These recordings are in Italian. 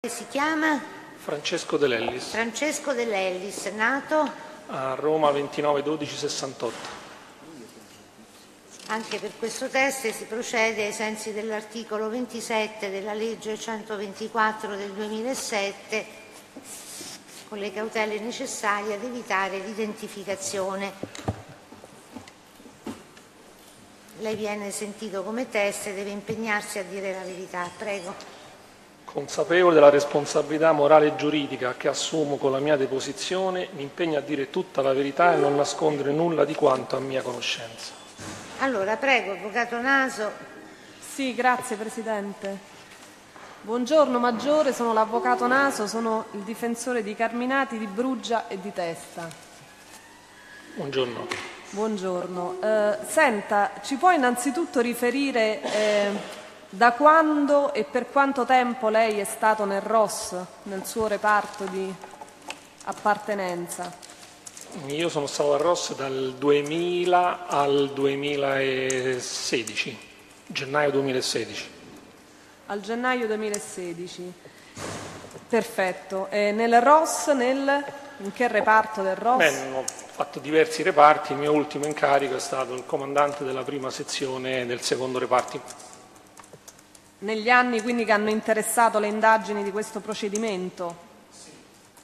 Si chiama? Francesco De Lellis. Francesco De Lellis, nato? A Roma 29/12/68. Anche per questo test si procede ai sensi dell'articolo 27 della legge 124 del 2007 con le cautele necessarie ad evitare l'identificazione. Lei viene sentito come test e deve impegnarsi a dire la verità. Prego. Consapevole della responsabilità morale e giuridica che assumo con la mia deposizione, mi impegno a dire tutta la verità e non nascondere nulla di quanto a mia conoscenza. Allora, prego, Avvocato Naso. Sì, grazie Presidente. Buongiorno Maggiore, sono l'Avvocato Naso, sono il difensore di Carminati, di Bruggia e di Testa. Buongiorno. Buongiorno. Senta, ci può innanzitutto riferire da quando e per quanto tempo lei è stato nel ROS, nel suo reparto di appartenenza? Io sono stato al ROS dal 2000 al 2016, gennaio 2016. Al gennaio 2016. Perfetto. E nel ROS, in che reparto del ROS? Ho fatto diversi reparti, il mio ultimo incarico è stato il comandante della prima sezione del secondo reparto. Negli anni quindi che hanno interessato le indagini di questo procedimento? Sì.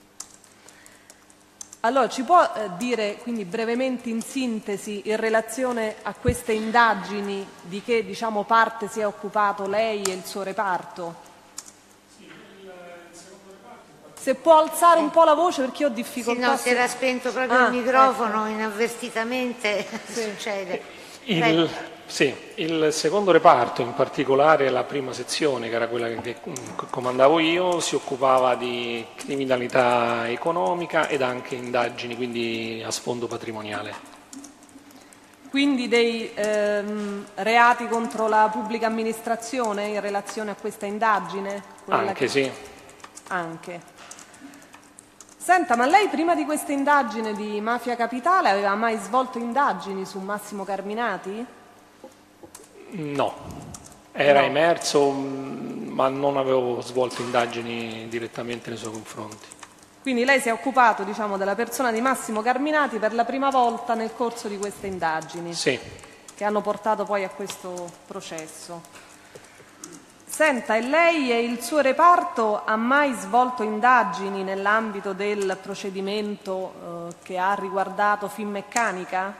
Allora, ci può dire quindi brevemente in sintesi in relazione a queste indagini di che parte si è occupato lei e il suo reparto? Sì, il secondo reparto. Se può alzare un po' la voce perché io ho difficoltà. Sì, no, si era spento proprio il microfono, ecco. Inavvertitamente succede. Sì, il secondo reparto, in particolare la prima sezione, che era quella che comandavo io, si occupava di criminalità economica ed anche indagini, quindi a sfondo patrimoniale. Quindi dei reati contro la pubblica amministrazione in relazione a questa indagine? Anche sì. Anche. Senta, ma lei prima di questa indagine di Mafia Capitale aveva mai svolto indagini su Massimo Carminati? No, era emerso, ma non avevo svolto indagini direttamente nei suoi confronti. Quindi lei si è occupato, della persona di Massimo Carminati per la prima volta nel corso di queste indagini? Sì. Che hanno portato poi a questo processo. Senta, e lei e il suo reparto ha mai svolto indagini nell'ambito del procedimento che ha riguardato Finmeccanica?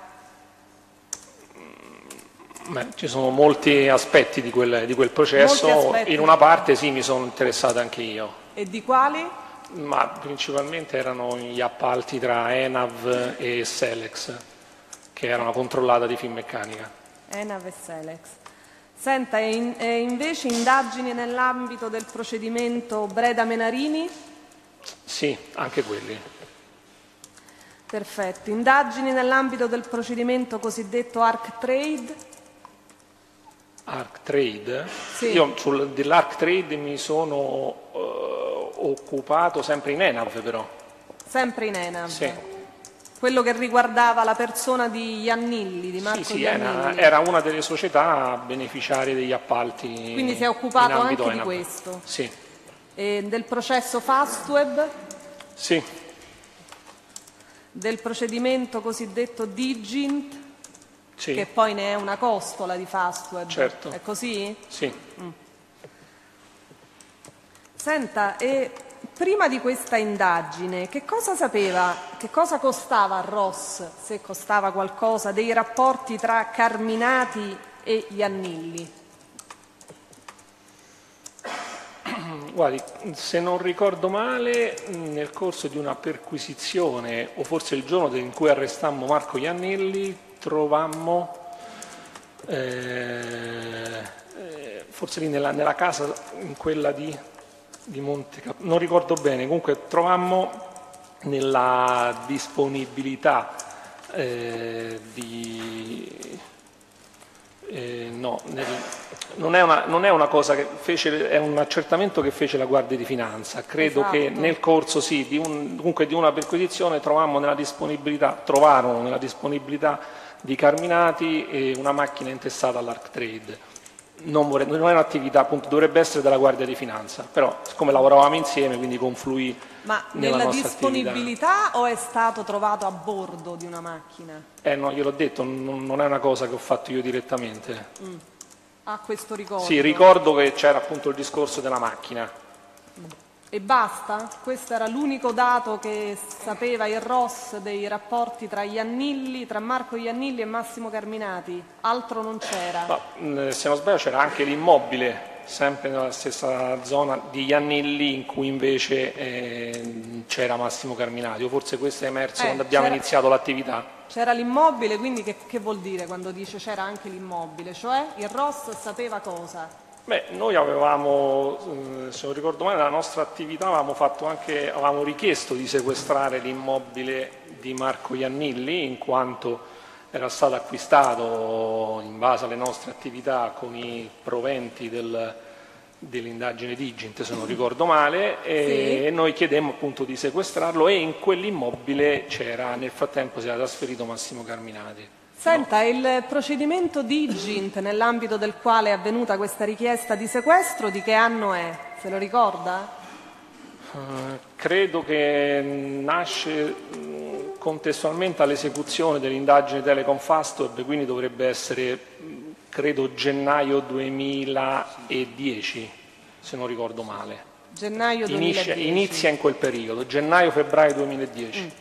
Ci sono molti aspetti di quel processo, in una parte sì mi sono interessato anche io. E di quali? Ma principalmente erano gli appalti tra ENAV e Selex, che era una controllata di Finmeccanica. ENAV e Selex. Senta, e invece indagini nell'ambito del procedimento Breda-Menarini? Sì, anche quelli. Perfetto. Indagini nell'ambito del procedimento cosiddetto Arc Trade? Arc Trade? Sì. Io dell'Arc Trade mi sono occupato sempre in ENAV però. Sempre in ENAV? Sì. Quello che riguardava la persona di Iannilli, di Marco Iannilli. Era una delle società beneficiarie degli appalti. Quindi si è occupato anche ENAV. di questo? Sì. E del processo Fastweb? Sì. Del procedimento cosiddetto Digint? Sì. Che poi ne è una costola di Fastweb. Certo. È così? Sì. Senta, e prima di questa indagine, che cosa sapeva, che cosa costava a Ross, se costava qualcosa, dei rapporti tra Carminati e Iannilli? Guardi, se non ricordo male, nel corso di una perquisizione, o forse il giorno in cui arrestammo Marco Iannilli, trovammo, forse lì nella casa, in quella di Montecapello, non ricordo bene, comunque trovammo nella disponibilità non è una cosa che fece, è un accertamento che fece la Guardia di Finanza. Credo che nel corso di una perquisizione trovarono nella disponibilità di Carminati una macchina intestata all'Arc Trade. non è un'attività, appunto, dovrebbe essere della Guardia di Finanza, però siccome lavoravamo insieme, quindi confluì Ma nella nella nostra disponibilità o è stato trovato a bordo di una macchina? No, gliel'ho detto, non è una cosa che ho fatto io direttamente. Ha questo ricordo? Sì, ricordo che c'era appunto il discorso della macchina. E basta? Questo era l'unico dato che sapeva il ROS dei rapporti tra Marco Iannilli e Massimo Carminati? Altro non c'era? Ma, se non sbaglio c'era anche l'immobile, sempre nella stessa zona di Iannilli, in cui invece c'era Massimo Carminati, o forse questo è emerso quando abbiamo iniziato l'attività. C'era l'immobile, quindi che vuol dire quando dice c'era anche l'immobile? Cioè il ROS sapeva cosa? Noi avevamo, se non ricordo male, nella nostra attività avevamo richiesto di sequestrare l'immobile di Marco Iannilli, in quanto era stato acquistato in base alle nostre attività con i proventi dell'indagine Digint, se non ricordo male, e noi chiedemmo appunto di sequestrarlo, e in quell'immobile nel frattempo si era trasferito Massimo Carminati. Senta, il procedimento Digint nell'ambito del quale è avvenuta questa richiesta di sequestro di che anno è? Se lo ricorda? Credo che nasce contestualmente all'esecuzione dell'indagine Telecom Fastweb, quindi dovrebbe essere, credo, gennaio 2010, se non ricordo male. Gennaio 2010. Inizia in quel periodo, gennaio-febbraio 2010.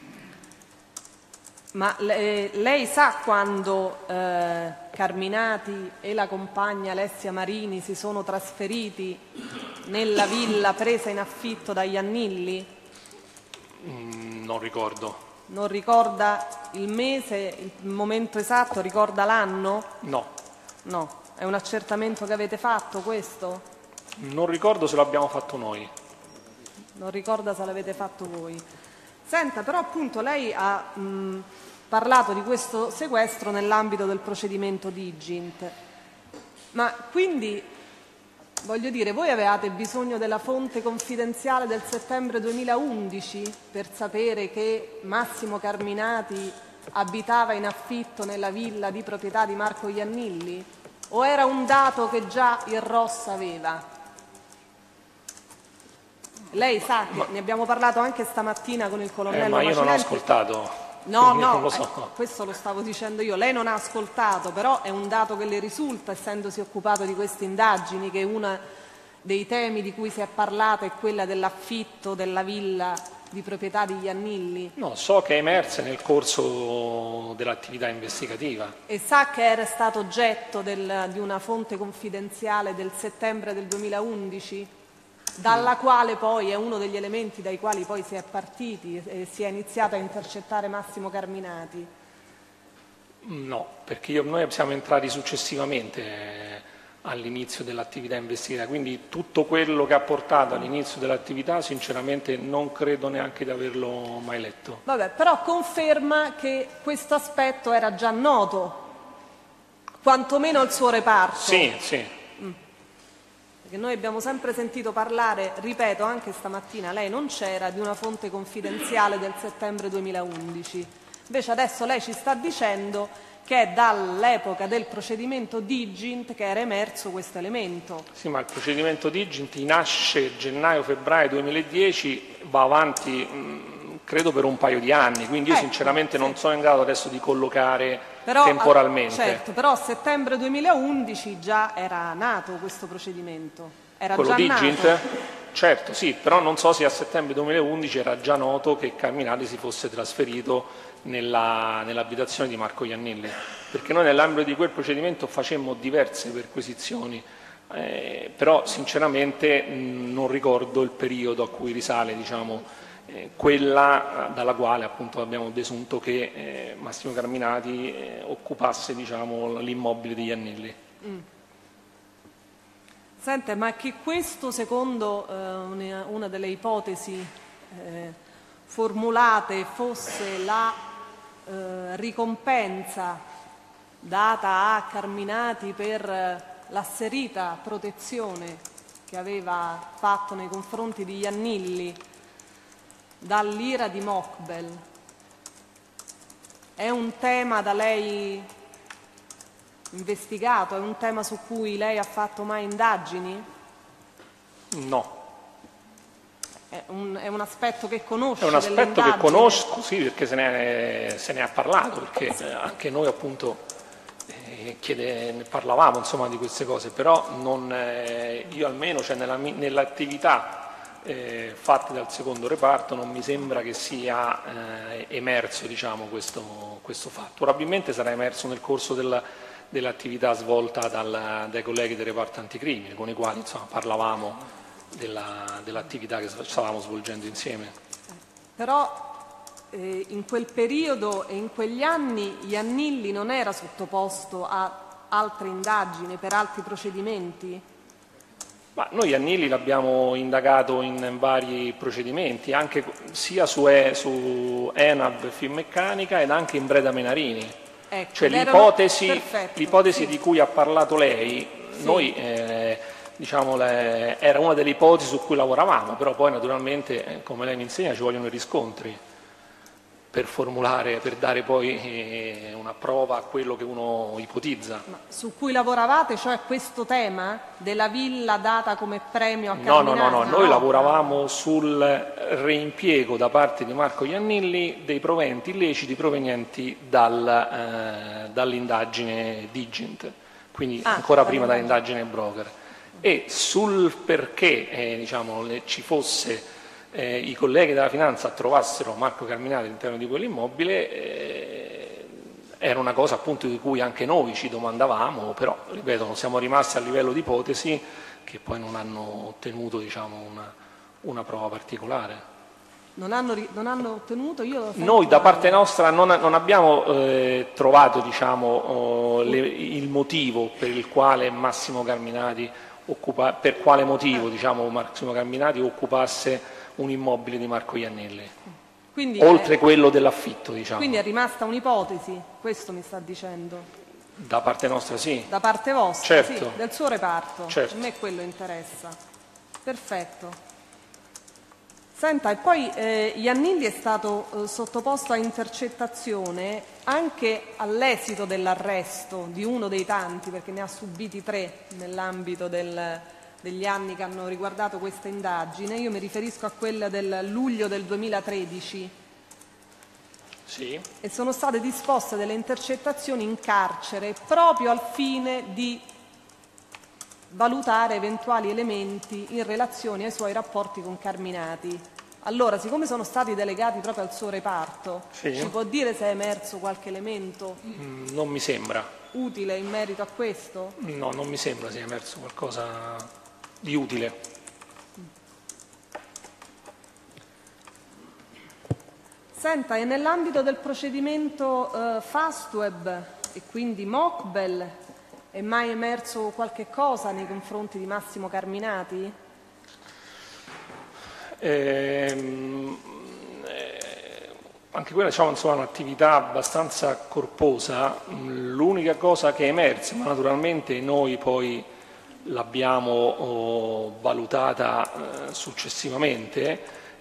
Ma lei sa quando Carminati e la compagna Alessia Marini si sono trasferiti nella villa presa in affitto da Iannilli? Non ricordo. Non ricorda il mese, il momento esatto, ricorda l'anno? No. No, è un accertamento che avete fatto questo? Non ricordo se l'abbiamo fatto noi. Non ricorda se l'avete fatto voi. Senta, però appunto lei ha parlato di questo sequestro nell'ambito del procedimento Digint, ma quindi, voglio dire, voi avevate bisogno della fonte confidenziale del settembre 2011 per sapere che Massimo Carminati abitava in affitto nella villa di proprietà di Marco Iannilli? O era un dato che già il ROS aveva? Lei sa che ne abbiamo parlato anche stamattina con il colonnello Ma io non ho Macilenti. ascoltato. No, non lo so. questo lo stavo dicendo io. Lei non ha ascoltato, però è un dato che le risulta, essendosi occupato di queste indagini, che uno dei temi di cui si è parlato è quella dell'affitto della villa di proprietà di Iannilli. No, so che è emersa nel corso dell'attività investigativa. E sa che era stato oggetto di una fonte confidenziale del settembre del 2011? Dalla quale poi è uno degli elementi dai quali poi si è partiti e si è iniziato a intercettare Massimo Carminati? No, perché noi siamo entrati successivamente all'inizio dell'attività investigativa, quindi tutto quello che ha portato all'inizio dell'attività sinceramente non credo neanche di averlo mai letto. Vabbè, però conferma che questo aspetto era già noto, quantomeno al suo reparto. Sì. Perché noi abbiamo sempre sentito parlare, ripeto, anche stamattina lei non c'era, di una fonte confidenziale del settembre 2011. Invece adesso lei ci sta dicendo che è dall'epoca del procedimento Digint che era emerso questo elemento. Sì, ma il procedimento Digint nasce gennaio-febbraio 2010, va avanti credo per un paio di anni, quindi io sinceramente non sono in grado adesso di collocare temporalmente. Certo, però a settembre 2011 già era nato questo procedimento. Era Quello già Digint? nato. Certo, sì, però non so se a settembre 2011 era già noto che Carminati si fosse trasferito nell'abitazione di Marco Iannilli, perché noi nell'ambito di quel procedimento facemmo diverse perquisizioni, però sinceramente non ricordo il periodo a cui risale, quella dalla quale appunto abbiamo desunto che Massimo Carminati occupasse l'immobile di Iannilli. Sente, ma che questo, secondo una delle ipotesi formulate, fosse la ricompensa data a Carminati per l'asserita protezione che aveva fatto nei confronti di Iannilli dall'ira di Mokbel, è un tema da lei investigato? È un tema su cui lei ha fatto mai indagini? No. È un aspetto che conosce? È un aspetto che conosco, sì, perché se ne ha parlato, perché anche noi appunto ne parlavamo insomma di queste cose, però io almeno nell'attività fatte dal secondo reparto non mi sembra che sia emerso diciamo, questo fatto. Probabilmente sarà emerso nel corso dell'attività svolta dai colleghi del reparto anticrimine, con i quali insomma, parlavamo dell'attività che stavamo svolgendo insieme. Però in quel periodo e in quegli anni Iannilli non era sottoposto a altre indagini per altri procedimenti? Ma noi Iannilli l'abbiamo indagato in vari procedimenti, anche sia su ENAV Finmeccanica ed anche in Breda Menarini. Ecco, cioè l'ipotesi di cui ha parlato lei, sì. Noi diciamo, era una delle ipotesi su cui lavoravamo, però poi naturalmente, come lei mi insegna, ci vogliono i riscontri per dare poi una prova a quello che uno ipotizza. Ma su cui lavoravate, cioè questo tema della villa data come premio a Carminati? No, noi lavoravamo sul reimpiego da parte di Marco Iannilli dei proventi illeciti provenienti dall'indagine Digint, quindi ancora prima dall'indagine broker. E sul perché diciamo, ci fosse i colleghi della finanza trovassero Marco Carminati all'interno di quell'immobile era una cosa appunto di cui anche noi ci domandavamo, però ripeto siamo rimasti a livello di ipotesi che poi non hanno ottenuto diciamo, una prova particolare. Non hanno ottenuto? Noi da parte nostra non abbiamo trovato diciamo, il motivo per il quale Massimo Carminati Massimo Carminati occupasse un immobile di Marco Iannilli, oltre quello dell'affitto. Diciamo. Quindi è rimasta un'ipotesi, questo mi sta dicendo? Da parte nostra sì. Da parte vostra, certo. Sì, del suo reparto, certo. A me quello interessa. Perfetto. Senta, e poi Iannilli è stato sottoposto a intercettazione anche all'esito dell'arresto di uno dei tanti, perché ne ha subiti 3 nell'ambito degli anni che hanno riguardato questa indagine. Io mi riferisco a quella del luglio del 2013. Sì. E sono state disposte delle intercettazioni in carcere proprio al fine di valutare eventuali elementi in relazione ai suoi rapporti con Carminati. Allora, siccome sono stati delegati proprio al suo reparto, sì. Ci può dire se è emerso qualche elemento? Non mi sembra. Utile in merito a questo? No, non mi sembra sia emerso qualcosa di utile. Senta, e nell'ambito del procedimento Fastweb e quindi Mokbel è mai emerso qualche cosa nei confronti di Massimo Carminati? Anche quella diciamo, è un'attività abbastanza corposa. L'unica cosa che è emersa, ma naturalmente noi poi l'abbiamo valutata successivamente,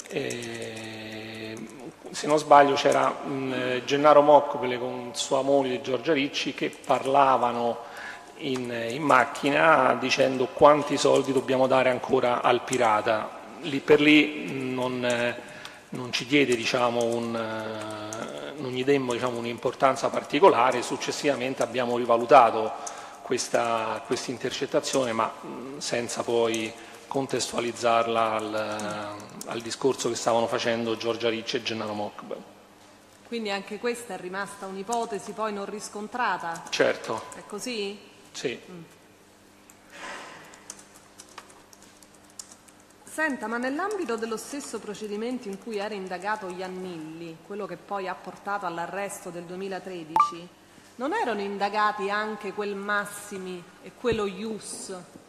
se non sbaglio c'era Gennaro Moccopele con sua moglie Giorgia Ricci che parlavano in macchina dicendo quanti soldi dobbiamo dare ancora al pirata. Lì per lì non ci diede, diciamo, non gli demmo diciamo, un'importanza particolare. Successivamente abbiamo rivalutato questa intercettazione, ma senza poi contestualizzarla al discorso che stavano facendo Giorgia Ricci e Gennaro Moccopele. Quindi anche questa è rimasta un'ipotesi poi non riscontrata? Certo. È così? Sì. Senta, ma nell'ambito dello stesso procedimento in cui era indagato Iannilli, quello che poi ha portato all'arresto del 2013, non erano indagati anche quel Massimi e quello Ius,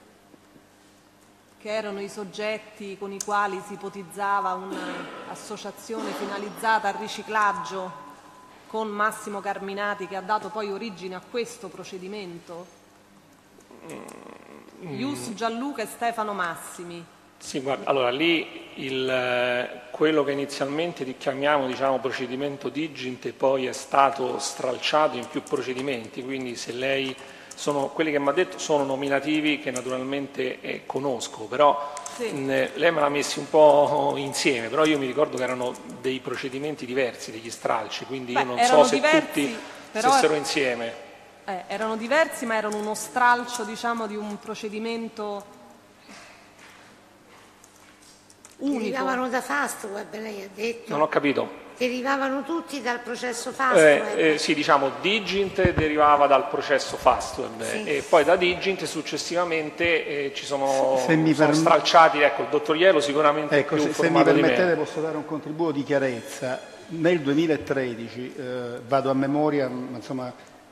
che erano i soggetti con i quali si ipotizzava un'associazione finalizzata al riciclaggio con Massimo Carminati, che ha dato poi origine a questo procedimento? Ius Gianluca e Stefano Massimi. Sì, guarda, allora lì quello che inizialmente chiamiamo diciamo, procedimento Digint poi è stato stralciato in più procedimenti, quindi se lei quelli che mi ha detto sono nominativi che naturalmente conosco, però lei me l'ha messi un po' insieme, però io mi ricordo che erano dei procedimenti diversi, degli stralci, quindi io non so se tutti stessero insieme. Erano diversi, ma erano uno stralcio, diciamo, di un procedimento unico. Derivavano da Fastweb, lei ha detto? Non ho capito. Derivavano tutti dal processo Fastweb? Sì, diciamo, Digint derivava dal processo Fastweb e poi da Digint successivamente ci sono stralciati, ecco, il dottor Iello sicuramente più informato di me. Se mi permettete posso dare un contributo di chiarezza. Nel 2013, vado a memoria, insomma,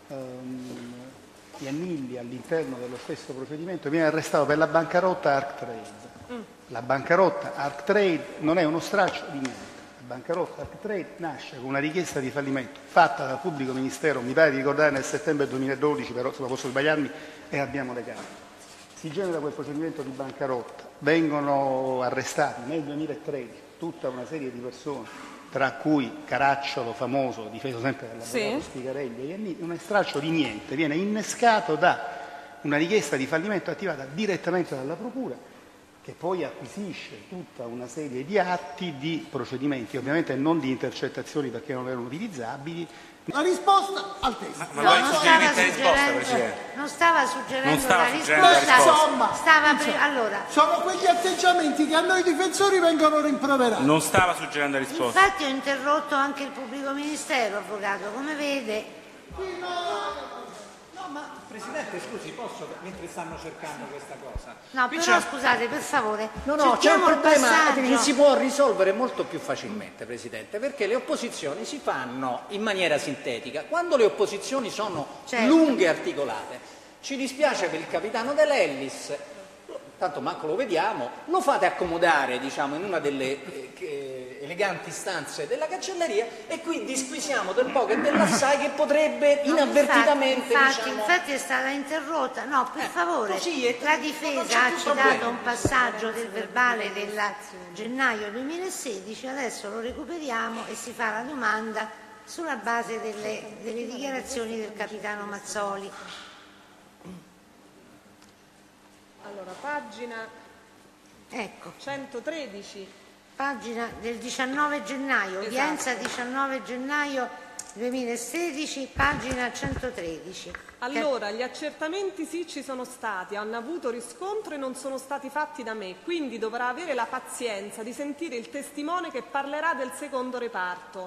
Iannilli all'interno dello stesso procedimento viene arrestato per la bancarotta Arctrade. La bancarotta Arctrade non è uno stralcio di niente. La bancarotta Arctrade nasce con una richiesta di fallimento fatta dal pubblico ministero, mi pare di ricordare nel settembre 2012, però se posso sbagliarmi, e abbiamo le carte. Si genera quel procedimento di bancarotta, vengono arrestati nel 2013 tutta una serie di persone, tra cui Caracciolo, famoso, difeso sempre dall'avvocato Spigarelli e Iannini. Un stralcio di niente viene innescato da una richiesta di fallimento attivata direttamente dalla Procura, che poi acquisisce tutta una serie di atti di procedimenti, ovviamente non di intercettazioni perché non erano utilizzabili. La risposta al testo. Non stava suggerendo la risposta. Allora, sono quegli atteggiamenti che a noi difensori vengono rimproverati. Non stava suggerendo la risposta. Infatti ho interrotto anche il pubblico ministero, avvocato, come vede. No, ma Presidente, scusi, posso, mentre stanno cercando questa cosa? No, però scusate, per favore. No, c'è un problema che si può risolvere molto più facilmente, Presidente, perché le opposizioni si fanno in maniera sintetica. Quando le opposizioni sono lunghe e articolate, ci dispiace per il capitano dell'Ellis, tanto manco lo vediamo, lo fate accomodare, diciamo, in una delle eleganti stanze della cancelleria e qui disquisiamo del poco e dell'assai che potrebbe inavvertitamente, infatti è stata interrotta. No, per favore, la difesa ha citato un passaggio del verbale del gennaio 2016, adesso lo recuperiamo e si fa la domanda sulla base delle dichiarazioni del capitano Mazzoli. Allora, pagina 113. Pagina del 19 gennaio, udienza 19 gennaio 2016, pagina 113. Allora, gli accertamenti sì ci sono stati, hanno avuto riscontro e non sono stati fatti da me, quindi dovrà avere la pazienza di sentire il testimone che parlerà del secondo reparto.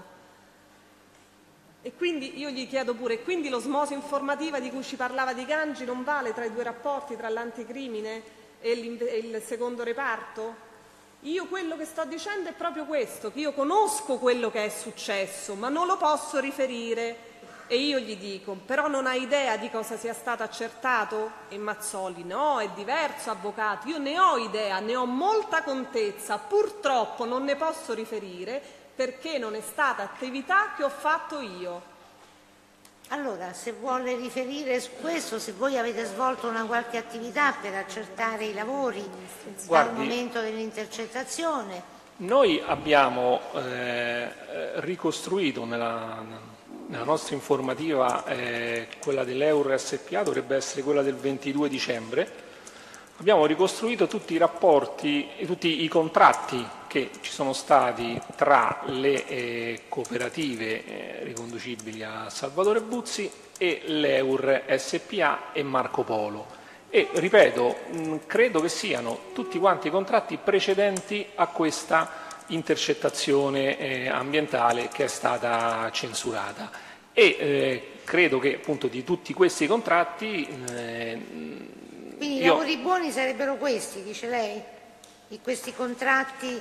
E quindi io gli chiedo pure, quindi l'osmosi informativa di cui ci parlava Di Gangi non vale tra i due rapporti, tra l'anticrimine e il secondo reparto? Io quello che sto dicendo è proprio questo, che io conosco quello che è successo, ma non lo posso riferire. E io gli dico, però non hai idea di cosa sia stato accertato? E Mazzoli, no, è diverso, avvocato, io ne ho idea, ne ho molta contezza, purtroppo non ne posso riferire perché non è stata attività che ho fatto io. Allora, se vuole riferire su questo, se voi avete svolto una qualche attività per accertare i lavori dal momento dell'intercettazione. Noi abbiamo ricostruito nella nostra informativa, quella dell'Eur SPA dovrebbe essere quella del 22 dicembre, abbiamo ricostruito tutti i rapporti e tutti i contratti che ci sono stati tra le cooperative riconducibili a Salvatore Buzzi e l'Eur SPA e Marco Polo. E ripeto, credo che siano tutti quanti i contratti precedenti a questa intercettazione ambientale che è stata censurata. E credo che appunto di tutti questi contratti quindi i lavori buoni sarebbero questi, dice lei? Di questi contratti?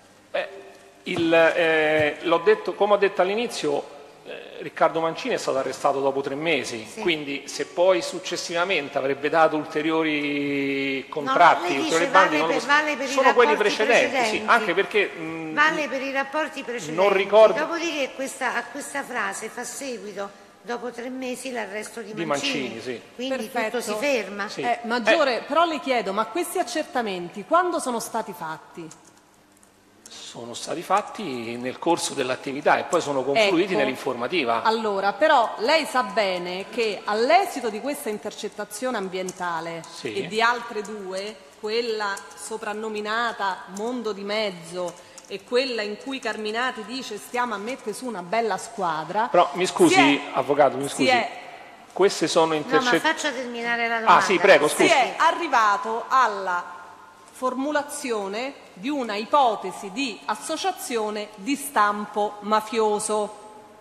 L'ho detto, come ho detto all'inizio, Riccardo Mancini è stato arrestato dopo 3 mesi, quindi se poi successivamente avrebbe dato ulteriori contratti, sono quelli precedenti. Sì, anche perché vale per i rapporti precedenti. Non ricordo. Dopodiché a questa frase fa seguito dopo 3 mesi l'arresto di Mancini, sì. Quindi tutto si ferma. Sì. Maggiore, però le chiedo, ma questi accertamenti quando sono stati fatti? sono stati fatti nel corso dell'attività e poi sono confluiti nell'informativa. Allora, però lei sa bene che all'esito di questa intercettazione ambientale e di altre due, quella soprannominata Mondo di Mezzo e quella in cui Carminati dice stiamo a mettere su una bella squadra. Però mi scusi, avvocato, mi scusi. Queste sono intercettazioni. No, ma faccia terminare la domanda. Ah sì, prego, scusi. Si è arrivato alla formulazione di una ipotesi di associazione di stampo mafioso.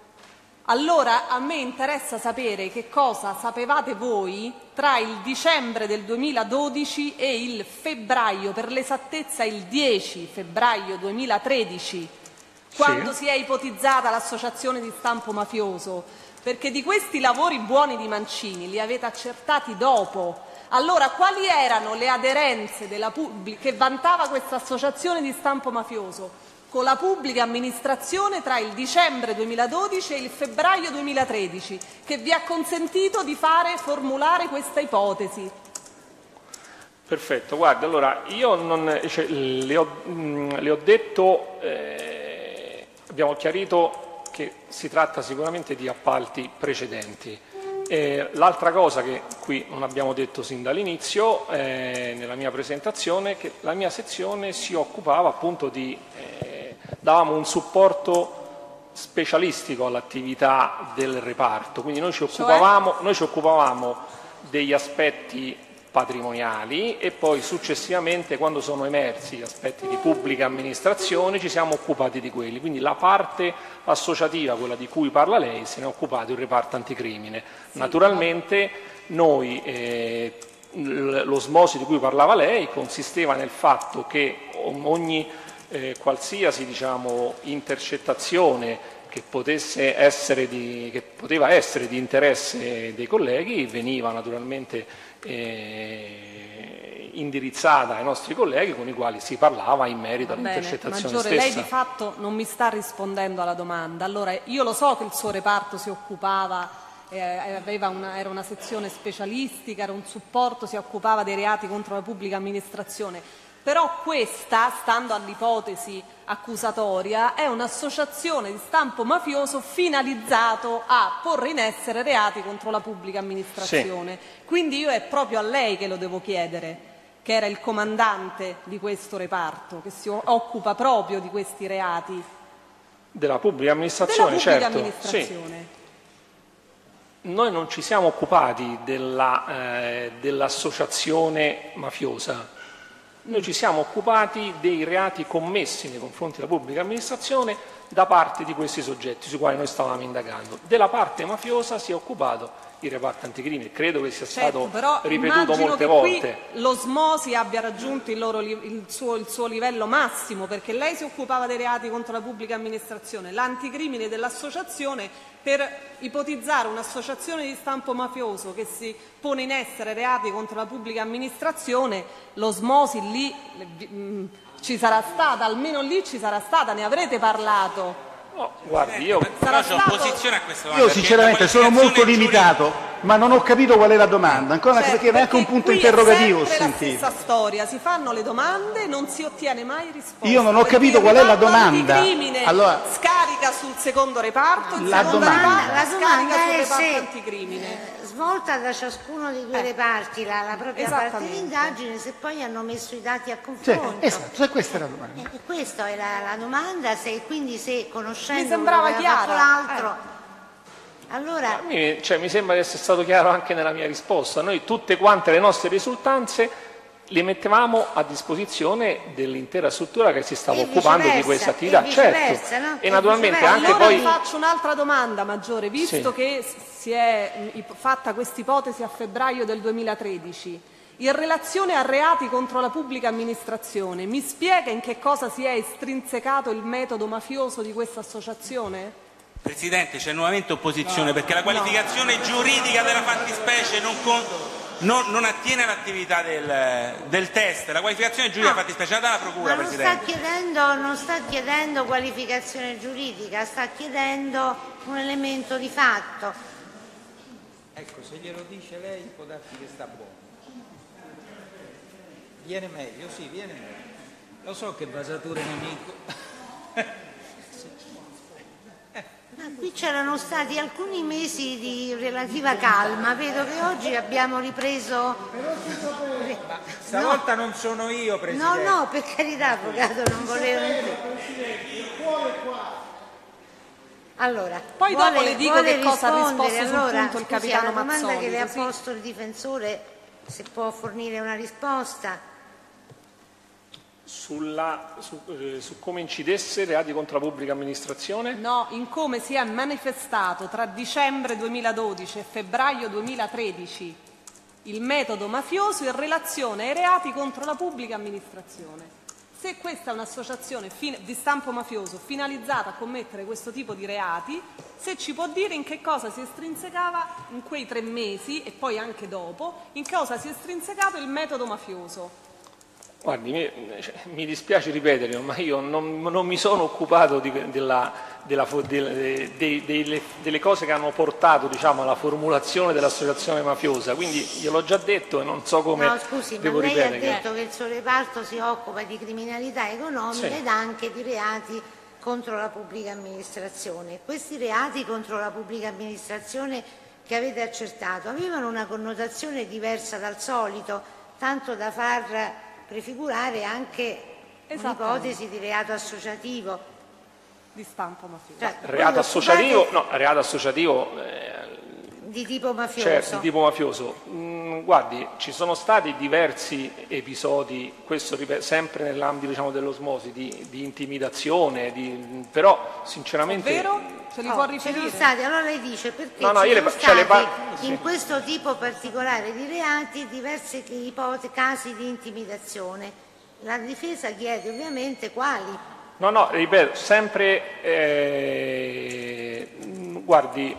Allora a me interessa sapere che cosa sapevate voi tra il dicembre del 2012 e il febbraio, per l'esattezza il 10 febbraio 2013, quando si è ipotizzata l'associazione di stampo mafioso, perché di questi lavori buoni di Mancini li avete accertati dopo. Allora, quali erano le aderenze che vantava questa associazione di stampo mafioso con la pubblica amministrazione tra il dicembre 2012 e il febbraio 2013, che vi ha consentito di formulare questa ipotesi? Perfetto, guarda, allora io le ho detto, abbiamo chiarito che si tratta sicuramente di appalti precedenti. L'altra cosa che qui non abbiamo detto sin dall'inizio nella mia presentazione è che la mia sezione si occupava appunto davamo un supporto specialistico all'attività del reparto, quindi noi ci occupavamo degli aspetti patrimoniali e poi successivamente, quando sono emersi gli aspetti di pubblica amministrazione, ci siamo occupati di quelli. Quindi la parte associativa, quella di cui parla lei, se ne è occupato il reparto anticrimine. Naturalmente noi, l'osmosi di cui parlava lei consisteva nel fatto che ogni qualsiasi intercettazione che poteva essere di interesse dei colleghi veniva naturalmente indirizzata ai nostri colleghi con i quali si parlava in merito all'intercettazione Maggiore, stessa. lei di fatto non mi sta rispondendo alla domanda. Allora, io lo so che il suo reparto si occupava, era una sezione specialistica, era un supporto, si occupava dei reati contro la pubblica amministrazione, però questa, stando all'ipotesi accusatoria, è un'associazione di stampo mafioso finalizzato a porre in essere reati contro la pubblica amministrazione. Sì. Quindi io è proprio a lei che lo devo chiedere, che era il comandante di questo reparto, che si occupa proprio di questi reati. Della pubblica amministrazione, della pubblica certo. amministrazione. Sì. Noi non ci siamo occupati dell'associazione mafiosa. Noi ci siamo occupati dei reati commessi nei confronti della pubblica amministrazione da parte di questi soggetti sui quali noi stavamo indagando. Della parte mafiosa si è occupato il reparto anticrimine, credo che sia stato ripetuto molte volte. Qui l'osmosi abbia raggiunto il suo livello massimo, perché lei si occupava dei reati contro la pubblica amministrazione, l'anticrimine dell'associazione per ipotizzare un'associazione di stampo mafioso che si pone in essere reati contro la pubblica amministrazione. L'osmosi lì ci sarà stata, almeno lì ci sarà stata, ne avrete parlato. No, guardi, io opposizione a questa domanda. Io sinceramente sono molto limitato, ma non ho capito qual è la domanda, ancora perché neanche un punto interrogativo ho sentito. È la stessa storia, si fanno le domande e non si ottiene mai risposta. Io non ho capito qual è la domanda. Allora, scarica sul secondo reparto, il secondo reparto scarica sul reparto anticrimine. Svolta da ciascuno dei due reparti la propria parte di indagine, se poi hanno messo i dati a confronto. Esatto, questa è la domanda. Questa è la domanda, quindi se conoscendo mi sembrava chiaro l'altro, allora mi sembra di essere stato chiaro anche nella mia risposta. Noi tutte quante le nostre risultanze le mettevamo a disposizione dell'intera struttura che si stava occupando di questa attività, certo. No? E naturalmente anche allora poi vi faccio un'altra domanda, Maggiore, visto che si è fatta questa ipotesi a febbraio del 2013, in relazione a reati contro la pubblica amministrazione, mi spiega in che cosa si è estrinsecato il metodo mafioso di questa associazione? Presidente, c'è nuovamente opposizione perché la qualificazione giuridica della fattispecie non attiene all'attività del test. La qualificazione giuridica della fattispecie è dalla Procura, ma Presidente. Non sta chiedendo qualificazione giuridica, sta chiedendo un elemento di fatto. Ecco, se glielo dice lei può darsi che sta buono. Viene meglio, sì, viene meglio. Lo so che Vasatore è nemico. c'erano stati alcuni mesi di relativa calma, vedo che oggi abbiamo ripreso... Stavolta non sono io, Presidente. No, per carità, Avvocato, non volevo... Allora, poi dopo le dico che cosa ha risposto sul allora, punto il capitano la domanda Mazzoni. che le ha così. posto il difensore, se può fornire una risposta. Su come incidesse reati contro la pubblica amministrazione? No, in come si è manifestato tra dicembre 2012 e febbraio 2013 il metodo mafioso in relazione ai reati contro la pubblica amministrazione. Se questa è un'associazione di stampo mafioso finalizzata a commettere questo tipo di reati, se ci può dire in che cosa si estrinsecava in quei 3 mesi e poi anche dopo, in cosa si è estrinsecato il metodo mafioso. Guardi, mi dispiace ripeterlo, ma io non mi sono occupato delle cose che hanno portato, diciamo, alla formulazione dell'associazione mafiosa, quindi gliel'ho già detto e non so come devo ripetere. Lei ha detto che il suo reparto si occupa di criminalità economica ed anche di reati contro la pubblica amministrazione. Questi reati contro la pubblica amministrazione che avete accertato avevano una connotazione diversa dal solito, tanto da far prefigurare anche un'ipotesi di reato associativo. Di stampo mafioso. Cioè, reato associativo? No, reato associativo... di tipo mafioso. Certo, di tipo mafioso. Guardi, ci sono stati diversi episodi, questo sempre nell'ambito, diciamo, dell'osmosi, di intimidazione, però sinceramente... Ovvero? Se li può riferire? Sono stati, allora lei dice perché no, ci sono stati in questo tipo particolare di reati diversi casi di intimidazione. La difesa chiede ovviamente quali. No, ripeto, sempre, guardi,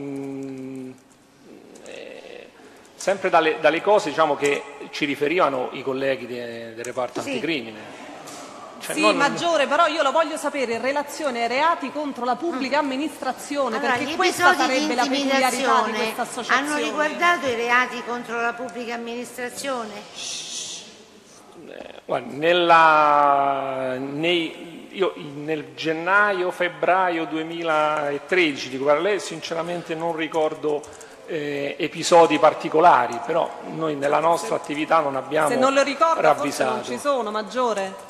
sempre dalle cose, diciamo, che ci riferivano i colleghi del reparto anticrimine. Cioè, Maggiore, però io lo voglio sapere in relazione ai reati contro la pubblica amministrazione, allora, perché questa sarebbe la peculiarità di questa associazione. Hanno riguardato i reati contro la pubblica amministrazione? Guarda, io nel gennaio-febbraio 2013, dico per lei, sinceramente non ricordo episodi particolari, però noi nella nostra attività non abbiamo ravvisato. Se non lo ricorda forse non ci sono, Maggiore.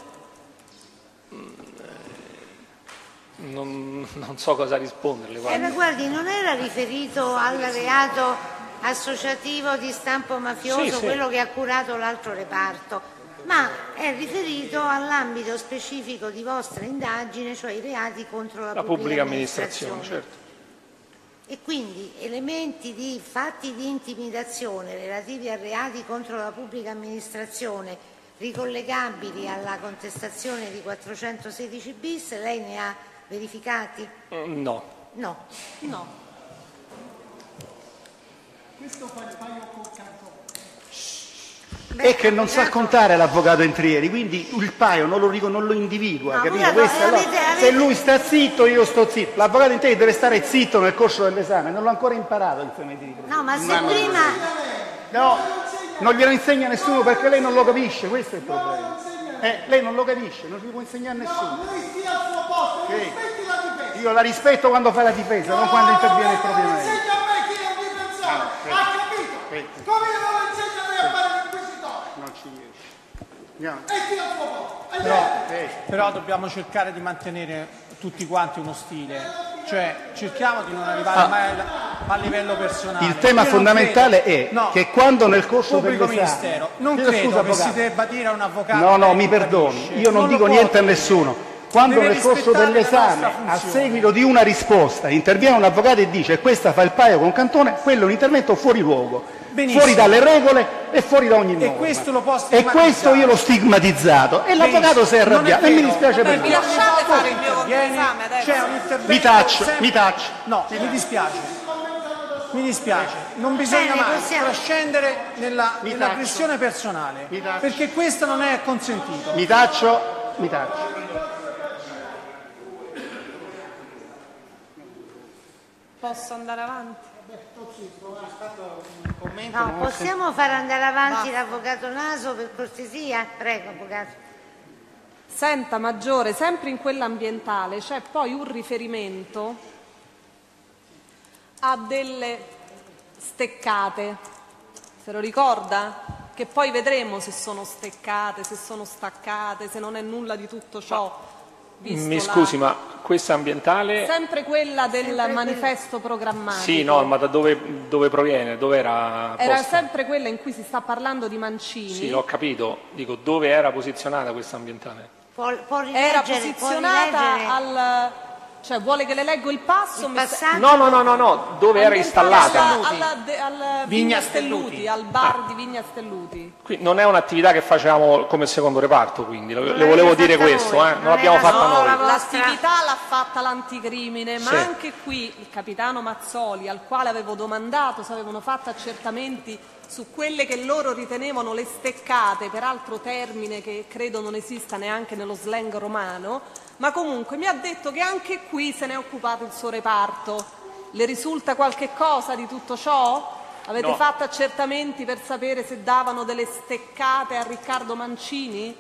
Non so cosa risponderle. Guardi, non era riferito al reato associativo di stampo mafioso, quello che ha curato l'altro reparto, ma è riferito all'ambito specifico di vostra indagine, cioè i reati contro la pubblica amministrazione. Certo. E quindi elementi di fatti di intimidazione relativi a reati contro la pubblica amministrazione ricollegabili alla contestazione di 416 bis, lei ne ha verificati? No. Questo fa il paio col cantone. È che non sa contare l'avvocato Entrieri, quindi il paio non lo individua, capito? Se lui sta zitto, io sto zitto. L'avvocato Entrieri deve stare zitto nel corso dell'esame, non l'ho ancora imparato il tema di No, ma se prima... No, non glielo insegna nessuno perché lei non lo capisce, questo è il problema. Lei non lo capisce, non gli può insegnare nessuno. No, lui stia al suo posto, rispetti la difesa. Io la rispetto quando fa la difesa, non quando interviene propriamente. Insegna a me chi è un difensore, ha capito? Come non lo insegna lei a fare l'inquisitore? Non ci riesce. Andiamo. E stia al suo posto. Però dobbiamo cercare di mantenere tutti quanti uno stile. Cioè cerchiamo di non arrivare mai a livello personale. Il tema fondamentale è che quando nel corso dell'esame non credo che si debba dire a un avvocato no, mi perdoni, io non dico niente a nessuno. Quando nel corso dell'esame, a seguito di una risposta, interviene un avvocato e dice questa fa il paio con Cantone, quello è un intervento fuori luogo. Benissimo. Fuori dalle regole e fuori da ogni norma. E questo lo può stigmatizzare. E questo io l'ho stigmatizzato. E l'avvocato si è arrabbiato. E mi dispiace per Mi lasciate fare il mio esame adesso? C'è un intervento mi taccio. No, mi dispiace. Mi dispiace. Non bisogna mai trascendere nell'aggressione personale. Perché questo non è consentito. Mi taccio. Posso andare avanti? No, possiamo far andare avanti l'avvocato Naso per cortesia? Prego, avvocato. Senta, Maggiore, sempre in quella ambientale c'è poi un riferimento ha delle steccate, se lo ricorda? Che poi vedremo se sono steccate, se sono staccate, se non è nulla di tutto ciò. Mi scusi, ma questa ambientale... Sempre quella del manifesto programmatico. Sì, no, ma da dove proviene? Dove era posta? Era sempre quella in cui si sta parlando di Mancini. Sì, ho capito. Dico, dove era posizionata questa ambientale? Era posizionata al... Cioè, vuole che le leggo il passo? No. Dove era installata? Al Vigna Stelluti, al bar di Vigna Stelluti. Qui non è un'attività che facciamo come secondo reparto, quindi le volevo dire questo, non l'abbiamo fatta noi. L'attività l'ha fatta l'anticrimine, ma anche qui il capitano Mazzoli, al quale avevo domandato se avevano fatto accertamenti su quelle che loro ritenevano le steccate, peraltro termine che credo non esista neanche nello slang romano, ma comunque mi ha detto che anche qui se ne è occupato il suo reparto. Le risulta qualche cosa di tutto ciò? Avete fatto accertamenti per sapere se davano delle steccate a Riccardo Mancini?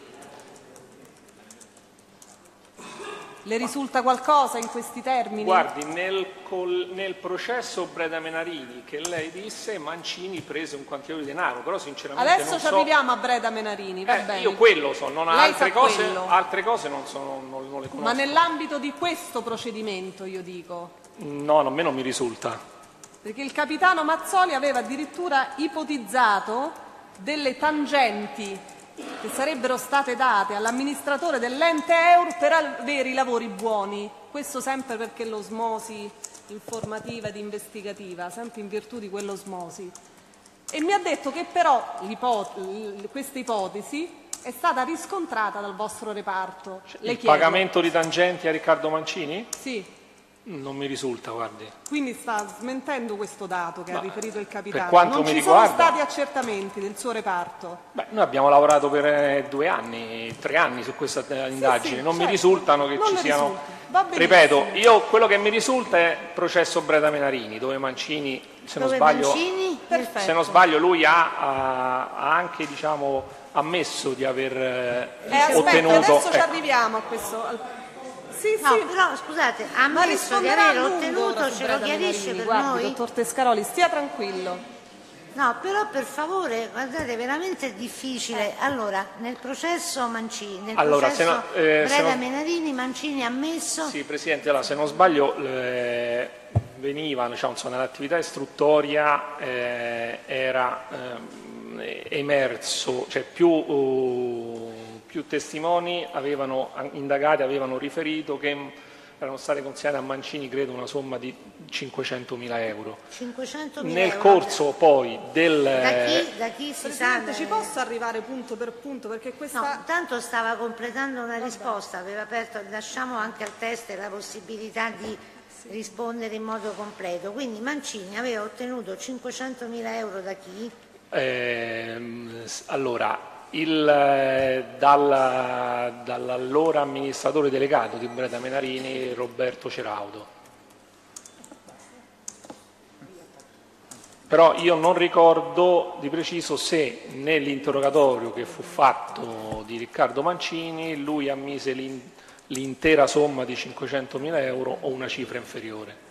Le risulta qualcosa in questi termini? Guardi, nel processo Breda Menarini che lei disse, Mancini prese un quantitativo di denaro, però sinceramente adesso non ci arriviamo a Breda Menarini, va bene. Io quello so, non Lei altre cose non le conosco. Ma nell'ambito di questo procedimento, io dico? No, a me non mi risulta. Perché il capitano Mazzoli aveva addirittura ipotizzato delle tangenti che sarebbero state date all'amministratore dell'ente Eur per avere i lavori buoni. Questo sempre perché l'osmosi informativa ed investigativa, sempre in virtù di quell'osmosi. E mi ha detto che però questa ipotesi è stata riscontrata dal vostro reparto. Il pagamento di tangenti a Riccardo Mancini? Sì. Non mi risulta, guardi. Quindi sta smentendo questo dato che ha riferito il capitano. Per quanto non mi ci riguarda, sono stati accertamenti del suo reparto? Noi abbiamo lavorato per 2 anni, 3 anni su questa indagine. Non mi risultano che ci siano... Ripeto, quello che mi risulta è il processo Breda Menarini, dove Mancini, se non sbaglio, lui ha anche ammesso di aver ottenuto... Adesso ci arriviamo a questo... Però scusate, ha ammesso di aver ottenuto, ce lo chiarisce per noi? Dottor Tescaroli, stia tranquillo. No, però per favore, guardate, veramente è difficile. Allora, nel processo Mancini, Breda Menarini, Mancini ha ammesso... Sì, Presidente, se non sbaglio veniva, nell'attività istruttoria era emerso, cioè più testimoni indagati avevano riferito che erano state consegnate a Mancini, credo, una somma di 500.000 euro. 500.000 Nel corso poi del... Da chi si sa? Ci posso arrivare punto per punto? Perché questa... No, tanto stava completando una risposta, aveva aperto, lasciamo anche al test la possibilità di rispondere in modo completo. Quindi Mancini aveva ottenuto 500.000 euro da chi? Dall'allora amministratore delegato di Breda Menarini, Roberto Ceraudo. Però io non ricordo di preciso se nell'interrogatorio che fu fatto di Riccardo Mancini lui ammise l'intera somma di 500.000 euro o una cifra inferiore.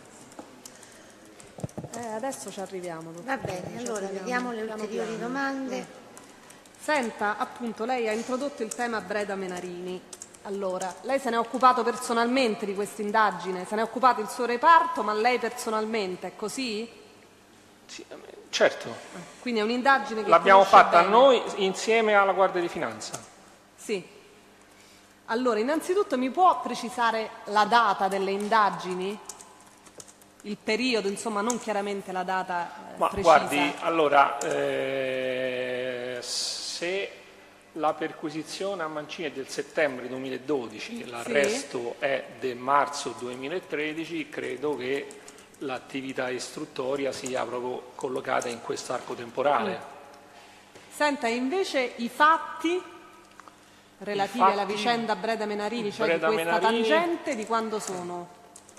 Adesso ci arriviamo. Va bene, allora vediamo le ulteriori domande. Senta, appunto, lei ha introdotto il tema Breda Menarini. Allora, lei se ne è occupato personalmente di questa indagine? Se ne è occupato il suo reparto, ma lei personalmente, è così? Sì, certo. Quindi è un'indagine che l'abbiamo fatta bene. Noi insieme alla Guardia di Finanza. Sì. Allora, innanzitutto mi può precisare la data delle indagini? Il periodo, insomma, non chiaramente la data precisa. Guardi, allora, se la perquisizione a Mancini è del settembre 2012 e l'arresto è del marzo 2013, credo che l'attività istruttoria sia proprio collocata in quest'arco temporale. Senta, invece i fatti relativi alla vicenda Breda Menarini, cioè di questa tangente, di quando sono?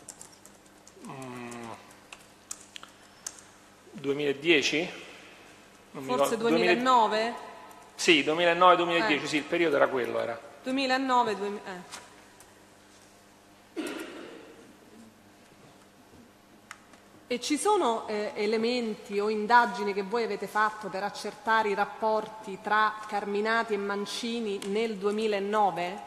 2010? Forse 2009? Sì, 2009-2010, sì, il periodo era quello. 2009 E ci sono elementi o indagini che voi avete fatto per accertare i rapporti tra Carminati e Mancini nel 2009?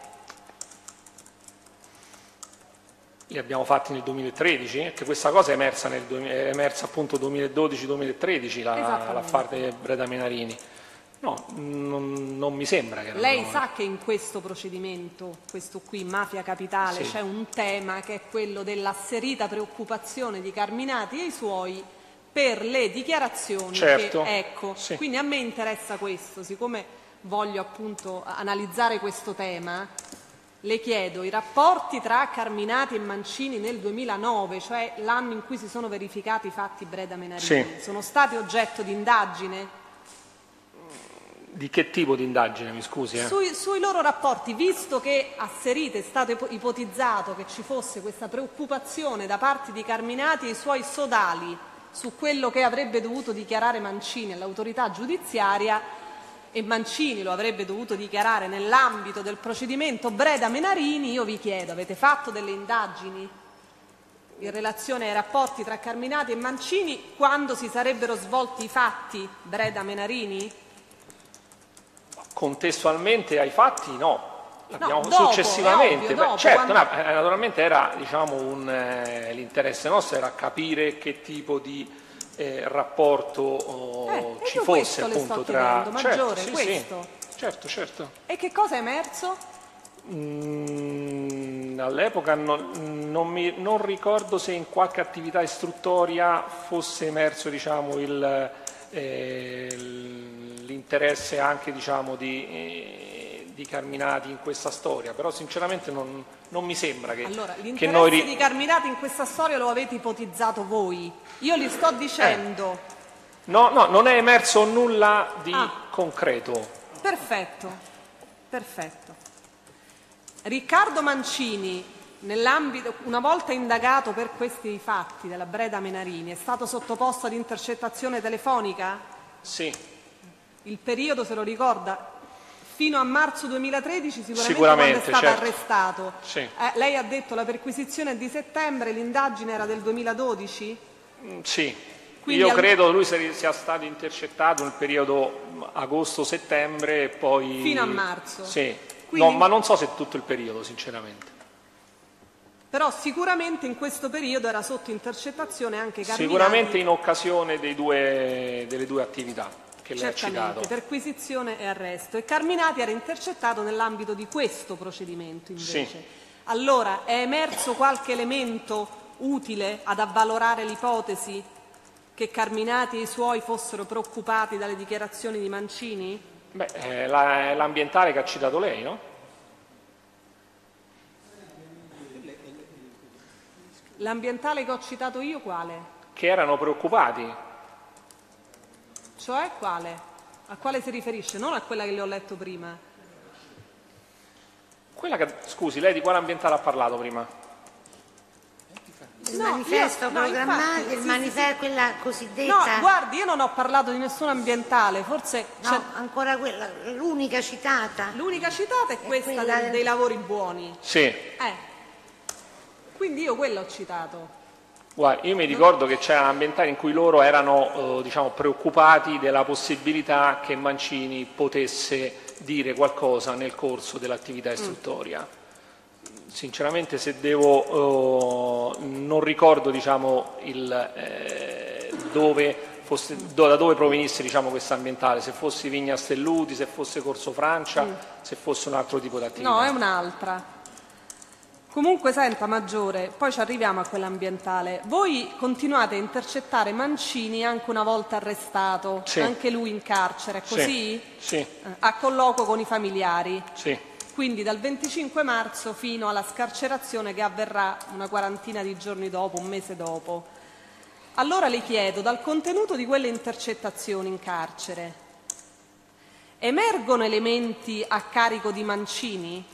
Li abbiamo fatti nel 2013, perché questa cosa è emersa appunto 2012-2013, l'affare Breda Menarini. No, non mi sembra che... Lei sa che in questo procedimento, questo qui, Mafia Capitale, c'è un tema che è quello dell'asserita preoccupazione di Carminati e i suoi per le dichiarazioni quindi a me interessa questo, siccome voglio appunto analizzare questo tema, le chiedo i rapporti tra Carminati e Mancini nel 2009, cioè l'anno in cui si sono verificati i fatti Breda Menarini, sono stati oggetto di indagine? Di che tipo di indagine, mi scusi? Sui loro rapporti, visto che asserite, è stato ipotizzato che ci fosse questa preoccupazione da parte di Carminati e i suoi sodali su quello che avrebbe dovuto dichiarare Mancini all'autorità giudiziaria, e Mancini lo avrebbe dovuto dichiarare nell'ambito del procedimento Breda Menarini, io vi chiedo, avete fatto delle indagini in relazione ai rapporti tra Carminati e Mancini quando si sarebbero svolti i fatti Breda Menarini? Contestualmente ai fatti no, successivamente. Dopo, certo, naturalmente era, l'interesse nostro era capire che tipo di rapporto ci fosse appunto tra... Maggiore, questo. Certo. E che cosa è emerso? All'epoca non ricordo se in qualche attività istruttoria fosse emerso l'interesse anche di Carminati in questa storia, però sinceramente non mi sembra che... Allora, l'interesse di Carminati in questa storia lo avete ipotizzato voi, io li sto dicendo... No, non è emerso nulla di concreto. Perfetto. Riccardo Mancini, una volta indagato per questi fatti della Breda Menarini, è stato sottoposto ad intercettazione telefonica? Sì. Il periodo se lo ricorda? Fino a marzo 2013 sicuramente quando è stato arrestato. Sì. Lei ha detto la perquisizione è di settembre, l'indagine era del 2012? Sì. Quindi io credo lui sia stato intercettato nel periodo agosto-settembre e poi... Fino a marzo? Sì. Quindi... No, ma non so se tutto il periodo, sinceramente. Però sicuramente in questo periodo era sotto intercettazione anche Carminati. Sicuramente in occasione delle due attività che lei ha citato. Perquisizione e arresto. E Carminati era intercettato nell'ambito di questo procedimento invece. Sì. Allora è emerso qualche elemento utile ad avvalorare l'ipotesi che Carminati e i suoi fossero preoccupati dalle dichiarazioni di Mancini? Beh, l'ambientale che ha citato lei, no? L'ambientale che ho citato io quale? Che erano preoccupati. Cioè quale? A quale si riferisce? Non a quella che le ho letto prima. Scusi, lei di quale ambientale ha parlato prima? Il manifesto programmato, il manifesto, quella cosiddetta... No, guardi, io non ho parlato di nessun ambientale, forse... No, ancora quella, l'unica citata. L'unica citata è questa dei lavori buoni. Sì. Quindi io quello ho citato. Guarda, io mi ricordo che c'era un ambientale in cui loro erano preoccupati della possibilità che Mancini potesse dire qualcosa nel corso dell'attività istruttoria. Sinceramente se non ricordo da dove provenisse questo ambientale, se fosse Vigna Stelluti, se fosse Corso Francia, se fosse un altro tipo di attività. No, è un'altra. Comunque senta Maggiore, poi ci arriviamo a quell'ambientale. Voi continuate a intercettare Mancini anche una volta arrestato, anche lui in carcere, è così? Sì. A colloquio con i familiari? Sì. Quindi dal 25 marzo fino alla scarcerazione che avverrà una quarantina di giorni dopo, un mese dopo. Allora le chiedo, dal contenuto di quelle intercettazioni in carcere, emergono elementi a carico di Mancini?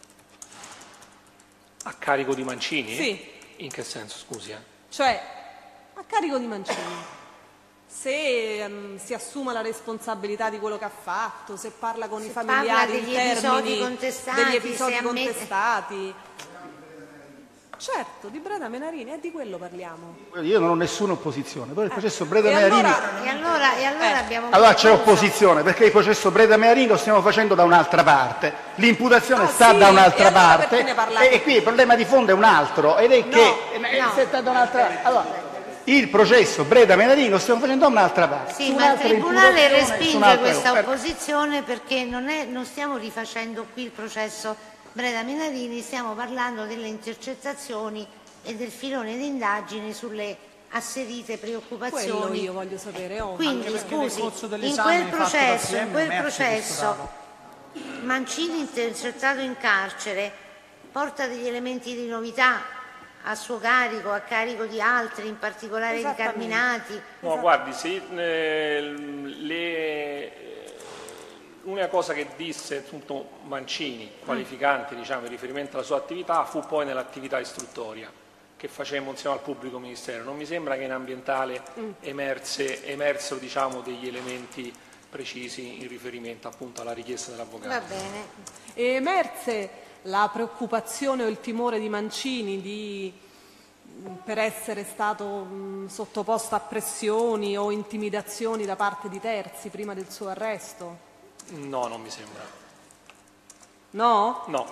A carico di Mancini? Sì. In che senso, scusi? Cioè, a carico di Mancini. Se si assume la responsabilità di quello che ha fatto, se parla con i familiari in termini degli episodi contestati. Certo, di Breda Menarini, e di quello parliamo. Io non ho nessuna opposizione, poi il processo Breda Menarini... E allora abbiamo... Allora c'è opposizione, perché il processo Breda Menarini lo stiamo facendo da un'altra parte, l'imputazione sta da un'altra parte, e qui il problema di fondo è un altro, ed è che se sta da un'altra... Allora, il processo Breda Menarini lo stiamo facendo da un'altra parte. Sì, ma il Tribunale respinge questa opposizione perché non stiamo rifacendo qui il processo Breda Menarini, stiamo parlando delle intercettazioni e del filone di indagini sulle asserite preoccupazioni. Quello io voglio sapere. Quindi, scusi, in quel processo Mancini, intercettato in carcere, porta degli elementi di novità a suo carico, a carico di altri, in particolare di Carminati? No, guardi, sì, l'unica cosa che disse appunto Mancini, qualificante in riferimento alla sua attività, fu poi nell'attività istruttoria che facemmo insieme al pubblico ministero. Non mi sembra che in ambientale emersero degli elementi precisi in riferimento appunto alla richiesta dell'avvocato. Va bene. E emerse la preoccupazione o il timore di Mancini per essere stato sottoposto a pressioni o intimidazioni da parte di terzi prima del suo arresto? No, non mi sembra. No? No.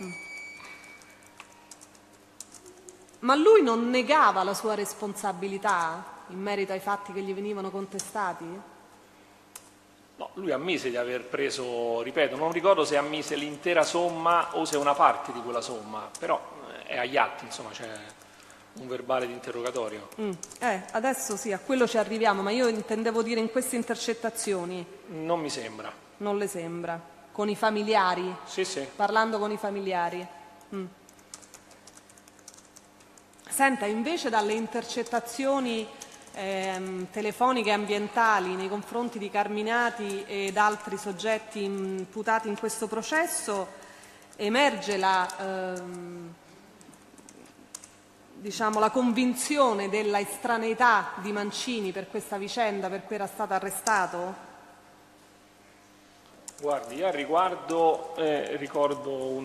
Ma lui non negava la sua responsabilità in merito ai fatti che gli venivano contestati? No, lui ammise di aver preso, ripeto, non ricordo se ammise l'intera somma o se una parte di quella somma, però è agli atti, insomma, c'è un verbale di interrogatorio. Adesso sì, a quello ci arriviamo, ma io intendevo dire in queste intercettazioni. Non mi sembra. Non le sembra? Con i familiari? Sì, sì. Parlando con i familiari? Senta, invece dalle intercettazioni telefoniche ambientali nei confronti di Carminati ed altri soggetti imputati in questo processo, emerge la convinzione della estraneità di Mancini per questa vicenda per cui era stato arrestato? Guardi, io al riguardo ricordo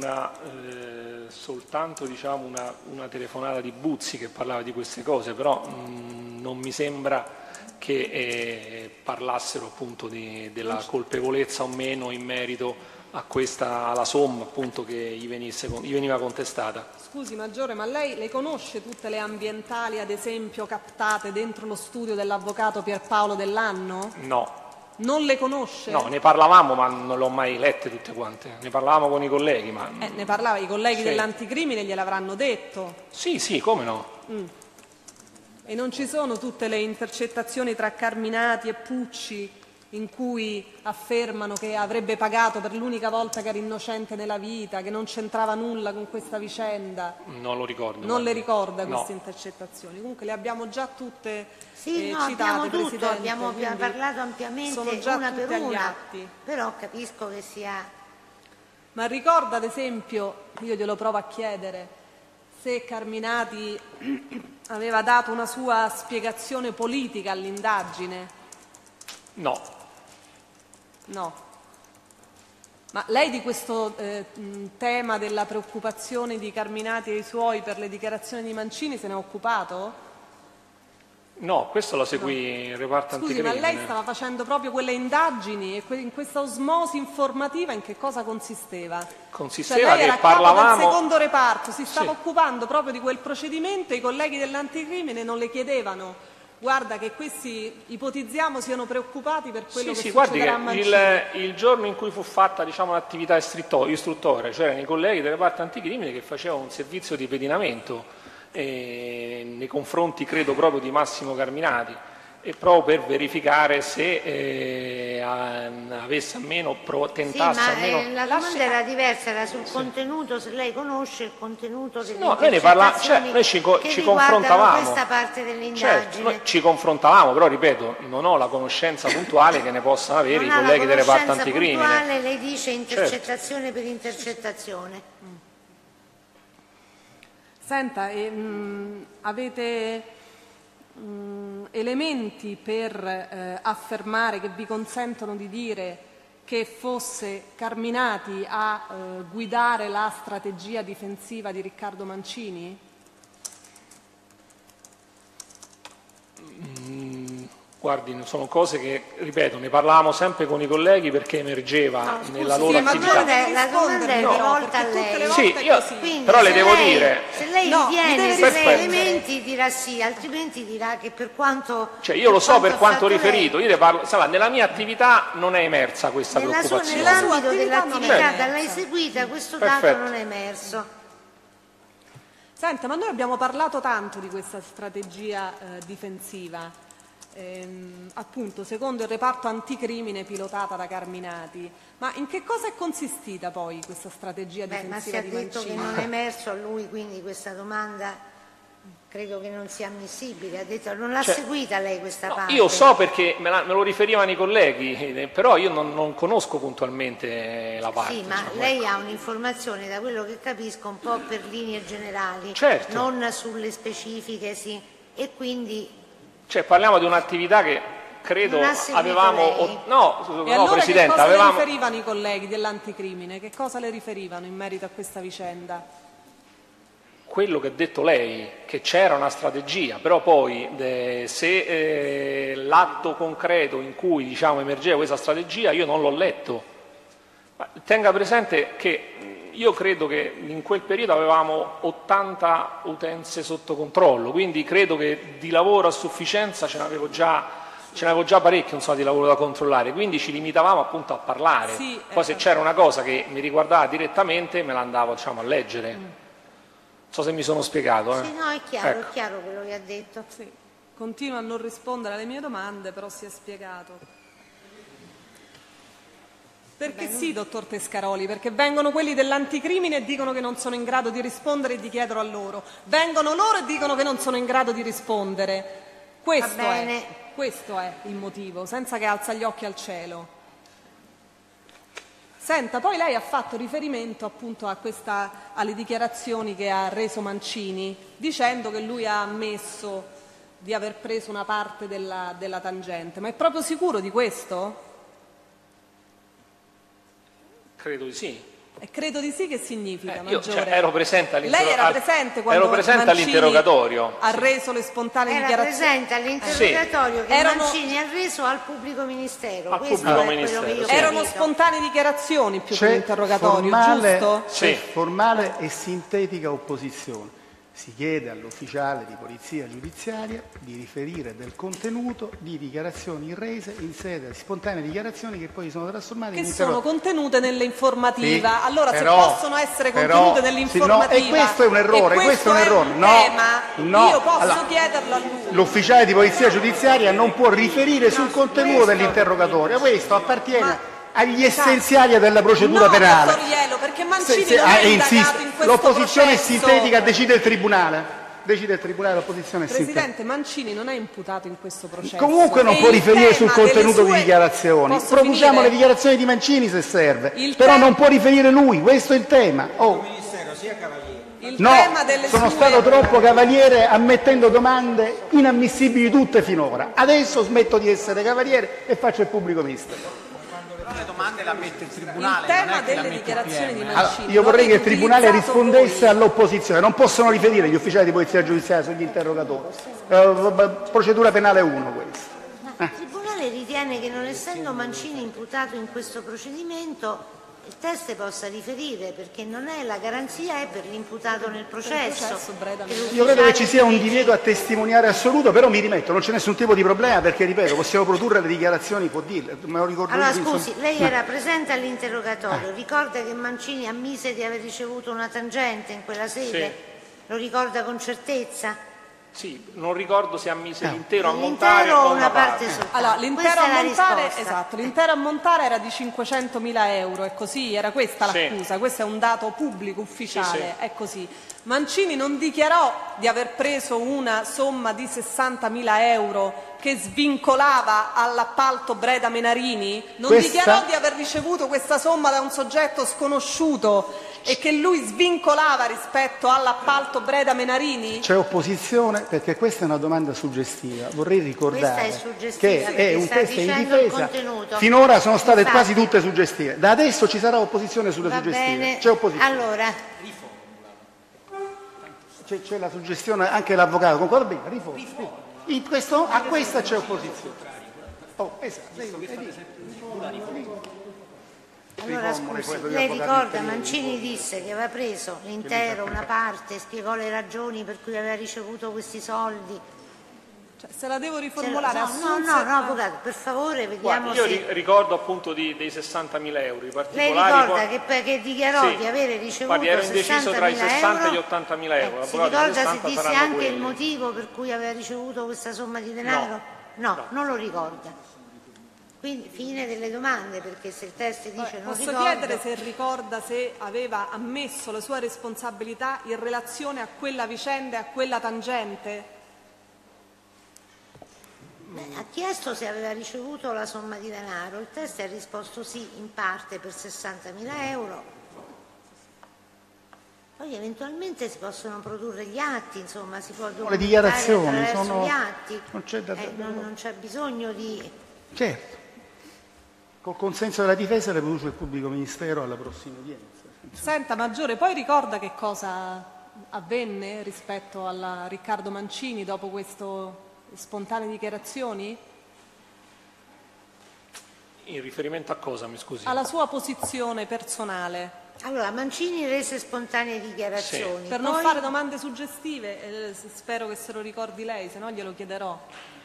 soltanto una telefonata di Buzzi che parlava di queste cose, però non mi sembra che parlassero appunto della colpevolezza o meno in merito alla somma appunto che gli veniva contestata. Scusi Maggiore, ma lei le conosce tutte le ambientali, ad esempio, captate dentro lo studio dell'avvocato Pierpaolo Dell'Anno? No. Non le conosce? No, ne parlavamo ma non le ho mai lette tutte quante, ne parlavamo con i colleghi. Ma... ne parlava, i colleghi dell'anticrimine gliel'avranno detto? Sì, come no. E non ci sono tutte le intercettazioni tra Carminati e Pucci in cui affermano che avrebbe pagato per l'unica volta che era innocente nella vita, che non c'entrava nulla con questa vicenda? Non lo ricordo. Non le ricorda queste intercettazioni? Comunque le abbiamo già tutte citate, Presidente. Abbiamo parlato ampiamente sono già una per agli una, atti. Però capisco che sia... Ma ricorda, ad esempio, io glielo provo a chiedere, se Carminati aveva dato una sua spiegazione politica all'indagine? No. No. Ma lei di questo tema della preoccupazione di Carminati e i suoi per le dichiarazioni di Mancini se ne è occupato? No, questo lo seguì il reparto anticrimine. Scusi, ma lei stava facendo proprio quelle indagini e in questa osmosi informativa in che cosa consisteva? Consisteva lei che era parlavamo... capo del secondo reparto, si stava occupando proprio di quel procedimento e i colleghi dell'anticrimine non le chiedevano guarda che questi ipotizziamo siano preoccupati per quello che succederà a Mancini. Il giorno in cui fu fatta un'attività istruttoria, c'erano i colleghi del reparto anticrimine che facevano un servizio di pedinamento nei confronti credo proprio di Massimo Carminati e proprio per verificare se avesse almeno tentasse almeno... la domanda era diversa, era sul contenuto, se lei conosce il contenuto delle noi ci confrontavamo questa parte dell'indagine. Noi ci confrontavamo, però ripeto, non ho la conoscenza puntuale che ne possano avere i colleghi del reparto anticrimine. Puntuale, lei dice intercettazione per intercettazione. Senta, avete elementi per affermare che vi consentono di dire che fosse Carminati a guidare la strategia difensiva di Riccardo Mancini? Guardi, sono cose che, ripeto, ne parlavamo sempre con i colleghi perché emergeva nella loro attività. La domanda è rivolta a lei. Sì, Quindi, però le devo dire... Se lei ritiene dei elementi dirà sì, altrimenti dirà che per quanto... Cioè io lo so per quanto riferito, io le parlo, nella mia attività non è emersa questa preoccupazione. Nell'ambito dell'attività da lei seguita questo dato non è emerso. Senta, ma noi abbiamo parlato tanto di questa strategia difensiva. Appunto secondo il reparto anticrimine pilotata da Carminati, ma in che cosa è consistita poi questa strategia difensiva di Mancini? Ma si è detto che non è emerso a lui, quindi questa domanda credo che non sia ammissibile. Ha detto non l'ha seguita lei questa parte? Io so perché me lo riferivano i colleghi, però io non conosco puntualmente la parte. Sì, ma lei ha un'informazione, da quello che capisco, un po' per linee generali, certo, non sulle specifiche, sì, e quindi... Cioè parliamo di un'attività che credo avevamo... No, allora Presidente, che cosa le riferivano i colleghi dell'anticrimine? Che cosa le riferivano in merito a questa vicenda? Quello che ha detto lei, che c'era una strategia, però poi se l'atto concreto in cui emergeva questa strategia io non l'ho letto. Ma tenga presente che io credo che in quel periodo avevamo 80 utenze sotto controllo, quindi credo che di lavoro a sufficienza ce n'avevo già parecchio di lavoro da controllare, quindi ci limitavamo appunto a parlare. Sì, poi se c'era una cosa che mi riguardava direttamente me la andavo a leggere. Non so se mi sono spiegato. Sì, no, è chiaro, è chiaro quello che ha detto. Sì. Continua a non rispondere alle mie domande, però si è spiegato. Perché sì, dottor Tescaroli, perché vengono quelli dell'anticrimine e dicono che non sono in grado di rispondere e di chiedere a loro. Vengono loro e dicono che non sono in grado di rispondere. Questo è il motivo, senza che alza gli occhi al cielo. Senta, poi lei ha fatto riferimento appunto alle dichiarazioni che ha reso Mancini, dicendo che lui ha ammesso di aver preso una parte della tangente. Ma è proprio sicuro di questo? Credo di sì. E credo di sì che significa, Maggiore? Ero presente Lei era presente quando all'interrogatorio. Ha reso le spontanee dichiarazioni? Era presente all'interrogatorio che Mancini ha reso al pubblico ministero. Erano spontanee dichiarazioni più che l'interrogatorio, giusto? C'è formale e sintetica opposizione. Si chiede all'ufficiale di polizia giudiziaria di riferire del contenuto di dichiarazioni rese in sede di spontanee dichiarazioni che poi sono trasformate in sono contenute nell'informativa. Sì, allora se possono essere contenute nell'informativa e questo è un errore, questo è un errore. Io posso chiederlo a lui. L'ufficiale di polizia giudiziaria non può riferire sul contenuto dell'interrogatorio, questo appartiene agli essenziali della procedura penale. Dottor Iello, perché Mancini non è indagato in questo l'opposizione processo. è sintetica, decide il tribunale. L'opposizione è sintetica. Presidente, Mancini non è imputato in questo processo. Comunque non può riferire sul contenuto di dichiarazioni. Produciamo le dichiarazioni di Mancini se serve, però non può riferire lui, questo è il tema. Sono stato troppo cavaliere ammettendo domande inammissibili tutte finora. Adesso smetto di essere cavaliere e faccio il pubblico ministero. Le domande la mette il tribunale. Il tema delle dichiarazioni di Mancini. Io vorrei che il tribunale rispondesse all'opposizione, non possono riferire gli ufficiali di polizia giudiziaria sugli interrogatori. Procedura penale 1 questa. Il tribunale ritiene che non essendo Mancini imputato in questo procedimento il teste possa riferire, perché non è la garanzia è per l'imputato nel processo. Io credo che ci sia un divieto a testimoniare assoluto, però mi rimetto, non c'è nessun tipo di problema perché, ripeto, possiamo produrre le dichiarazioni, può dirle. Me lo ricordo allora scusi, lei era presente all'interrogatorio, ricorda che Mancini ammise di aver ricevuto una tangente in quella sede? Sì. Lo ricorda con certezza? Sì, non ricordo se ammise l'intero ammontare o una parte. Allora, l'intero ammontare era di 500.000 euro, è così? Era questa l'accusa? Questo è un dato pubblico, ufficiale, è così. Mancini non dichiarò di aver preso una somma di 60.000 euro che svincolava all'appalto Breda Menarini? Non dichiarò di aver ricevuto questa somma da un soggetto sconosciuto e che lui svincolava rispetto all'appalto Breda Menarini? C'è opposizione perché questa è una domanda suggestiva. Vorrei ricordare che è un test in difesa. Finora sono state quasi tutte suggestive. Da adesso ci sarà opposizione sulle suggestive. C'è opposizione. Allora. C'è la suggestione, anche l'avvocato concorda bene, A questa c'è opposizione. Esatto. Allora scusi, lei ricorda, Mancini disse che aveva preso l'intero, una parte, spiegò le ragioni per cui aveva ricevuto questi soldi. Cioè, se la devo riformulare, no, avvocato, per favore, vediamo. Guarda, io ricordo appunto dei 60.000 euro. I particolari lei ricorda che dichiarò di avere ricevuto 60.000 euro? Ero indeciso tra i 60 e gli 80.000 euro. Si ricorda se disse anche il motivo per cui aveva ricevuto questa somma di denaro? No, non lo ricorda. Quindi fine delle domande, perché se il test dice non ricordo... Posso chiedere se ricorda se aveva ammesso la sua responsabilità in relazione a quella vicenda e a quella tangente? Ha chiesto se aveva ricevuto la somma di denaro, il test ha risposto sì, in parte per 60.000 euro. Poi eventualmente si possono produrre gli atti, insomma, si può documentare le dichiarazioni attraverso gli atti. Non c'è bisogno di... Certo. Col consenso della difesa le produce il pubblico ministero alla prossima udienza. Senta, Maggiore, poi ricorda che cosa avvenne rispetto a Riccardo Mancini dopo queste spontanee dichiarazioni? In riferimento a cosa, mi scusi? Alla sua posizione personale. Allora, Mancini rese spontanee dichiarazioni. Sì. Per non fare domande suggestive, spero che se lo ricordi lei, se no glielo chiederò.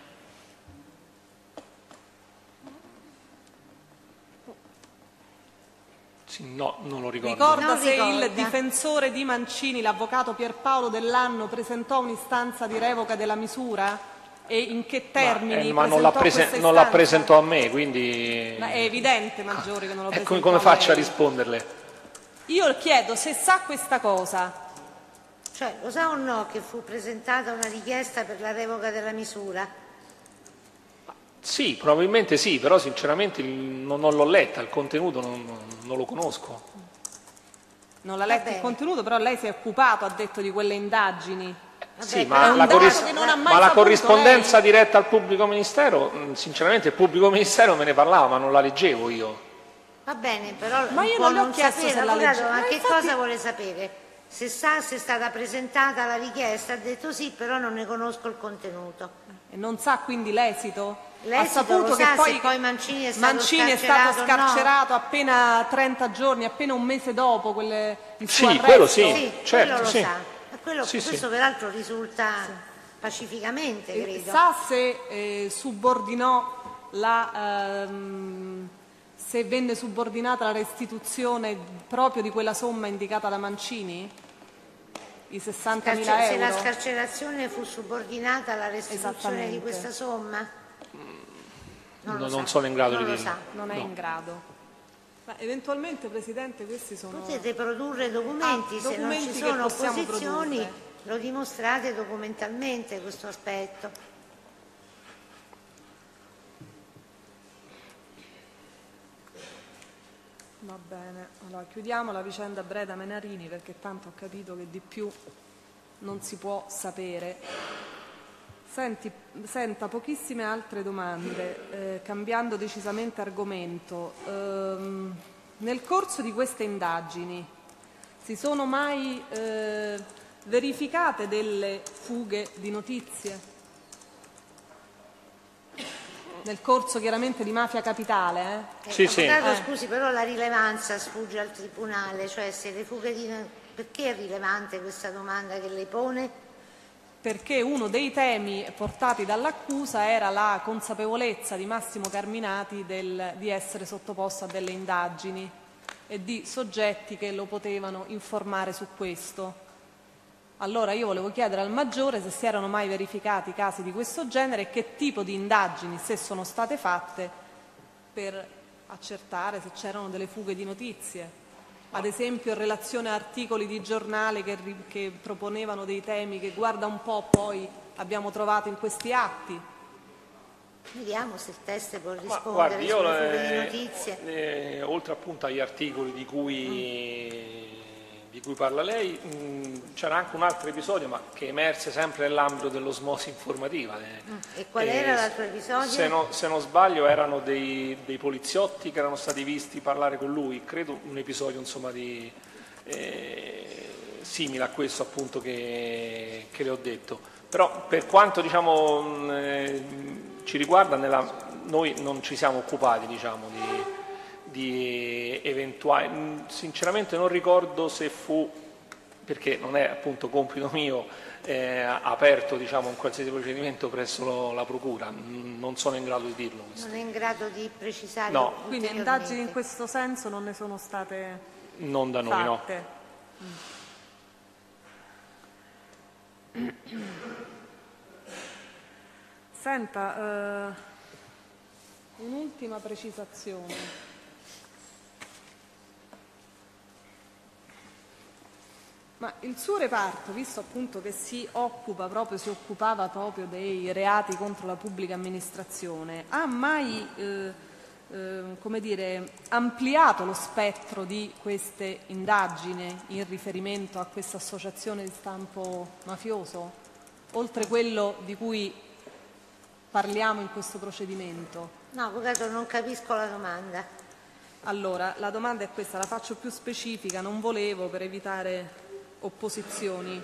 No, non lo ricordo. Ricorda se il difensore di Mancini, l'avvocato Pierpaolo Dell'Anno, presentò un'istanza di revoca della misura? E in che termini? Ma non la presentò a me, quindi... Ma è evidente, Maggiore, che non lo presentò. Come faccio a risponderle? Io chiedo se sa questa cosa. Cioè, lo sa o no che fu presentata una richiesta per la revoca della misura? Sì, probabilmente sì, però sinceramente non l'ho letta, il contenuto non lo conosco. Non l'ha letto il contenuto, però lei si è occupato, ha detto, di quelle indagini. Sì, ma la corrispondenza diretta al pubblico ministero, sinceramente il pubblico ministero me ne parlava, ma non la leggevo io. Va bene, però ma io non le ho chiesto se la leggevo. Ma che cosa vuole sapere? Se sa se è stata presentata la richiesta, ha detto sì, però non ne conosco il contenuto. E non sa quindi l'esito? Ha saputo che poi Mancini è stato scarcerato appena 30 giorni, appena un mese dopo il suo arresto? Quello sì, quello certo, lo sa. Questo peraltro risulta pacificamente, credo. Sa se subordinò se venne subordinata la restituzione proprio di quella somma indicata da Mancini? I 60.000 euro? Se la scarcerazione fu subordinata alla restituzione di questa somma? Non sono in grado di dirlo. Non è in grado. Ma eventualmente, Presidente, questi sono... Potete produrre documenti, se non ci sono opposizioni lo dimostrate documentalmente questo aspetto. Va bene, allora chiudiamo la vicenda Breda Menarini, perché tanto ho capito che di più non si può sapere. Senta, pochissime altre domande, cambiando decisamente argomento. Nel corso di queste indagini si sono mai verificate delle fughe di notizie? Nel corso chiaramente di Mafia Capitale? Sì. Scusi, però la rilevanza sfugge al Tribunale, cioè se le fughe di... Perché è rilevante questa domanda che lei pone? Perché uno dei temi portati dall'accusa era la consapevolezza di Massimo Carminati di essere sottoposto a delle indagini e di soggetti che lo potevano informare su questo. Allora io volevo chiedere al Maggiore se si erano mai verificati casi di questo genere e che tipo di indagini, se sono state fatte, per accertare se c'erano delle fughe di notizie. Ad esempio in relazione a articoli di giornale che proponevano dei temi che guarda un po' poi abbiamo trovato in questi atti. Vediamo se il test può rispondere sulle fughe di notizie. Oltre appunto agli articoli di cui parla lei, c'era anche un altro episodio, ma che emerse sempre nell'ambito dell'osmosi informativa. E qual era l'altro episodio? Se non sbaglio erano dei poliziotti che erano stati visti parlare con lui, credo un episodio insomma simile a questo appunto che le ho detto. Però per quanto ci riguarda, noi non ci siamo occupati di eventuali, sinceramente non ricordo se fu, perché non è appunto compito mio, aperto un qualsiasi procedimento presso la Procura, non sono in grado di dirlo. Non è in grado di precisare? No. Quindi indagini in questo senso non ne sono state non da noi, fatte. no. Senta, un'ultima precisazione. Ma il suo reparto, visto appunto che si occupava proprio dei reati contro la pubblica amministrazione, ha mai ampliato lo spettro di queste indagini in riferimento a questa associazione di stampo mafioso, oltre quello di cui parliamo in questo procedimento? No, Avvocato, non capisco la domanda. Allora, la domanda è questa, la faccio più specifica, non volevo, per evitare opposizioni.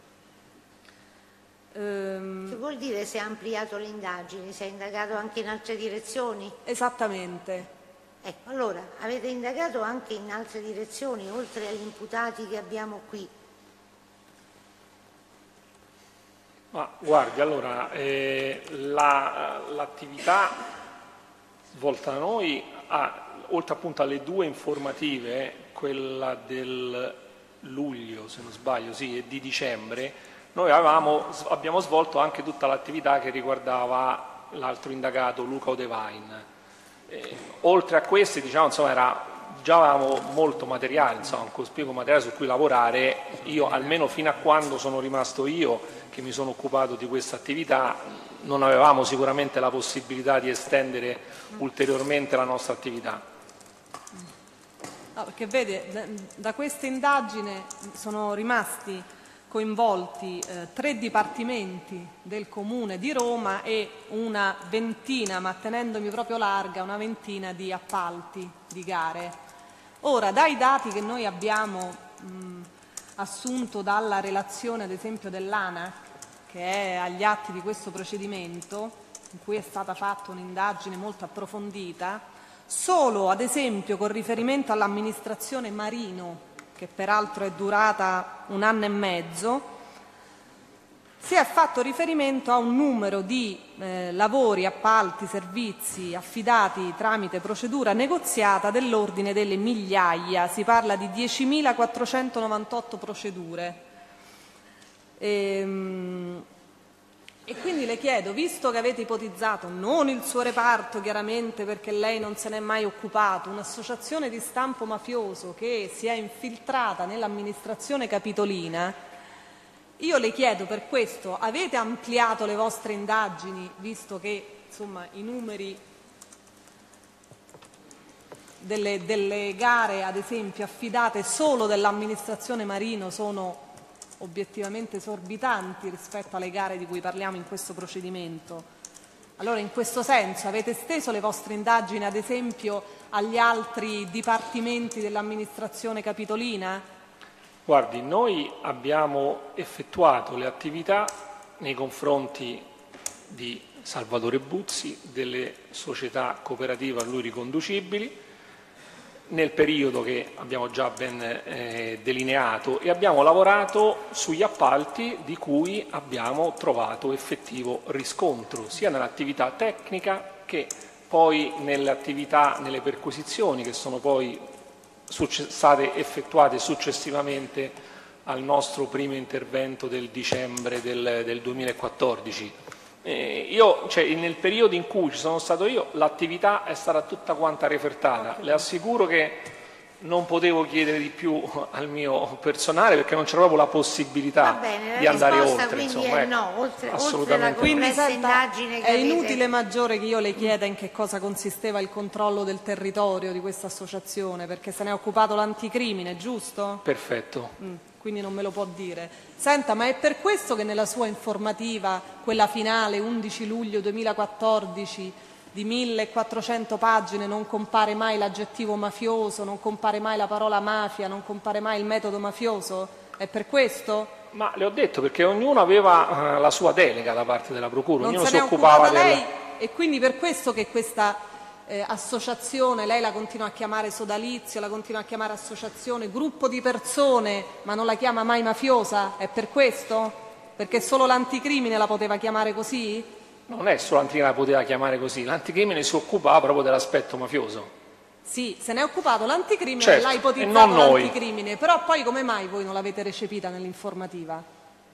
Che vuol dire se ha ampliato le indagini? Si è indagato anche in altre direzioni? Esattamente. Ecco, allora, avete indagato anche in altre direzioni, oltre agli imputati che abbiamo qui? Ma guardi, allora, l'attività svolta da noi, oltre appunto alle due informative, quella del luglio, se non sbaglio, sì, e di dicembre, noi abbiamo svolto anche tutta l'attività che riguardava l'altro indagato, Luca Odevain. Oltre a questi, già avevamo molto materiale, un cospicuo materiale su cui lavorare. Io, almeno fino a quando sono rimasto io, che mi sono occupato di questa attività, non avevamo sicuramente la possibilità di estendere ulteriormente la nostra attività. No, perché vede, da questa indagine sono rimasti coinvolti 3 dipartimenti del Comune di Roma e una ventina, ma tenendomi proprio larga, una ventina di appalti, di gare. Ora, dai dati che noi abbiamo assunto dalla relazione, ad esempio, dell'ANAC, che è agli atti di questo procedimento, in cui è stata fatta un'indagine molto approfondita, solo, ad esempio, con riferimento all'amministrazione Marino, che peraltro è durata 1 anno e mezzo, si è fatto riferimento a un numero di lavori, appalti, servizi affidati tramite procedura negoziata dell'ordine delle migliaia, si parla di 10.498 procedure. E quindi le chiedo, visto che avete ipotizzato, non il suo reparto chiaramente perché lei non se n'è mai occupato, un'associazione di stampo mafioso che si è infiltrata nell'amministrazione capitolina, io le chiedo per questo, avete ampliato le vostre indagini, visto che i numeri delle gare, ad esempio, affidate solo dall'amministrazione Marino sono obiettivamente esorbitanti rispetto alle gare di cui parliamo in questo procedimento. Allora, in questo senso, avete esteso le vostre indagini, ad esempio, agli altri dipartimenti dell'amministrazione capitolina? Guardi, noi abbiamo effettuato le attività nei confronti di Salvatore Buzzi, delle società cooperative a lui riconducibili, nel periodo che abbiamo già ben delineato, e abbiamo lavorato sugli appalti di cui abbiamo trovato effettivo riscontro, sia nell'attività tecnica che poi nelle perquisizioni che sono poi state effettuate successivamente al nostro primo intervento del dicembre del 2014. Nel periodo in cui ci sono stato io, l'attività è stata tutta quanta refertata. Le assicuro che non potevo chiedere di più al mio personale perché non c'era proprio la possibilità di andare oltre. Quindi è no, oltre la quindi indagine che è inutile maggiore che io le chieda in che cosa consisteva il controllo del territorio di questa associazione, perché se ne è occupato l'anticrimine, giusto? Perfetto. Quindi non me lo può dire. Senta, ma è per questo che nella sua informativa, quella finale, 11 luglio 2014, di 1400 pagine, non compare mai l'aggettivo mafioso, non compare mai la parola mafia, non compare mai il metodo mafioso? È per questo? Ma le ho detto, perché ognuno aveva la sua delega da parte della Procura, non ognuno se si ne è occupava occupata lei, e quindi per questo che questa associazione, lei la continua a chiamare sodalizio, la continua a chiamare associazione, gruppo di persone, ma non la chiama mai mafiosa? È per questo? Perché solo l'anticrimine la poteva chiamare così? Non è solo l'anticrimine la poteva chiamare così, l'anticrimine si occupava proprio dell'aspetto mafioso. Sì, se ne è occupato l'anticrimine, certo, l'ha ipotizzato l'anticrimine, però poi come mai voi non l'avete recepita nell'informativa?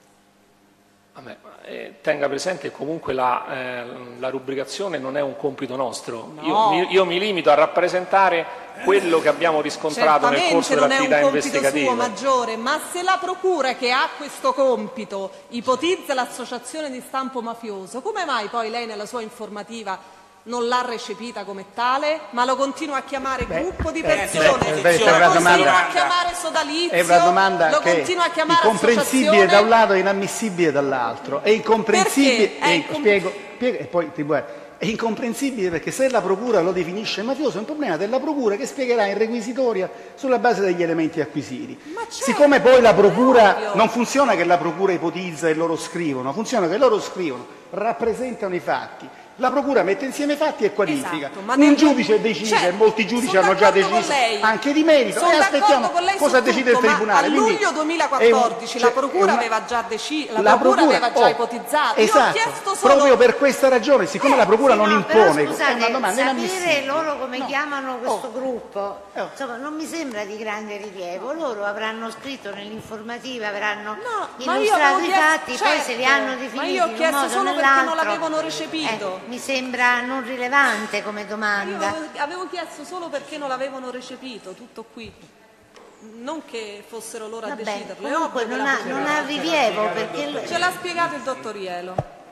Tenga presente che comunque la rubricazione non è un compito nostro. No. Io mi limito a rappresentare quello che abbiamo riscontrato nel corso dell'attività investigativa. Certamente non è un compito suo maggiore, ma se la Procura, che ha questo compito, ipotizza l'associazione di stampo mafioso, come mai poi lei nella sua informativa non l'ha recepita come tale, ma lo continua a chiamare gruppo di persone, lo continua a chiamare sodalizio, è una domanda lo che continua a chiamare incomprensibile da un lato e inammissibile dall'altro. È incomprensibile, e poi è incomprensibile perché se la Procura lo definisce mafioso è un problema della Procura, che spiegherà in requisitoria sulla base degli elementi acquisiti. Siccome poi la Procura non funziona che la Procura ipotizza e loro scrivono, funziona che loro scrivono, rappresentano i fatti. La Procura mette insieme fatti e qualifica. Esatto, un giudice decide, molti giudici hanno già deciso anche di merito, e aspettiamo cosa decide il Tribunale. A luglio 2014 la Procura aveva già deciso, la Procura aveva già ipotizzato. Esatto, io ho chiesto solo... proprio per questa ragione, siccome la Procura non impone, però, scusate, è una domanda sapere loro come chiamano questo gruppo, insomma, non mi sembra di grande rilievo. Loro avranno scritto nell'informativa, avranno illustrato i fatti, poi se li hanno definiti ma io ho chiesto solo perché non l'avevano recepito. Mi sembra non rilevante come domanda. Io avevo chiesto solo perché non l'avevano recepito, tutto qui. Non che fossero loro a deciderlo. Comunque non ha rilievo perché... Ce l'ha spiegato il dottor Ielo.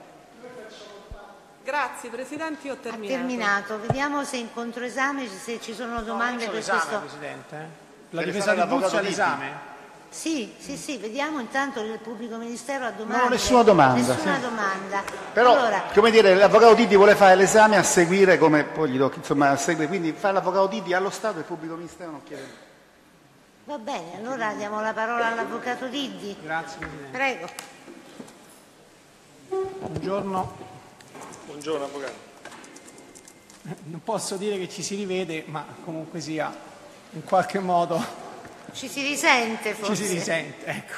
Grazie Presidente, io ho terminato. Ha terminato. Vediamo se in controesame se ci sono domande per questo. Presidente. La difesa di Buzzi all'esame? Sì, vediamo intanto il pubblico ministero ha domande. No, nessuna domanda. Nessuna domanda. Però, allora, come dire, l'avvocato Diddi vuole fare l'esame a seguire come poi gli do, insomma, a seguire, quindi fa l'avvocato Diddi allo Stato e il pubblico ministero non chiede. Va bene, allora diamo la parola all'avvocato Diddi. Grazie Presidente. Prego. Buongiorno. Buongiorno avvocato. Non posso dire che ci si rivede, ma comunque sia, in qualche modo... Ci si risente forse. Ci si risente, ecco.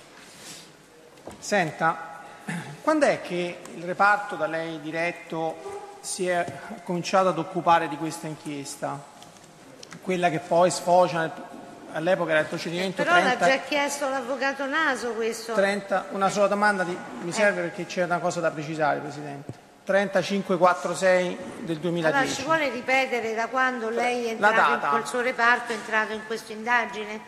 Senta, quando è che il reparto da lei diretto si è cominciato ad occupare di questa inchiesta? Quella che poi sfocia, all'epoca era il procedimento però 30... l'ha già chiesto l'avvocato Naso questo. 30, una sola domanda mi serve perché c'è una cosa da precisare, Presidente. 3546 del 2010. Allora, ci vuole ripetere da quando lei è entrato col suo reparto è entrato in questa indagine?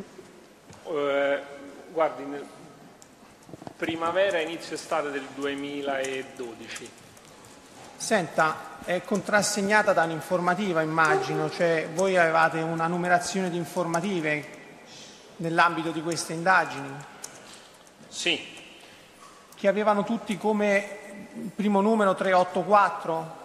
Guardi, primavera, inizio estate del 2012. Senta, è contrassegnata da un'informativa, immagino, cioè voi avevate una numerazione di informative nell'ambito di queste indagini? Sì. Che avevano tutti come primo numero 384?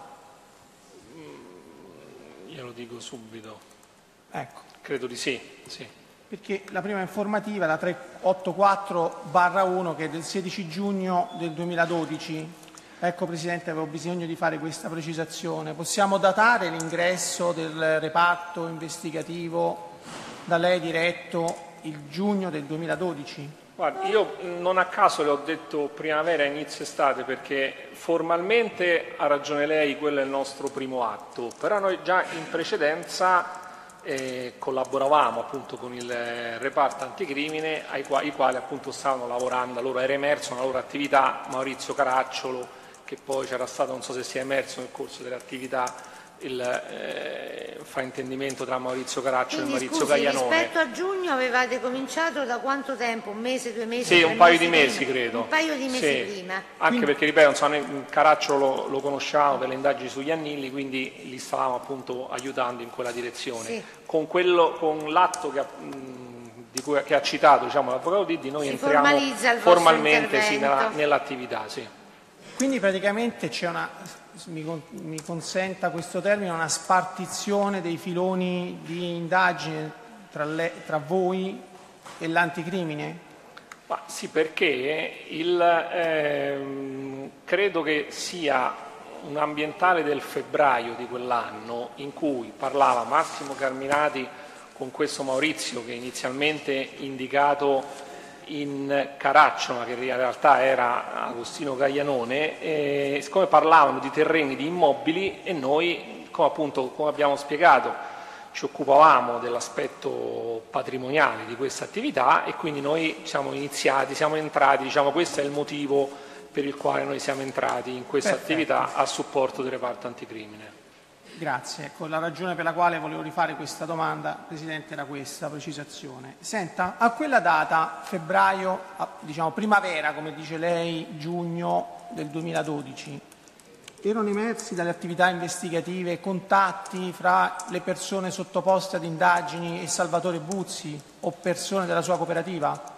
Glielo dico subito. Ecco. Credo di sì. Perché la prima informativa, la 384/1, che è del 16 giugno del 2012, ecco Presidente, avevo bisogno di fare questa precisazione. Possiamo datare l'ingresso del reparto investigativo da lei diretto il giugno del 2012? Guardi, io non a caso le ho detto primavera, inizio estate, perché formalmente ha ragione lei, quello è il nostro primo atto, però noi già in precedenza collaboravamo appunto con il reparto anticrimine i quali appunto stavano lavorando, allora era emerso una loro attività, Maurizio Caracciolo, che poi c'era stato, non so se sia emerso nel corso delle attività, il fraintendimento tra Maurizio Caracciolo e Maurizio Gaglianone. Rispetto a giugno avevate cominciato da quanto tempo? Un mese, 2 mesi? Sì, un paio di mesi credo. Un paio di mesi prima. Anche perché, ripeto, insomma, Caracciolo lo conosciamo per le indagini sugli Annilli, quindi li stavamo appunto aiutando in quella direzione. Sì. Con l'atto che ha citato, diciamo, l'avvocato Diddi, noi entriamo formalmente nell'attività. Sì. Quindi praticamente c'è mi consenta questo termine, una spartizione dei filoni di indagine tra voi e l'anticrimine? Ma sì, perché credo che sia un ambientale del febbraio di quell'anno in cui parlava Massimo Carminati con questo Maurizio, che inizialmente indicato in Caraccio, ma che in realtà era Agostino Gaglianone, e siccome parlavano di terreni, di immobili, e noi, come abbiamo spiegato, ci occupavamo dell'aspetto patrimoniale di questa attività, e quindi noi siamo entrati, diciamo, questo è il motivo per il quale noi siamo entrati in questa attività a supporto del reparto anticrimine. Grazie. La ragione per la quale volevo rifare questa domanda, Presidente, era questa precisazione. Senta, a quella data, febbraio, diciamo primavera, come dice lei, giugno del 2012, erano emersi dalle attività investigative contatti fra le persone sottoposte ad indagini e Salvatore Buzzi o persone della sua cooperativa?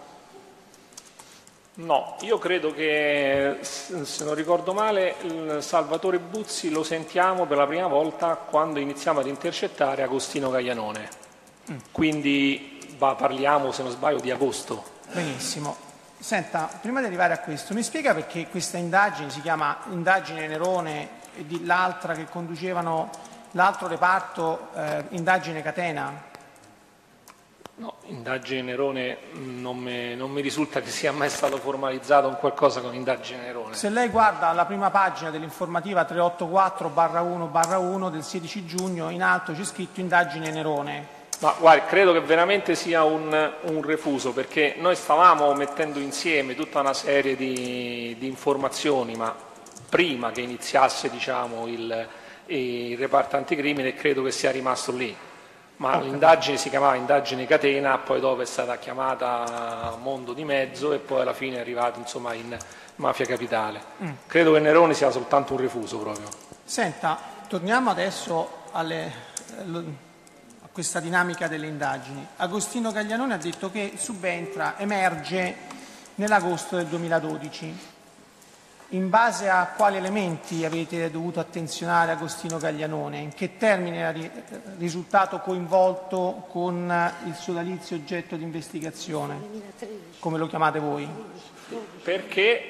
No, io credo che, se non ricordo male, Salvatore Buzzi lo sentiamo per la prima volta quando iniziamo ad intercettare Agostino Gaglianone. Quindi parliamo, se non sbaglio, di agosto. Benissimo. Senta, prima di arrivare a questo, mi spiega perché questa indagine si chiama indagine Nerone e di l'altra che conducevano l'altro reparto, indagine Catena? No, indagine Nerone non mi risulta che sia mai stato formalizzato un qualcosa con indagine Nerone. Se lei guarda la prima pagina dell'informativa 384/1/1 del 16 giugno, in alto c'è scritto indagine Nerone. Ma guardi, credo che veramente sia un refuso, perché noi stavamo mettendo insieme tutta una serie di informazioni, ma prima che iniziasse, diciamo, il reparto anticrimine, e credo che sia rimasto lì. Ma l'indagine si chiamava indagine Catena, poi dopo è stata chiamata Mondo di Mezzo e poi alla fine è arrivato, insomma, in Mafia Capitale. Credo che Nerone sia soltanto un refuso proprio. Senta, torniamo adesso a questa dinamica delle indagini. Agostino Gaglianone ha detto che emerge nell'agosto del 2012. In base a quali elementi avete dovuto attenzionare Agostino Gaglianone? In che termine era risultato coinvolto con il sodalizio oggetto di investigazione? 2013. Come lo chiamate voi? Perché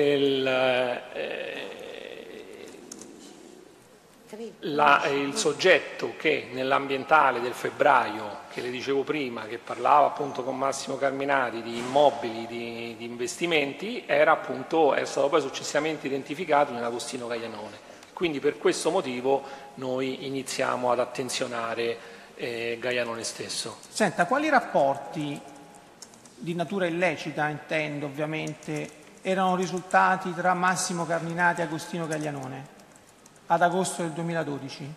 il soggetto che nell'ambientale del febbraio, che le dicevo prima, che parlava appunto con Massimo Carminati di immobili, di investimenti, è stato poi successivamente identificato in Agostino Gaglianone. Quindi per questo motivo noi iniziamo ad attenzionare Gaglianone stesso. Senta, quali rapporti di natura illecita, intendo ovviamente, erano risultati tra Massimo Carminati e Agostino Gaglianone ad agosto del 2012?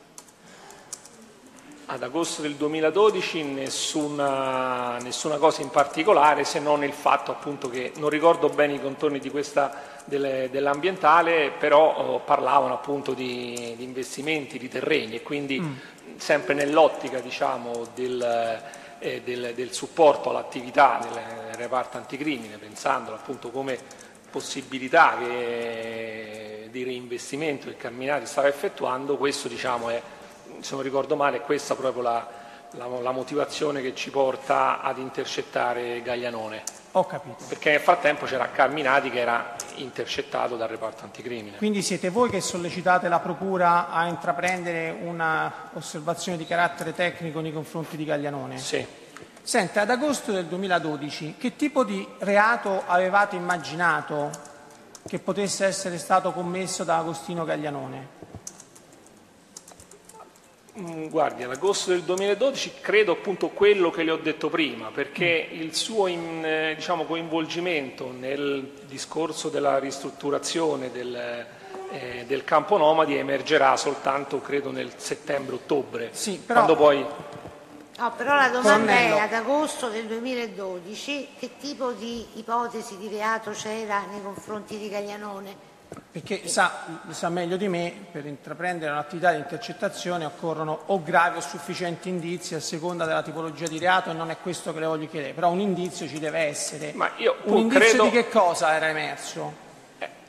Ad agosto del 2012 nessuna cosa in particolare, se non il fatto appunto che non ricordo bene i contorni di dell'ambientale, però parlavano appunto di investimenti, di terreni, e quindi sempre nell'ottica, diciamo, del supporto all'attività del reparto anticrimine, pensando appunto come possibilità di reinvestimento che Carminati stava effettuando. Questo, diciamo, è, se non ricordo male, è questa proprio la motivazione che ci porta ad intercettare Gaglianone. Ho capito. Perché nel frattempo c'era Carminati che era intercettato dal reparto anticrimine. Quindi siete voi che sollecitate la Procura a intraprendere una osservazione di carattere tecnico nei confronti di Gaglianone? Sì. Senta, ad agosto del 2012 che tipo di reato avevate immaginato che potesse essere stato commesso da Agostino Gaglianone? Guardi, ad agosto del 2012 credo appunto quello che le ho detto prima, perché il suo diciamo, coinvolgimento nel discorso della ristrutturazione del campo nomadi emergerà soltanto, credo, nel settembre-ottobre, sì, però... quando poi... No, però la domanda è, ad agosto del 2012, che tipo di ipotesi di reato c'era nei confronti di Gaglianone? Perché sa meglio di me, per intraprendere un'attività di intercettazione occorrono o gravi o sufficienti indizi a seconda della tipologia di reato, e non è questo che le voglio chiedere, però un indizio ci deve essere. Ma io un indizio credo... di che cosa era emerso?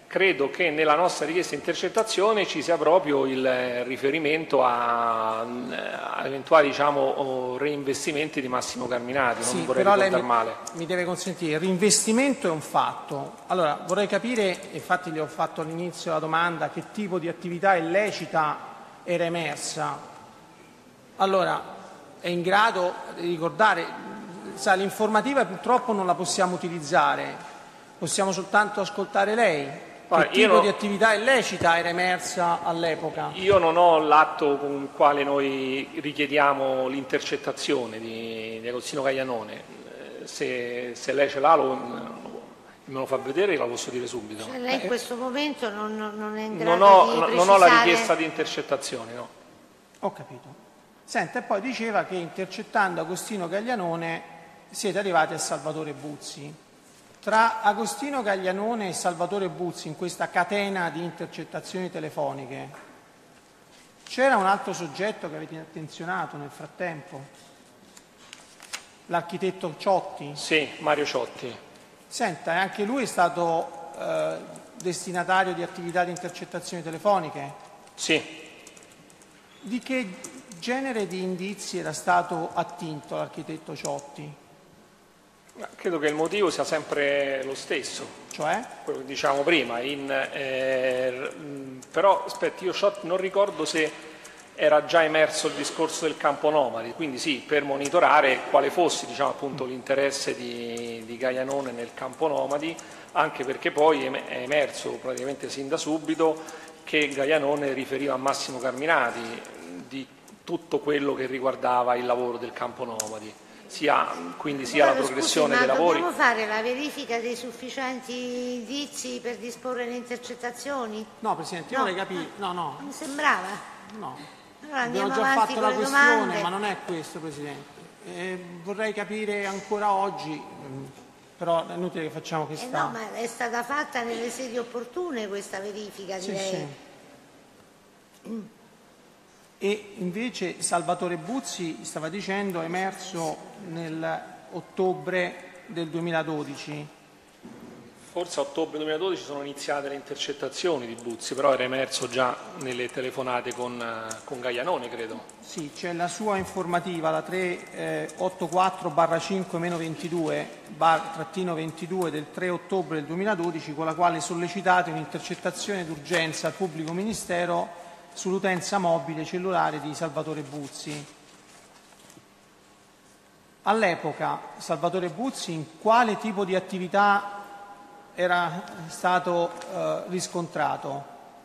credo che nella nostra richiesta di intercettazione ci sia proprio il riferimento a eventuali reinvestimenti di Massimo Carminati, non vorrei ricordare male. Mi deve consentire, il reinvestimento è un fatto. Allora, vorrei capire, infatti le ho fatto all'inizio la domanda, che tipo di attività illecita era emersa. Allora, è in grado di ricordare, l'informativa purtroppo non la possiamo utilizzare, possiamo soltanto ascoltare lei. Che tipo di attività illecita era emersa all'epoca? Io non ho l'atto con il quale noi richiediamo l'intercettazione di Agostino Gaglianone. Se lei ce l'ha me lo fa vedere e la posso dire subito. Cioè lei in questo momento non è in grado di precisare... Non ho la richiesta di intercettazione, no. Ho capito. Senta, e poi diceva che intercettando Agostino Gaglianone siete arrivati a Salvatore Buzzi. Tra Agostino Gaglianone e Salvatore Buzzi in questa catena di intercettazioni telefoniche c'era un altro soggetto che avete attenzionato nel frattempo? L'architetto Ciotti? Sì, Mario Ciotti. Senta, anche lui è stato destinatario di attività di intercettazioni telefoniche? Sì. Di che genere di indizi era stato attinto l'architetto Ciotti? Credo che il motivo sia sempre lo stesso, cioè? Quello che diciamo prima, però aspetti, io non ricordo se era già emerso il discorso del campo nomadi, quindi sì, per monitorare quale fosse appunto l'interesse di Gaglianone nel campo nomadi, anche perché poi è emerso praticamente sin da subito che Gaglianone riferiva a Massimo Carminati di tutto quello che riguardava il lavoro del campo nomadi. Quindi sia la progressione dei lavori. Dobbiamo fare la verifica dei sufficienti indizi per disporre le intercettazioni? No, Presidente, io vorrei capire. No. Mi sembrava? No. Allora abbiamo già fatto la questione, ma non è questo, Presidente. Vorrei capire ancora oggi, però è inutile che facciamo questa... no, ma è stata fatta nelle sedi opportune questa verifica, direi. Sì. E invece Salvatore Buzzi, stava dicendo, è emerso nell'ottobre del 2012. Forse a ottobre 2012 sono iniziate le intercettazioni di Buzzi, però era emerso già nelle telefonate con Gaglianone, credo. Sì, c'è la sua informativa, la 384/5-22/22 del 3 ottobre del 2012, con la quale sollecitate un'intercettazione d'urgenza al pubblico ministero sull'utenza mobile cellulare di Salvatore Buzzi. All'epoca Salvatore Buzzi in quale tipo di attività era stato riscontrato?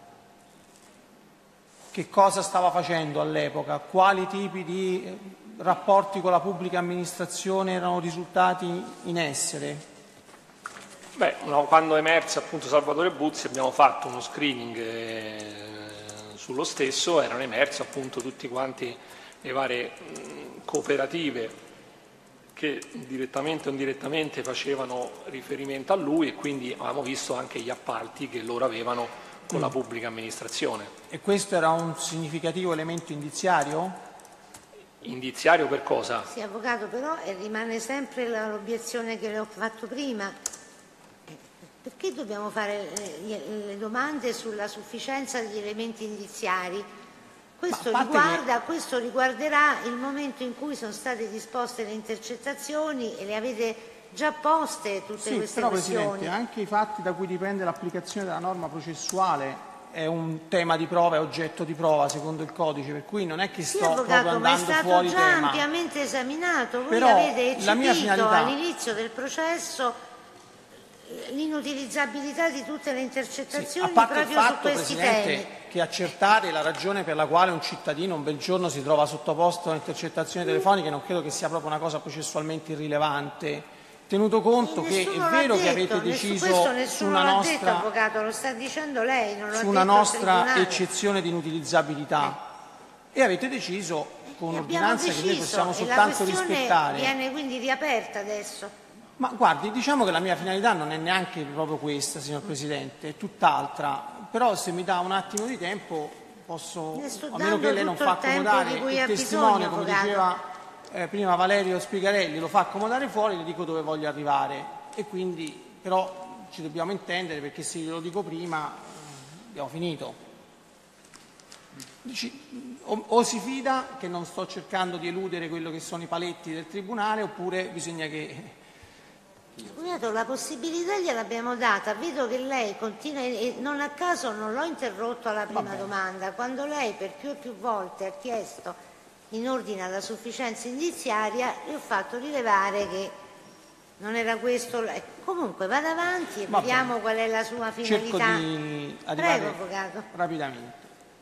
Che cosa stava facendo all'epoca? Quali tipi di rapporti con la pubblica amministrazione erano risultati in essere? Quando è emerso appunto Salvatore Buzzi abbiamo fatto uno screening sullo stesso, erano emerse appunto tutti quanti le varie cooperative che direttamente o indirettamente facevano riferimento a lui e quindi avevamo visto anche gli appalti che loro avevano con la pubblica amministrazione. E questo era un significativo elemento indiziario? Indiziario per cosa? Sì, Avvocato, però rimane sempre l'obiezione che le ho fatto prima. Perché dobbiamo fare le domande sulla sufficienza degli elementi indiziari? Questo riguarderà il momento in cui sono state disposte le intercettazioni e le avete già poste tutte queste però, questioni. Presidente, anche i fatti da cui dipende l'applicazione della norma processuale è un tema di prova, è oggetto di prova secondo il codice, per cui non è che sto proprio andando ma è stato fuori già tema. ampiamente esaminato. Voi Però avete la mia eccepito finalità... all'inizio del processo l'inutilizzabilità di tutte le intercettazioni proprio il fatto, su questi temi. Che accertare la ragione per la quale un cittadino un bel giorno si trova sottoposto a intercettazioni telefoniche non credo che sia proprio una cosa processualmente irrilevante, tenuto conto che è vero che avete deciso su una nostra, detto, avvocato, lo sta dicendo lei, non lo su una nostra eccezione di inutilizzabilità e avete deciso con un'ordinanza che noi possiamo soltanto rispettare. Viene quindi riaperta adesso. Ma guardi, diciamo che la mia finalità non è neanche proprio questa, signor Presidente, è tutt'altra, però se mi dà un attimo di tempo posso, a meno che lei non fa accomodare il testimone, come diceva prima Valerio Spigarelli, lo fa accomodare fuori, le dico dove voglio arrivare e quindi però ci dobbiamo intendere, perché se glielo dico prima abbiamo finito. O si fida che non sto cercando di eludere quello che sono i paletti del Tribunale, oppure bisogna che... La possibilità gliel'abbiamo data, vedo che lei continua e non a caso non l'ho interrotto alla prima domanda, quando lei per più e più volte ha chiesto in ordine alla sufficienza indiziaria, le ho fatto rilevare che non era questo. Comunque vada avanti e vediamo qual è la sua finalità. Cerco di arrivare Prego, avvocato. rapidamente.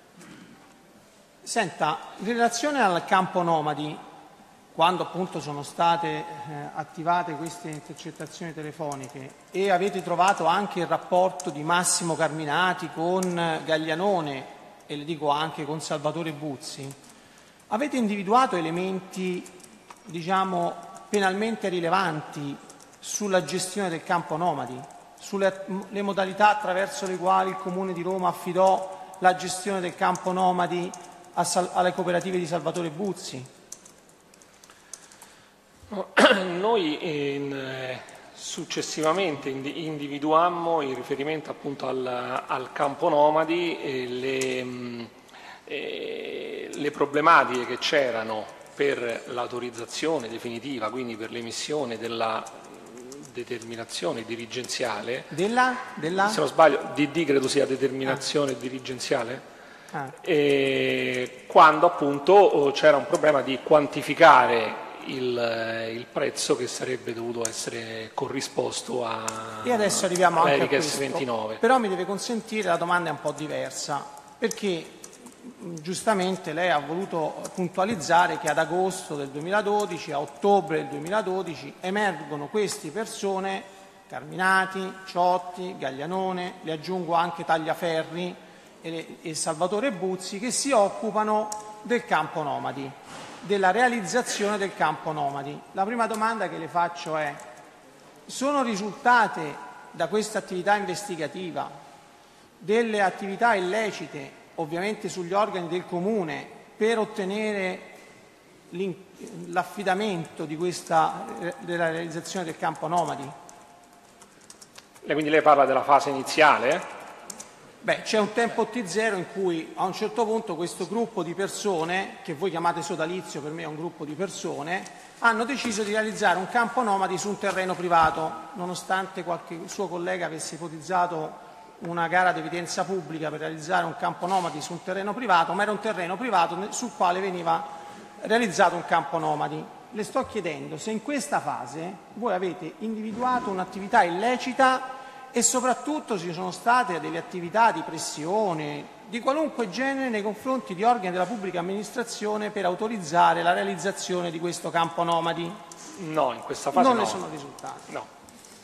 Senta, in relazione al campo nomadi, quando appunto sono state attivate queste intercettazioni telefoniche e avete trovato anche il rapporto di Massimo Carminati con Gaglianone e le dico anche con Salvatore Buzzi, avete individuato elementi, diciamo, penalmente rilevanti sulla gestione del campo nomadi, sulle modalità attraverso le quali il Comune di Roma affidò la gestione del campo nomadi alle cooperative di Salvatore Buzzi? Noi successivamente individuammo, in riferimento appunto al campo nomadi, le problematiche che c'erano per l'autorizzazione definitiva, quindi per l'emissione della determinazione dirigenziale. Se non sbaglio, DD credo sia determinazione dirigenziale. Quando appunto c'era un problema di quantificare il prezzo che sarebbe dovuto essere corrisposto a e adesso arriviamo anche a questo, 29. Però mi deve consentire, la domanda è un po' diversa, perché giustamente lei ha voluto puntualizzare che ad agosto del 2012 a ottobre del 2012 emergono queste persone, Carminati, Ciotti, Gaglianone, le aggiungo anche Tagliaferri e Salvatore Buzzi, che si occupano del campo nomadi, della realizzazione del campo nomadi. La prima domanda che le faccio è: sono risultate da questa attività investigativa delle attività illecite, ovviamente sugli organi del Comune, per ottenere l'affidamento della realizzazione del campo nomadi? Quindi lei parla della fase iniziale? C'è un tempo T0 in cui a un certo punto questo gruppo di persone, che voi chiamate sodalizio, per me è un gruppo di persone, hanno deciso di realizzare un campo nomadi su un terreno privato, nonostante qualche suo collega avesse ipotizzato una gara di evidenza pubblica per realizzare un campo nomadi su un terreno privato, ma era un terreno privato sul quale veniva realizzato un campo nomadi. Le sto chiedendo se in questa fase voi avete individuato un'attività illecita e soprattutto ci sono state delle attività di pressione di qualunque genere nei confronti di organi della pubblica amministrazione per autorizzare la realizzazione di questo campo nomadi. No, in questa fase non no. ne sono risultati. No.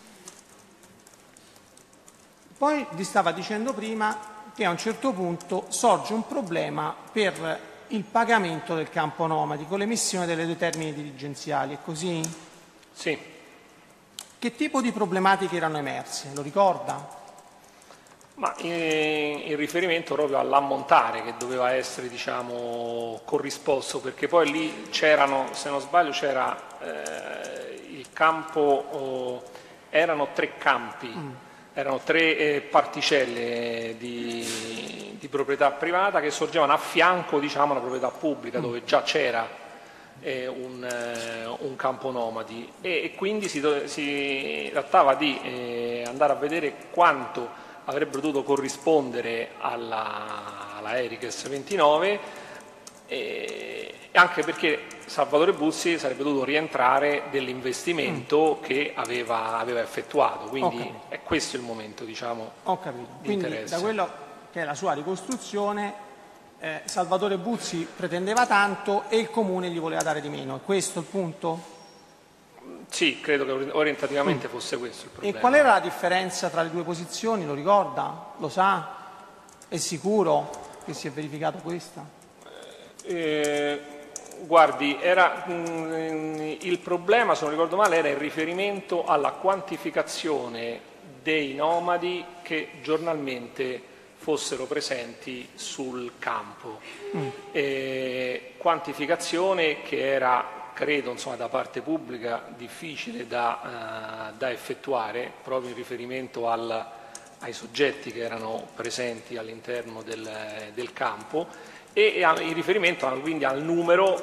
Poi vi stava dicendo prima che a un certo punto sorge un problema per il pagamento del campo nomadi con l'emissione delle determine dirigenziali, è così? Sì. Che tipo di problematiche erano emerse? Lo ricorda? Ma in riferimento proprio all'ammontare che doveva essere, diciamo, corrisposto, perché poi lì c'erano, se non sbaglio, c'era il campo, erano 3 campi, erano 3 particelle di proprietà privata che sorgevano a fianco, diciamo, alla proprietà pubblica, dove già c'era un campo nomadi, e quindi si trattava di andare a vedere quanto avrebbero dovuto corrispondere alla Erikes 29, anche perché Salvatore Buzzi sarebbe dovuto rientrare dell'investimento che aveva effettuato, quindi è questo il momento, diciamo, Ho capito. di Quindi interesse. da quello che è la sua ricostruzione, Salvatore Buzzi pretendeva tanto e il Comune gli voleva dare di meno, è questo il punto? Sì, credo che orientativamente fosse questo il problema. E qual era la differenza tra le due posizioni? Lo ricorda? Lo sa? È sicuro che si è verificato questa? Guardi, il problema, se non ricordo male, era in riferimento alla quantificazione dei nomadi che giornalmente fossero presenti sul campo. Quantificazione che era credo da parte pubblica difficile da effettuare, proprio in riferimento ai soggetti che erano presenti all'interno del campo e in riferimento quindi al numero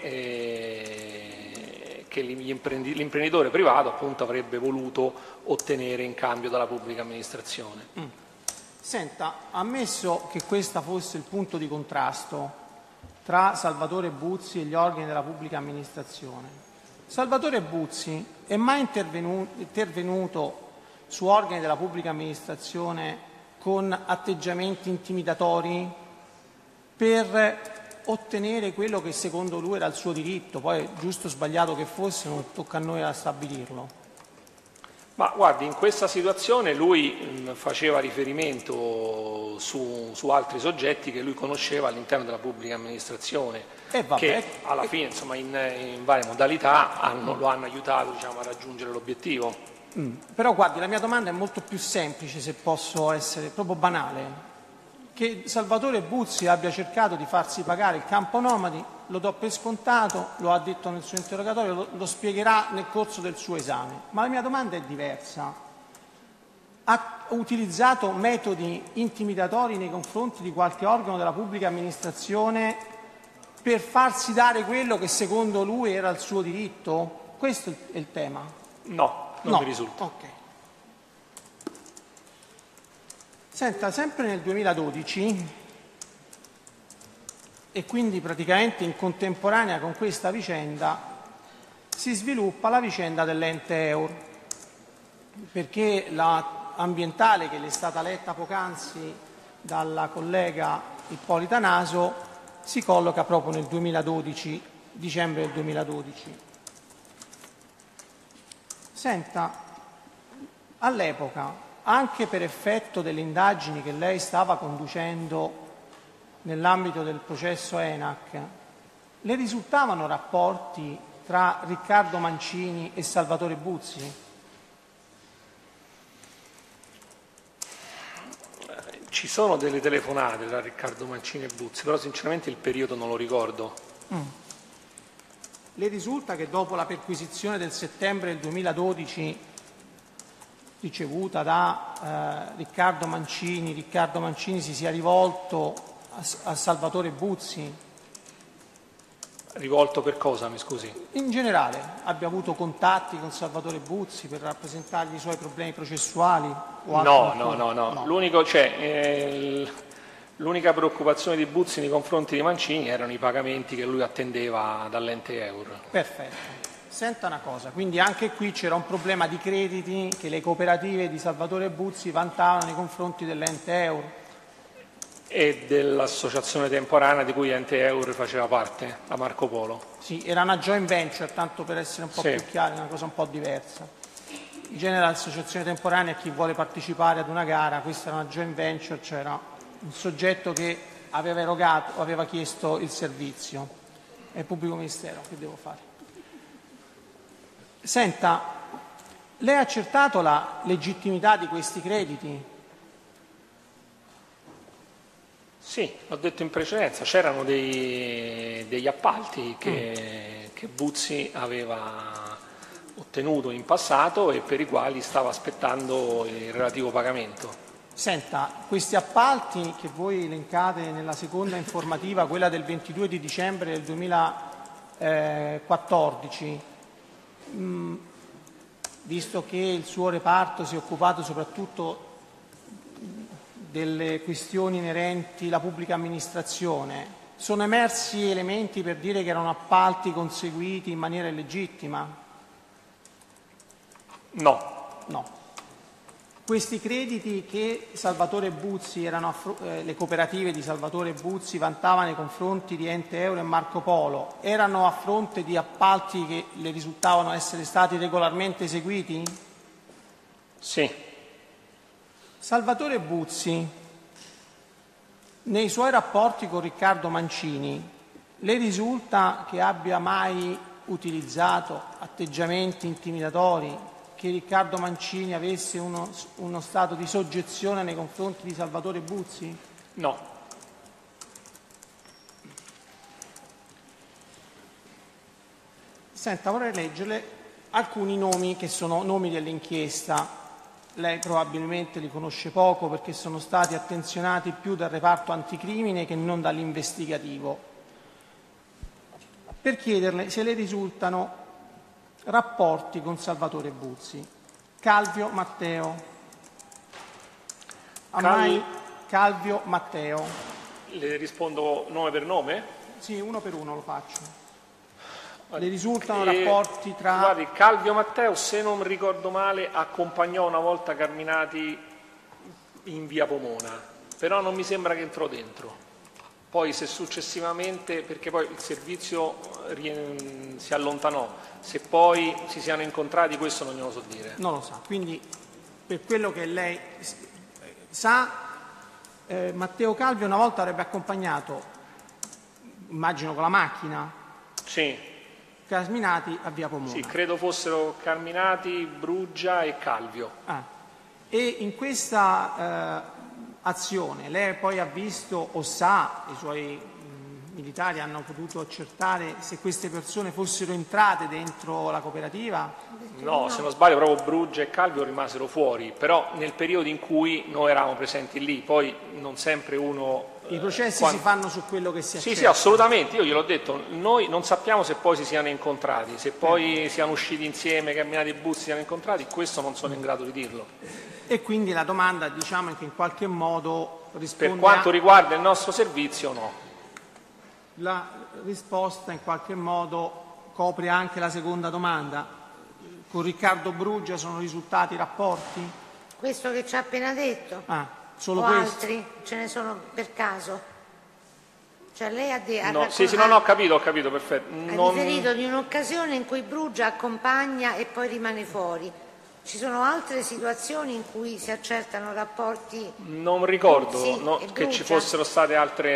che l'imprenditore privato appunto avrebbe voluto ottenere in cambio dalla pubblica amministrazione. Senta, ammesso che questo fosse il punto di contrasto tra Salvatore Buzzi e gli organi della pubblica amministrazione, Salvatore Buzzi è mai intervenuto su organi della pubblica amministrazione con atteggiamenti intimidatori per ottenere quello che secondo lui era il suo diritto? Poi, giusto o sbagliato che fosse, non tocca a noi a stabilirlo. Ma guardi, in questa situazione lui faceva riferimento su altri soggetti che lui conosceva all'interno della pubblica amministrazione, che alla fine in varie modalità lo hanno aiutato a raggiungere l'obiettivo. Però guardi, la mia domanda è molto più semplice, se posso essere proprio banale. Che Salvatore Buzzi abbia cercato di farsi pagare il campo nomadi, lo do per scontato, lo ha detto nel suo interrogatorio, lo spiegherà nel corso del suo esame. Ma la mia domanda è diversa. Ha utilizzato metodi intimidatori nei confronti di qualche organo della pubblica amministrazione per farsi dare quello che secondo lui era il suo diritto? Questo è il tema? No, non mi risulta. Ok. Senta, sempre nel 2012, e quindi praticamente in contemporanea con questa vicenda, si sviluppa la vicenda dell'ente EUR, perché la ambientale che le è stata letta poc'anzi dalla collega Ippolita Naso si colloca proprio nel 2012, dicembre del 2012. Senta, all'epoca, anche per effetto delle indagini che lei stava conducendo nell'ambito del processo ENAC, le risultavano rapporti tra Riccardo Mancini e Salvatore Buzzi? Ci sono delle telefonate tra Riccardo Mancini e Buzzi, però sinceramente il periodo non lo ricordo. Le risulta che dopo la perquisizione del settembre del 2012 ricevuta da Riccardo Mancini si sia rivolto a Salvatore Buzzi? Rivolto per cosa, mi scusi? In generale, abbia avuto contatti con Salvatore Buzzi per rappresentargli i suoi problemi processuali? No. L'unica preoccupazione di Buzzi nei confronti di Mancini erano i pagamenti che lui attendeva dall'ente EUR. Perfetto. Senta una cosa, quindi anche qui c'era un problema di crediti che le cooperative di Salvatore Buzzi vantavano nei confronti dell'ente EUR. E dell'associazione temporanea di cui ente EUR faceva parte, la Marco Polo. Sì, era una joint venture, tanto per essere un po' più chiaro, una cosa un po' diversa. In genere l'associazione temporanea è chi vuole partecipare ad una gara, questa era una joint venture, c'era un soggetto che aveva erogato, aveva chiesto il servizio. È il pubblico ministero, che devo fare? Senta, lei ha accertato la legittimità di questi crediti? Sì, l'ho detto in precedenza, c'erano degli appalti che Buzzi aveva ottenuto in passato e per i quali stava aspettando il relativo pagamento. Senta, questi appalti che voi elencate nella seconda informativa, quella del 22 di dicembre del 2014, visto che il suo reparto si è occupato soprattutto delle questioni inerenti alla pubblica amministrazione, sono emersi elementi per dire che erano appalti conseguiti in maniera illegittima? No. Questi crediti che Salvatore Buzzi le cooperative di Salvatore Buzzi vantavano nei confronti di ente EUR e Marco Polo erano a fronte di appalti che le risultavano essere stati regolarmente eseguiti? Sì. Salvatore Buzzi, nei suoi rapporti con Riccardo Mancini, le risulta che abbia mai utilizzato atteggiamenti intimidatori, che Riccardo Mancini avesse uno stato di soggezione nei confronti di Salvatore Buzzi? No. Senta, vorrei leggerle alcuni nomi che sono nomi dell'inchiesta. Lei probabilmente li conosce poco perché sono stati attenzionati più dal reparto anticrimine che non dall'investigativo. Per chiederle se le risultano rapporti con Salvatore Buzzi. Calvio Matteo. Calvio Matteo. Le rispondo nome per nome? Sì, uno per uno lo faccio. Le risultano rapporti tra... Guardi, Calvio Matteo, se non ricordo male, accompagnò una volta Carminati in via Pomona, però non mi sembra che entrò dentro. Poi se successivamente, perché poi il servizio si allontanò, se poi si siano incontrati questo non glielo so dire. Non lo sa, quindi per quello che lei sa, Matteo Calvio una volta avrebbe accompagnato, immagino con la macchina, sì, Carminati a via Pomona. Sì, credo fossero Carminati, Bruggia e Calvio. E in questa azione lei poi ha visto o sa, i suoi militari hanno potuto accertare se queste persone fossero entrate dentro la cooperativa? No, se non sbaglio proprio Bruggia e Calvio rimasero fuori, però nel periodo in cui noi eravamo presenti lì, poi non sempre uno... I processi si fanno su quello che si accerta. Sì, assolutamente, io gliel'ho detto, noi non sappiamo se poi si siano incontrati, se poi siano usciti insieme, Carminati e Buzzi siano incontrati, questo non sono in grado di dirlo. E quindi la domanda, diciamo, è che in qualche modo risponde... Per quanto riguarda il nostro servizio, no. La risposta in qualche modo copre anche la seconda domanda. Con Riccardo Bruggia sono risultati rapporti? Questo che ci ha appena detto? Solo o questo? Altri? Ce ne sono per caso? Cioè lei ha ho capito, perfetto. Ha riferito di un'occasione in cui Bruggia accompagna e poi rimane fuori. Ci sono altre situazioni in cui si accertano rapporti? Non ricordo che ci fossero state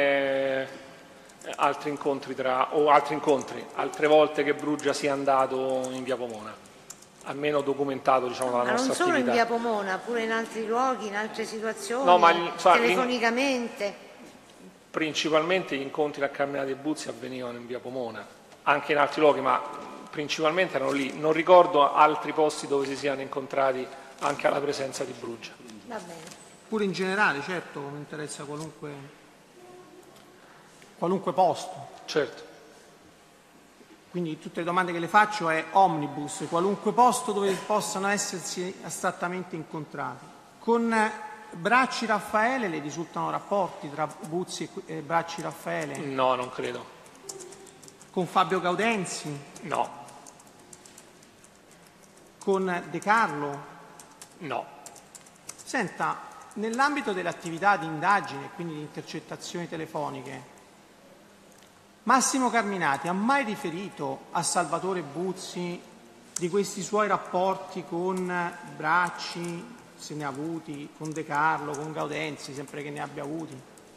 altri incontri, altre volte che Bruggia sia andato in via Pomona, almeno documentato, diciamo, dalla nostra attività. Ma non solo in via Pomona, pure in altri luoghi, in altre situazioni, telefonicamente. Principalmente gli incontri a Carminati e Buzzi avvenivano in via Pomona, anche in altri luoghi, ma principalmente erano lì. Non ricordo altri posti dove si siano incontrati anche alla presenza di Bruggia. Va bene. Pure in generale, certo, mi interessa qualunque posto. Certo. Quindi tutte le domande che le faccio è omnibus, qualunque posto dove possano essersi astrattamente incontrati. Con Bracci Raffaele le risultano rapporti tra Buzzi e Bracci Raffaele? No, non credo. Con Fabio Gaudenzi? No. Con De Carlo? No. Senta, nell'ambito dell'attività di indagine, quindi di intercettazioni telefoniche, Massimo Carminati ha mai riferito a Salvatore Buzzi di questi suoi rapporti con Bracci, se ne ha avuti, con De Carlo, con Gaudenzi, sempre che ne abbia avuti?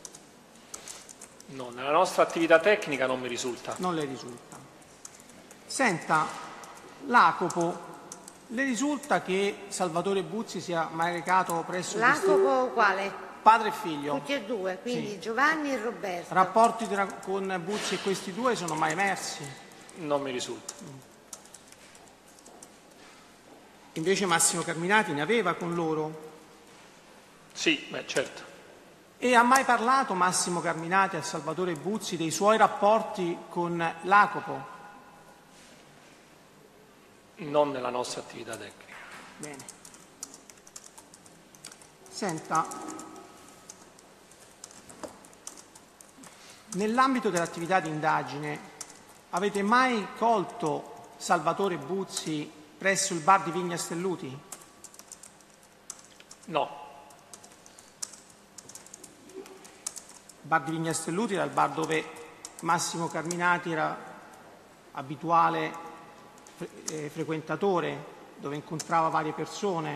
No, nella nostra attività tecnica non mi risulta. Non le risulta. Senta, l'Acopo, le risulta che Salvatore Buzzi sia mai recato presso... L'Acopo quale? Padre e figlio. Tutti e due, quindi sì. Giovanni e Roberto. Rapporti con Buzzi e questi due sono mai emersi? Non mi risulta. Invece Massimo Carminati ne aveva con loro? Sì, certo. E ha mai parlato Massimo Carminati a Salvatore Buzzi dei suoi rapporti con l'Acopo? Non nella nostra attività tecnica. Bene. Senta, nell'ambito dell'attività di indagine avete mai colto Salvatore Buzzi presso il bar di Vigna Stelluti? No. Il bar di Vigna Stelluti era il bar dove Massimo Carminati era abituale frequentatore, dove incontrava varie persone.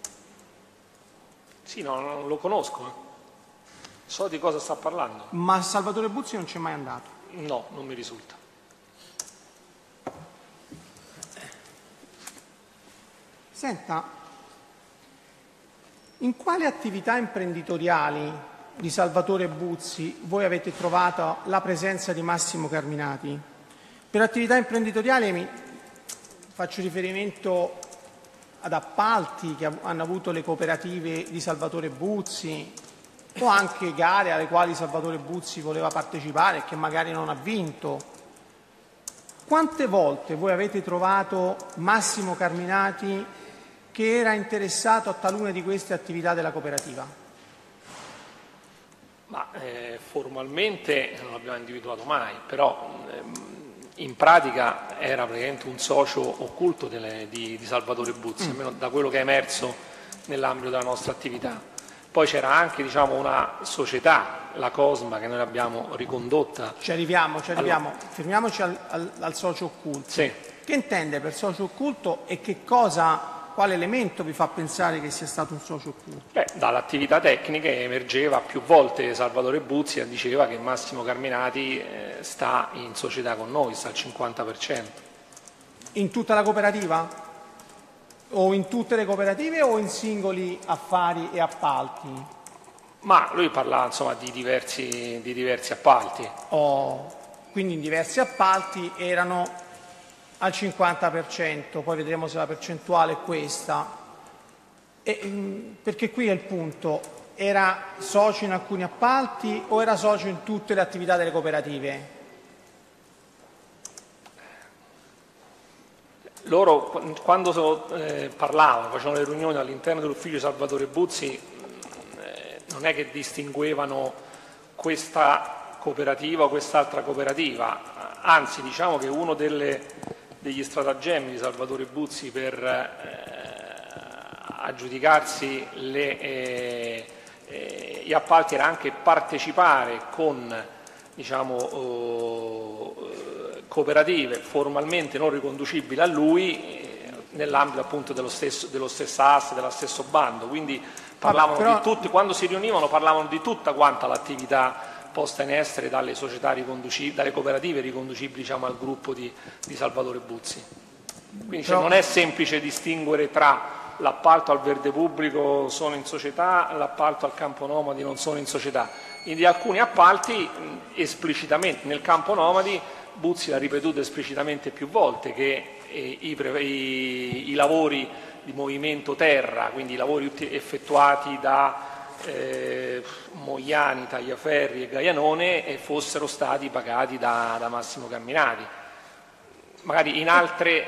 Sì, no, non lo conosco. So di cosa sta parlando. Ma Salvatore Buzzi non c'è mai andato? No, non mi risulta. Senta, in quali attività imprenditoriali di Salvatore Buzzi voi avete trovato la presenza di Massimo Carminati? Per attività imprenditoriali faccio riferimento ad appalti che hanno avuto le cooperative di Salvatore Buzzi o anche gare alle quali Salvatore Buzzi voleva partecipare e che magari non ha vinto. Quante volte voi avete trovato Massimo Carminati che era interessato a talune di queste attività della cooperativa? Formalmente non l'abbiamo individuato mai, però in pratica era praticamente un socio occulto di Salvatore Buzzi, almeno da quello che è emerso nell'ambito della nostra attività. Poi c'era anche una società, la Cosma, che noi abbiamo ricondotta. Ci arriviamo. Fermiamoci al socio occulto. Sì. Che intende per socio occulto e quale elemento vi fa pensare che sia stato un socio occulto? Dall'attività tecnica emergeva più volte Salvatore Buzzi e diceva che Massimo Carminati sta in società con noi, sta al 50%. In tutta la cooperativa? O in tutte le cooperative o in singoli affari e appalti? Ma lui parlava di diversi appalti. Quindi in diversi appalti erano al 50%, poi vedremo se la percentuale è questa. Perché qui è il punto: era socio in alcuni appalti o era socio in tutte le attività delle cooperative? Loro quando parlavano, facevano le riunioni all'interno dell'ufficio Salvatore Buzzi, non è che distinguevano questa cooperativa o quest'altra cooperativa, anzi diciamo che uno degli stratagemmi di Salvatore Buzzi per aggiudicarsi gli appalti era anche partecipare con cooperative formalmente non riconducibili a lui nell'ambito appunto dello stesso asse, dello stesso bando, quindi parlavano di tutti, quando si riunivano parlavano di tutta quanta l'attività posta in essere dalle società dalle cooperative riconducibili al gruppo di Salvatore Buzzi. Quindi non è semplice distinguere tra l'appalto al verde pubblico sono in società, l'appalto al campo nomadi non sono in società. In alcuni appalti esplicitamente nel campo nomadi Buzzi l'ha ripetuto esplicitamente più volte che i lavori di movimento terra, quindi i lavori effettuati da Mogliani, Tagliaferri e Gaianone fossero stati pagati da Massimo Carminati. Magari in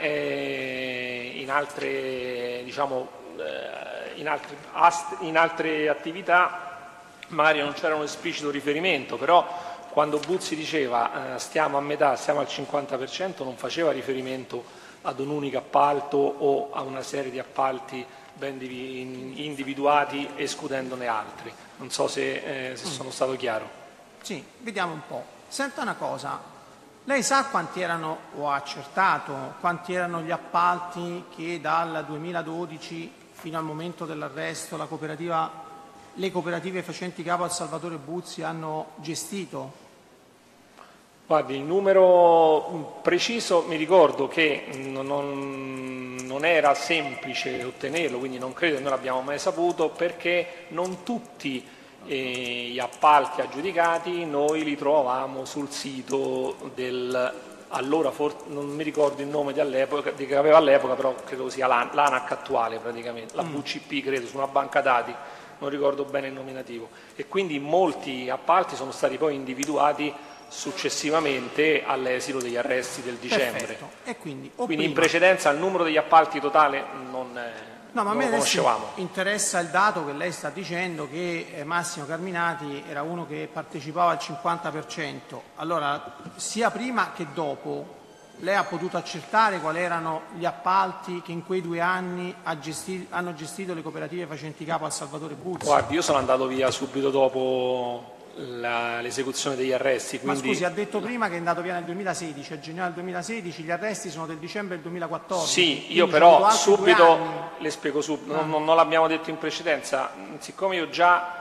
altre attività magari non c'era un esplicito riferimento, però quando Buzzi diceva stiamo a metà, stiamo al 50%, non faceva riferimento ad un unico appalto o a una serie di appalti ben individuati escludendone altri. Non so se sono stato chiaro. Sì, vediamo un po'. Senta una cosa, lei sa quanti erano, o ha accertato, quanti erano gli appalti che dal 2012 fino al momento dell'arresto le cooperative facenti capo a Salvatore Buzzi hanno gestito? Guardi, il numero preciso mi ricordo che non era semplice ottenerlo, quindi non credo che noi l'abbiamo mai saputo, perché non tutti gli appalti aggiudicati noi li trovavamo sul sito allora non mi ricordo il nome che aveva all'epoca, però credo sia l'ANAC attuale praticamente, la VCP credo, su una banca dati, non ricordo bene il nominativo, e quindi molti appalti sono stati poi individuati successivamente all'esito degli arresti del dicembre. E quindi in precedenza il numero degli appalti totale non ma a me lo conoscevamo. Interessa il dato che lei sta dicendo che Massimo Carminati era uno che partecipava al 50%. Allora, sia prima che dopo, lei ha potuto accertare quali erano gli appalti che in quei 2 anni hanno gestito le cooperative facenti capo a Salvatore Buzzi? Guardi, io sono andato via subito dopo l'esecuzione degli arresti. Quindi... Ma scusi, ha detto prima che è andato via nel 2016, a gennaio del 2016, gli arresti sono del dicembre del 2014. Sì, io però subito, le spiego subito, non l'abbiamo detto in precedenza, siccome io già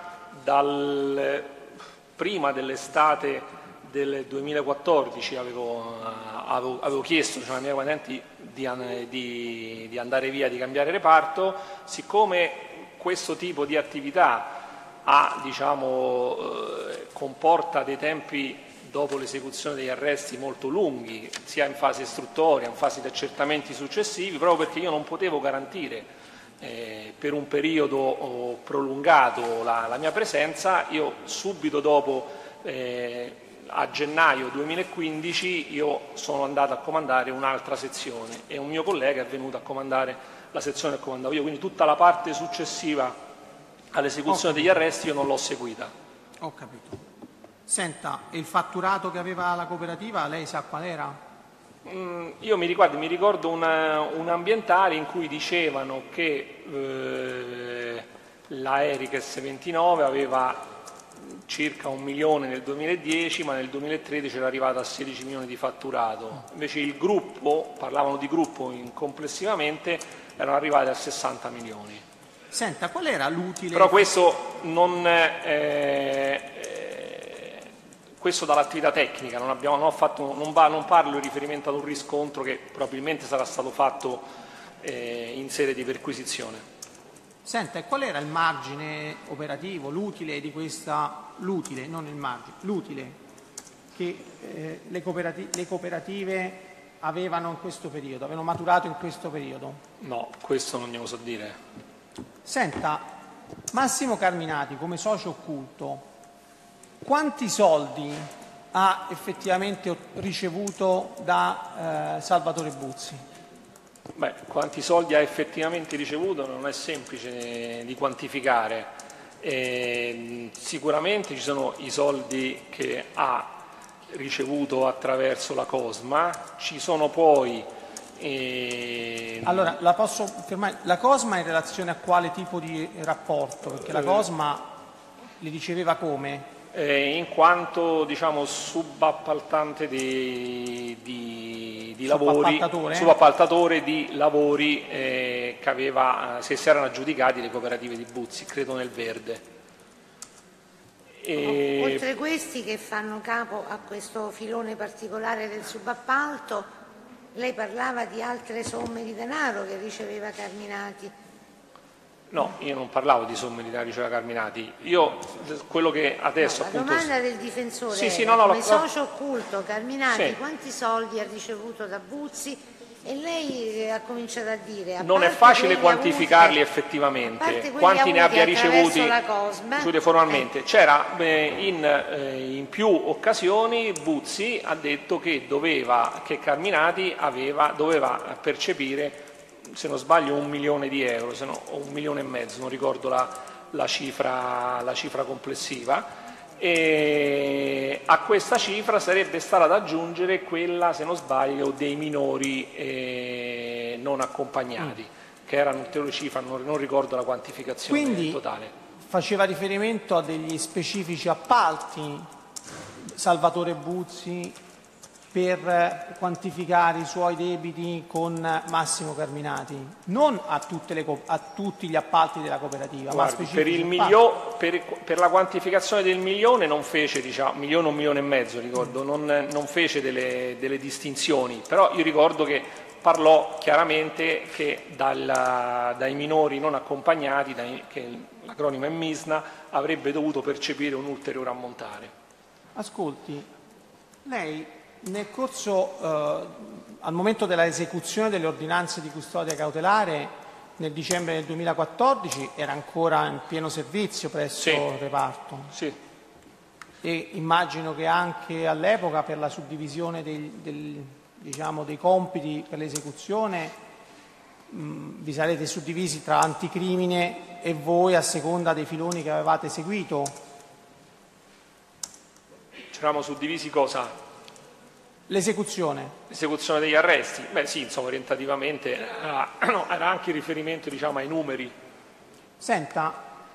prima dell'estate del 2014 avevo chiesto alla mia guidante di andare via, di cambiare reparto, siccome questo tipo di attività comporta dei tempi dopo l'esecuzione degli arresti molto lunghi, sia in fase istruttoria, in fase di accertamenti successivi, proprio perché io non potevo garantire per un periodo prolungato la mia presenza. Io subito dopo, a gennaio 2015, io sono andato a comandare un'altra sezione e un mio collega è venuto a comandare la sezione che comandavo io, quindi tutta la parte successiva all'esecuzione degli arresti io non l'ho seguita. Ho capito. Senta, il fatturato che aveva la cooperativa, lei sa qual era? Io mi ricordo un ambientale in cui dicevano che la Erikes 29 aveva circa 1 milione nel 2010, ma nel 2013 era arrivata a 16 milioni di fatturato. Invece il gruppo, parlavano di gruppo complessivamente, erano arrivati a 60 milioni. Senta, qual era l'utile? Però questo questo dall'attività tecnica, non parlo in riferimento ad un riscontro che probabilmente sarà stato fatto in sede di perquisizione. Senta, e qual era il margine operativo, l'utile di questa, l'utile, non il margine, l'utile che le cooperative avevano in questo periodo, avevano maturato in questo periodo? No, questo non glielo so dire. Senta, Massimo Carminati come socio occulto, quanti soldi ha effettivamente ricevuto da Salvatore Buzzi? Beh, quanti soldi ha effettivamente ricevuto non è semplice di quantificare. Sicuramente ci sono i soldi che ha ricevuto attraverso la Cosma, ci sono poi... Allora, la posso fermare? La Cosma in relazione a quale tipo di rapporto? Perché la Cosma li riceveva come? In quanto, diciamo, subappaltante di lavori, subappaltatore di lavori che aveva, se si erano aggiudicati le cooperative di Buzzi, credo nel verde. Oltre questi che fanno capo a questo filone particolare del subappalto, lei parlava di altre somme di denaro che riceveva Carminati. No, io non parlavo di somme di denaro che riceveva Carminati. Io quello che adesso la appunto... domanda del difensore sì, era, come socio occulto Carminati, sì, quanti soldi ha ricevuto da Buzzi? E lei ha cominciato a dire... non è facile quantificarli effettivamente, quanti ne abbia ricevuti formalmente. C'era in più occasioni Buzzi ha detto che Carminati doveva percepire, se non sbaglio, 1 milione di euro, se no, o 1,5 milioni, non ricordo la cifra complessiva. E a questa cifra sarebbe stata da aggiungere quella, se non sbaglio, dei minori non accompagnati, che era un'ulteriore cifra, non ricordo la quantificazione totale. Quindi faceva riferimento a degli specifici appalti Salvatore Buzzi per quantificare i suoi debiti con Massimo Carminati, non a tutti gli appalti della cooperativa. Guardi, ma per la quantificazione del milione non fece, diciamo, 1,5 milioni, ricordo, non fece delle distinzioni, però io ricordo che parlò chiaramente che dai minori non accompagnati, che l'acronimo è MISNA, avrebbe dovuto percepire un ulteriore ammontare. Ascolti, lei nel corso, al momento della esecuzione delle ordinanze di custodia cautelare, nel dicembre del 2014 era ancora in pieno servizio presso il reparto. Sì. E immagino che anche all'epoca per la suddivisione dei compiti per l'esecuzione vi sarete suddivisi tra anticrimine e voi a seconda dei filoni che avevate seguito? Ci eravamo suddivisi cosa? L'esecuzione. L'esecuzione degli arresti? Beh sì, insomma, orientativamente era anche riferimento, diciamo, ai numeri. Senta,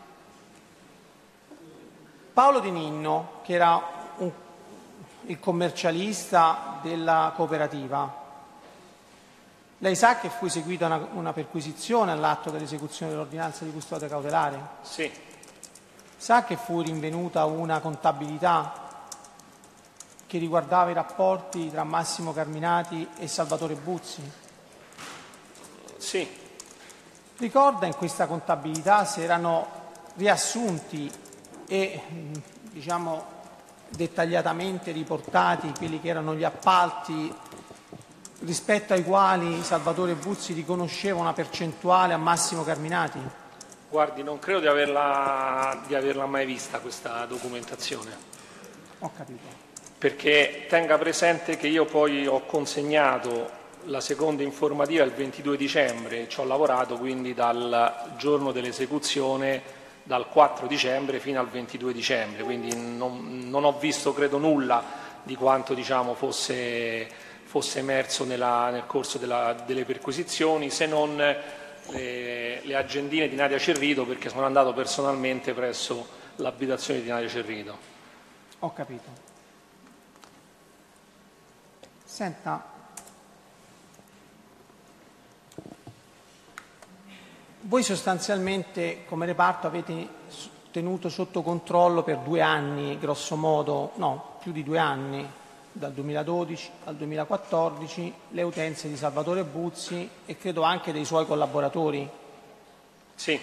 Paolo Di Ninno, che era il commercialista della cooperativa, lei sa che fu eseguita una perquisizione all'atto dell'esecuzione dell'ordinanza di custodia cautelare? Sì. Sa che fu rinvenuta una contabilità che riguardava i rapporti tra Massimo Carminati e Salvatore Buzzi? Sì. Ricorda in questa contabilità se erano riassunti e, diciamo, dettagliatamente riportati quelli che erano gli appalti rispetto ai quali Salvatore Buzzi riconosceva una percentuale a Massimo Carminati? Guardi, non credo di averla mai vista questa documentazione. Ho capito. Perché tenga presente che io poi ho consegnato la seconda informativa il 22 dicembre, ci ho lavorato quindi dal giorno dell'esecuzione, dal 4 dicembre fino al 22 dicembre, quindi non ho visto, credo, nulla di quanto fosse emerso nel corso delle perquisizioni, se non le agendine di Nadia Cerrito, perché sono andato personalmente presso l'abitazione di Nadia Cerrito. Ho capito. Senta, voi sostanzialmente come reparto avete tenuto sotto controllo per 2 anni, grosso modo, no, più di 2 anni, dal 2012 al 2014, le utenze di Salvatore Buzzi e credo anche dei suoi collaboratori. Sì.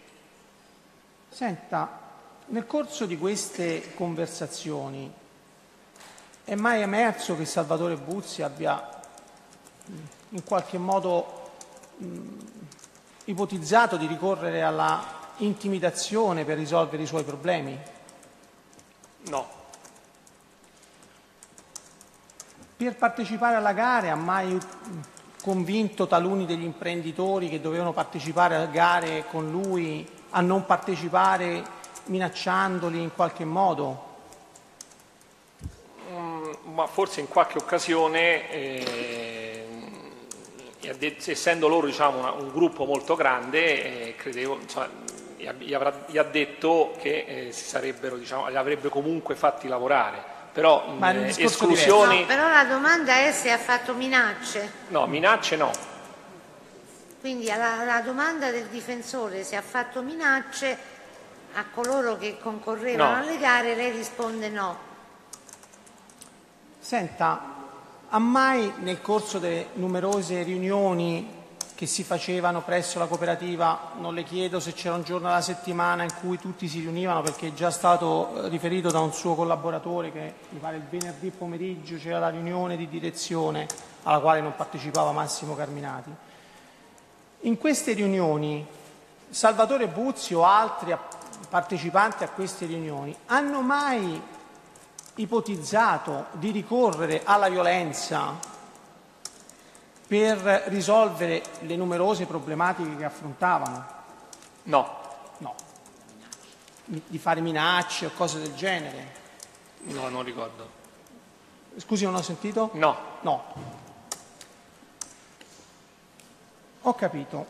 Senta, nel corso di queste conversazioni è mai emerso che Salvatore Buzzi abbia in qualche modo ipotizzato di ricorrere alla intimidazione per risolvere i suoi problemi? No. Per partecipare alla gara ha mai convinto taluni degli imprenditori che dovevano partecipare a gare con lui a non partecipare, minacciandoli in qualche modo? Ma forse in qualche occasione, essendo loro un gruppo molto grande, credevo, gli ha detto che li avrebbe comunque fatti lavorare. Però esclusioni. No, però la domanda è se ha fatto minacce. No, minacce no. Quindi alla domanda del difensore se ha fatto minacce a coloro che concorrevano alle gare, lei risponde no. Senta, ha mai nel corso delle numerose riunioni che si facevano presso la cooperativa, non le chiedo se c'era un giorno alla settimana in cui tutti si riunivano, perché è già stato riferito da un suo collaboratore che mi pare il venerdì pomeriggio c'era la riunione di direzione alla quale non partecipava Massimo Carminati. In queste riunioni Salvatore Buzzi o altri partecipanti a queste riunioni hanno mai ipotizzato di ricorrere alla violenza per risolvere le numerose problematiche che affrontavano? No. No. Di fare minacce o cose del genere? No, non ricordo. Scusi, non ho sentito? No. No. Ho capito.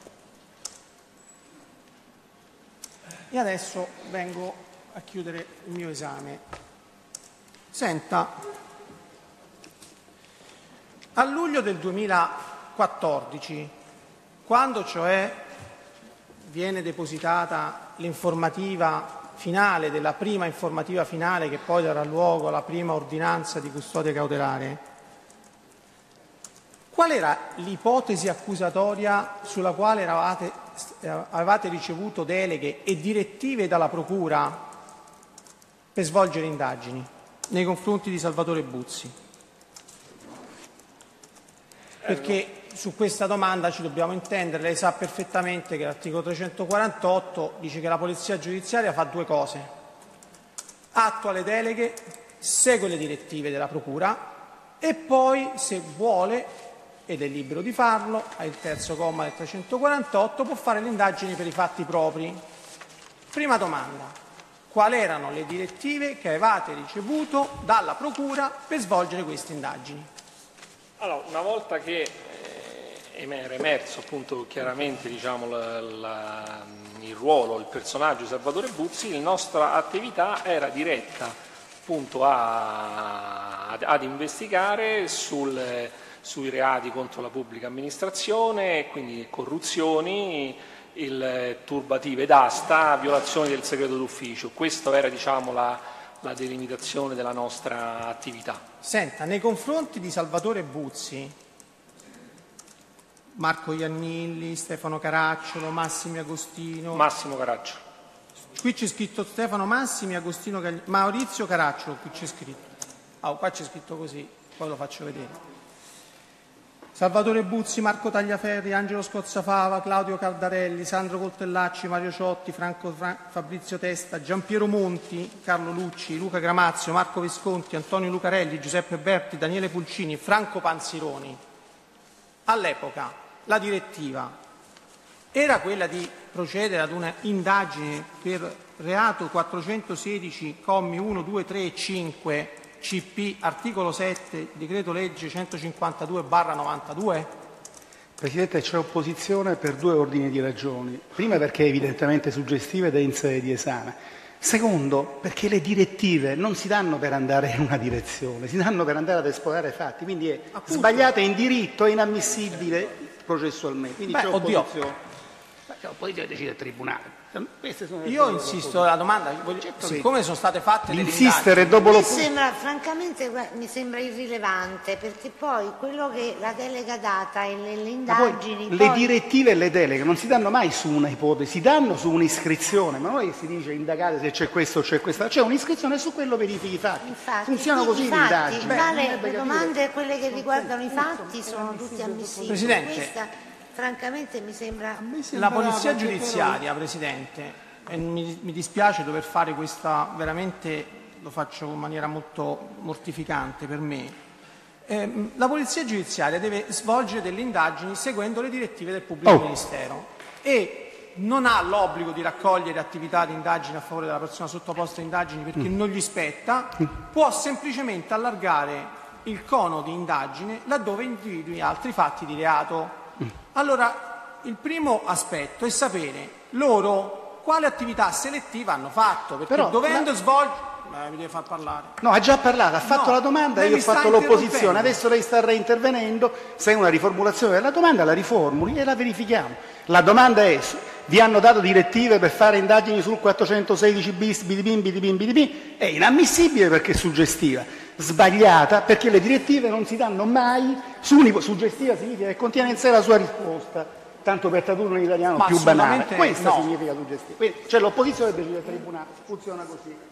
E adesso vengo a chiudere il mio esame. Senta, a luglio del 2014, quando cioè viene depositata l'informativa finale, della prima informativa finale che poi darà luogo alla prima ordinanza di custodia cautelare, qual era l'ipotesi accusatoria sulla quale avevate ricevuto deleghe e direttive dalla Procura per svolgere indagini nei confronti di Salvatore Buzzi? Perché su questa domanda ci dobbiamo intendere, lei sa perfettamente che l'articolo 348 dice che la polizia giudiziaria fa 2 cose: attua le deleghe, segue le direttive della Procura e poi, se vuole, ed è libero di farlo, al terzo comma del 348, può fare le indagini per i fatti propri. Prima domanda: quali erano le direttive che avevate ricevuto dalla Procura per svolgere queste indagini? Allora, una volta che era emerso appunto chiaramente il ruolo, il personaggio di Salvatore Buzzi, la nostra attività era diretta appunto ad investigare sui reati contro la pubblica amministrazione, quindi corruzioni, turbative d'asta, violazioni del segreto d'ufficio. Questa era la delimitazione della nostra attività. Senta, nei confronti di Salvatore Buzzi, Marco Iannilli, Stefano Caracciolo, Massimo Agostino... Massimo Caracciolo. Qui c'è scritto Stefano Massimi, Maurizio Caracciolo, qui c'è scritto. Qua c'è scritto così, poi lo faccio vedere. Salvatore Buzzi, Marco Tagliaferri, Angelo Scozzafava, Claudio Caldarelli, Sandro Coltellacci, Mario Ciotti, Fabrizio Testa, Giampiero Monti, Carlo Lucci, Luca Gramazio, Marco Visconti, Antonio Lucarelli, Giuseppe Berti, Daniele Pulcini e Franco Panzironi. All'epoca la direttiva era quella di procedere ad una indagine per reato 416, commi 1, 2, 3 e 5, CP, articolo 7, decreto legge 152/92? Presidente, c'è opposizione per due ordini di ragioni. Prima perché è evidentemente suggestiva ed è in sede di esame. Secondo, perché le direttive non si danno per andare in una direzione, si danno per andare ad esplorare fatti, quindi è sbagliata in diritto e inammissibile processualmente. Quindi c'è opposizione. C'è opposizione, decide il Tribunale. Io insisto la domanda, siccome sono state fatte delle insistere indagini, dopo francamente mi sembra irrilevante, perché poi quello che la delega data e le indagini... le direttive e le deleghe non si danno mai su una ipotesi, si danno su un'iscrizione, ma non è che si dice indagate se c'è questo o c'è questa, c'è un'iscrizione e su quello verifichi i fatti. Infatti, funziona così l'indagine. Le domande, quelle che riguardano i fatti, sono tutte ammissibili. Presidente, francamente mi sembra... La polizia giudiziaria, Presidente, e mi dispiace dover fare questa, veramente lo faccio in maniera molto mortificante per me, la polizia giudiziaria deve svolgere delle indagini seguendo le direttive del pubblico ministero e non ha l'obbligo di raccogliere attività di indagine a favore della persona sottoposta a indagini perché non gli spetta, può semplicemente allargare il cono di indagine laddove individui altri fatti di reato. Allora, il primo aspetto è sapere loro quale attività selettiva hanno fatto, perché però, dovendo svolgere... mi deve far parlare. No, ha già parlato, ha fatto la domanda, io ho fatto l'opposizione, adesso lei sta reintervenendo, se è una riformulazione della domanda la riformuli e la verifichiamo. La domanda è, vi hanno dato direttive per fare indagini sul 416 bis, bidibim, è inammissibile perché è suggestiva, sbagliata perché le direttive non si danno mai, suggestiva significa che contiene in sé la sua risposta, tanto per tradurlo in italiano più banale, questo significa suggestiva. Quindi c'è l'opposizione e decide il Tribunale, funziona così.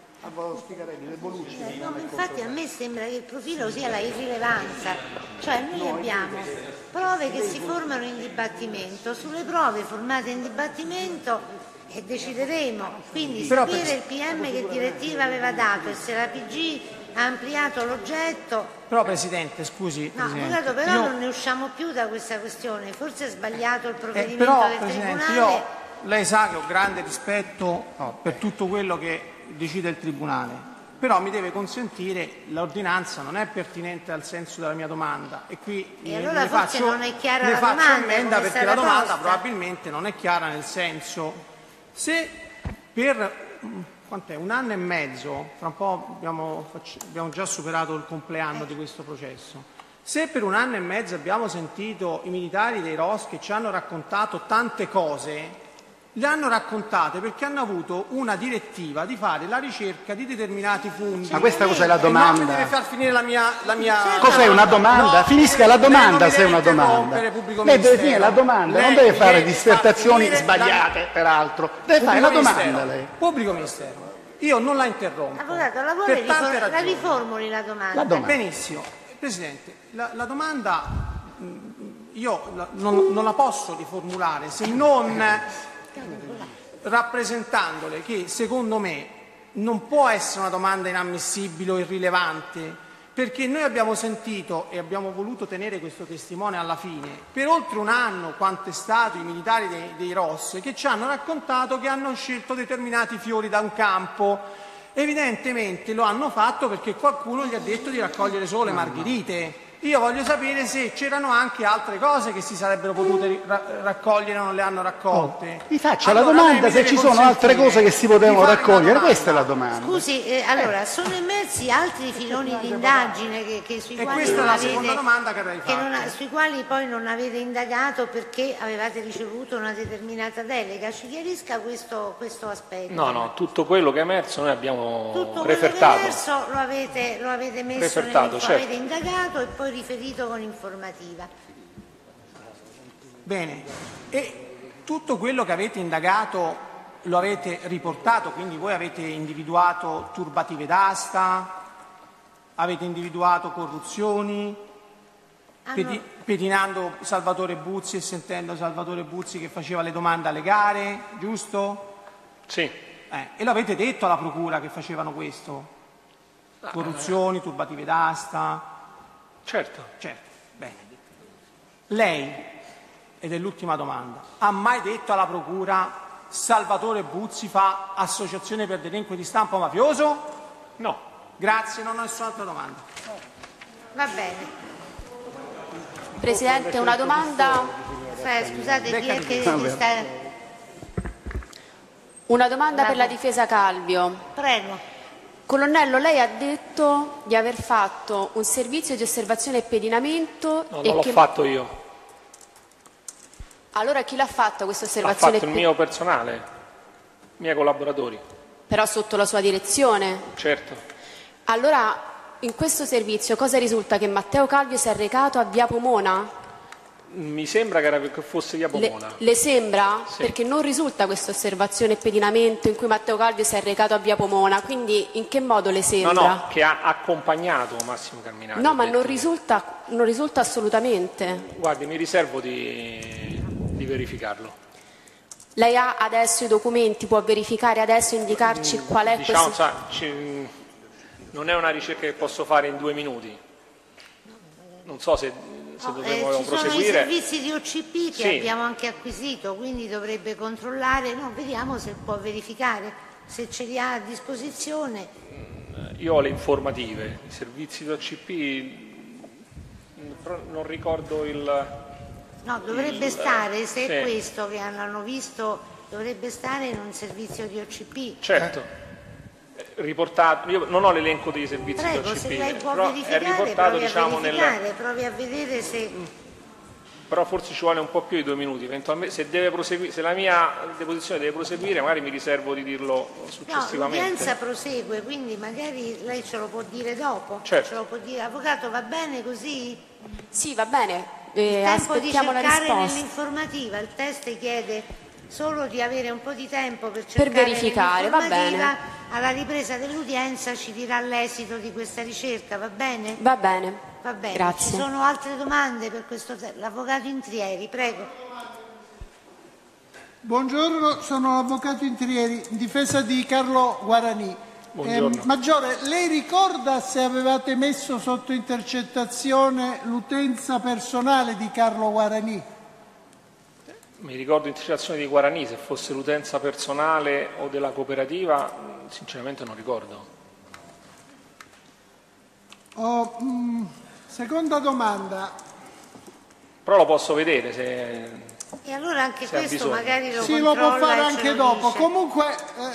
Infatti a me sembra che il profilo sia la irrilevanza, cioè noi abbiamo prove che si formano in dibattimento, sulle prove formate in dibattimento e decideremo, quindi sapere il PM che direttiva aveva dato e se la PG ha ampliato l'oggetto. Però Presidente, scusi, Presidente, però non ne usciamo più da questa questione, forse è sbagliato il provvedimento del Presidente, Tribunale. Lei sa che ho grande rispetto per tutto quello che decide il Tribunale, però mi deve consentire, l'ordinanza non è pertinente al senso della mia domanda e qui allora forse non è chiara la domanda, ammenda perché la domanda probabilmente non è chiara nel senso, se per un anno e mezzo, fra un po' abbiamo già superato il compleanno di questo processo, se per un anno e mezzo abbiamo sentito i militari dei ROS che ci hanno raccontato tante cose, le hanno raccontate perché hanno avuto una direttiva di fare la ricerca di determinati funghi. Ma questa cos'è la domanda? No, deve far finire la mia... Cos'è una domanda? Finisca la domanda se è una domanda. Lei deve finire la domanda, non deve fare dissertazioni sbagliate, peraltro. Deve fare la domanda lei. Pubblico Ministero, io non la interrompo. Avvocato, la riformuli la domanda. Benissimo. Presidente, la domanda io non la posso riformulare se non... rappresentandole che secondo me non può essere una domanda inammissibile o irrilevante, perché noi abbiamo sentito e abbiamo voluto tenere questo testimone alla fine per oltre un anno, quanto è stato i militari dei ROS che ci hanno raccontato che hanno scelto determinati fiori da un campo, evidentemente lo hanno fatto perché qualcuno gli ha detto di raccogliere solo le margherite. Io voglio sapere se c'erano anche altre cose che si sarebbero potute raccogliere e non le hanno raccolte. Mi faccia la domanda se ci sono altre cose che si potevano raccogliere, questa è la domanda. Scusi, allora, sono emersi altri filoni di indagine sui quali questa è la seconda domanda che avrei fatto. Sui quali poi non avete indagato perché avevate ricevuto una determinata delega. Ci chiarisca questo aspetto. No, tutto quello che è emerso noi abbiamo tutto refertato. Tutto quello che è emerso lo avete messo refertato, certo. Avete indagato e poi riferito con informativa. Bene, e tutto quello che avete indagato lo avete riportato, quindi voi avete individuato turbative d'asta, avete individuato corruzioni, pedinando Salvatore Buzzi e sentendo Salvatore Buzzi che faceva le domande alle gare, giusto? Sì. E lo avete detto alla Procura che facevano questo? Corruzioni, turbative d'asta? Certo. Bene. Lei, ed è l'ultima domanda, ha mai detto alla Procura Salvatore Buzzi fa associazione per delinquere di stampo mafioso? No. Grazie, non ho nessun'altra domanda. Va bene. Presidente, una domanda. Scusate, chi è che sta... Una domanda per la difesa Calvio. Prego. Colonnello, lei ha detto di aver fatto un servizio di osservazione e pedinamento. No, non l'ho fatto io. Allora chi l'ha fatto questa L'ha osservazione? fatto il mio personale, i miei collaboratori. Però sotto la sua direzione? Certo. Allora, in questo servizio cosa risulta? Che Matteo Calvio si è recato a Via Pomona? Mi sembra che fosse Via Pomona. Le sembra? Sì. Perché non risulta questa osservazione e pedinamento in cui Matteo Calvio si è recato a Via Pomona, quindi in che modo le sembra? No, che ha accompagnato Massimo Carminati. No, ma non risulta assolutamente. Guardi, mi riservo di verificarlo. Lei ha adesso i documenti, può verificare adesso, indicarci qual è questo? Non è una ricerca che posso fare in 2 minuti. Non so se dovremmo ci proseguire. Sono i servizi di OCP che Sì. abbiamo anche acquisito, quindi dovrebbe controllare, vediamo se può verificare, se ce li ha a disposizione. Io ho le informative, i servizi di OCP, non ricordo il... No, dovrebbe stare, se è sì. questo che hanno visto, dovrebbe stare in un servizio di OCP. Certo, riportato, io non ho l'elenco dei servizi Prego, di OCP, se lei può però verificare, è riportato provi a vedere se... Però forse ci vuole un po' più di 2 minuti, eventualmente se la mia deposizione deve proseguire magari mi riservo di dirlo successivamente. No, l'udienza prosegue, quindi magari lei ce lo può dire dopo. Certo. Ce lo può dire. Avvocato, va bene così? Sì, va bene. Tempo di Aspettiamo la cercare risposta. nell'informativa, il test chiede solo di avere un po' di tempo per cercare verificare, va nell'informativa. bene. Alla ripresa dell'udienza ci dirà l'esito di questa ricerca, va bene? Va bene. Va bene. Grazie. Ci sono altre domande per questo l'avvocato Intrieri, prego. Buongiorno, sono l'avvocato Intrieri, in difesa di Carlo Guarani. Maggiore, lei ricorda se avevate messo sotto intercettazione l'utenza personale di Carlo Guarani? Mi ricordo intercettazione di Guarani, se fosse l'utenza personale o della cooperativa, sinceramente non ricordo. Seconda domanda. Però lo posso vedere se... E allora anche questo magari lo Sì, lo può controlla fare e anche ce lo dopo. dice. Comunque,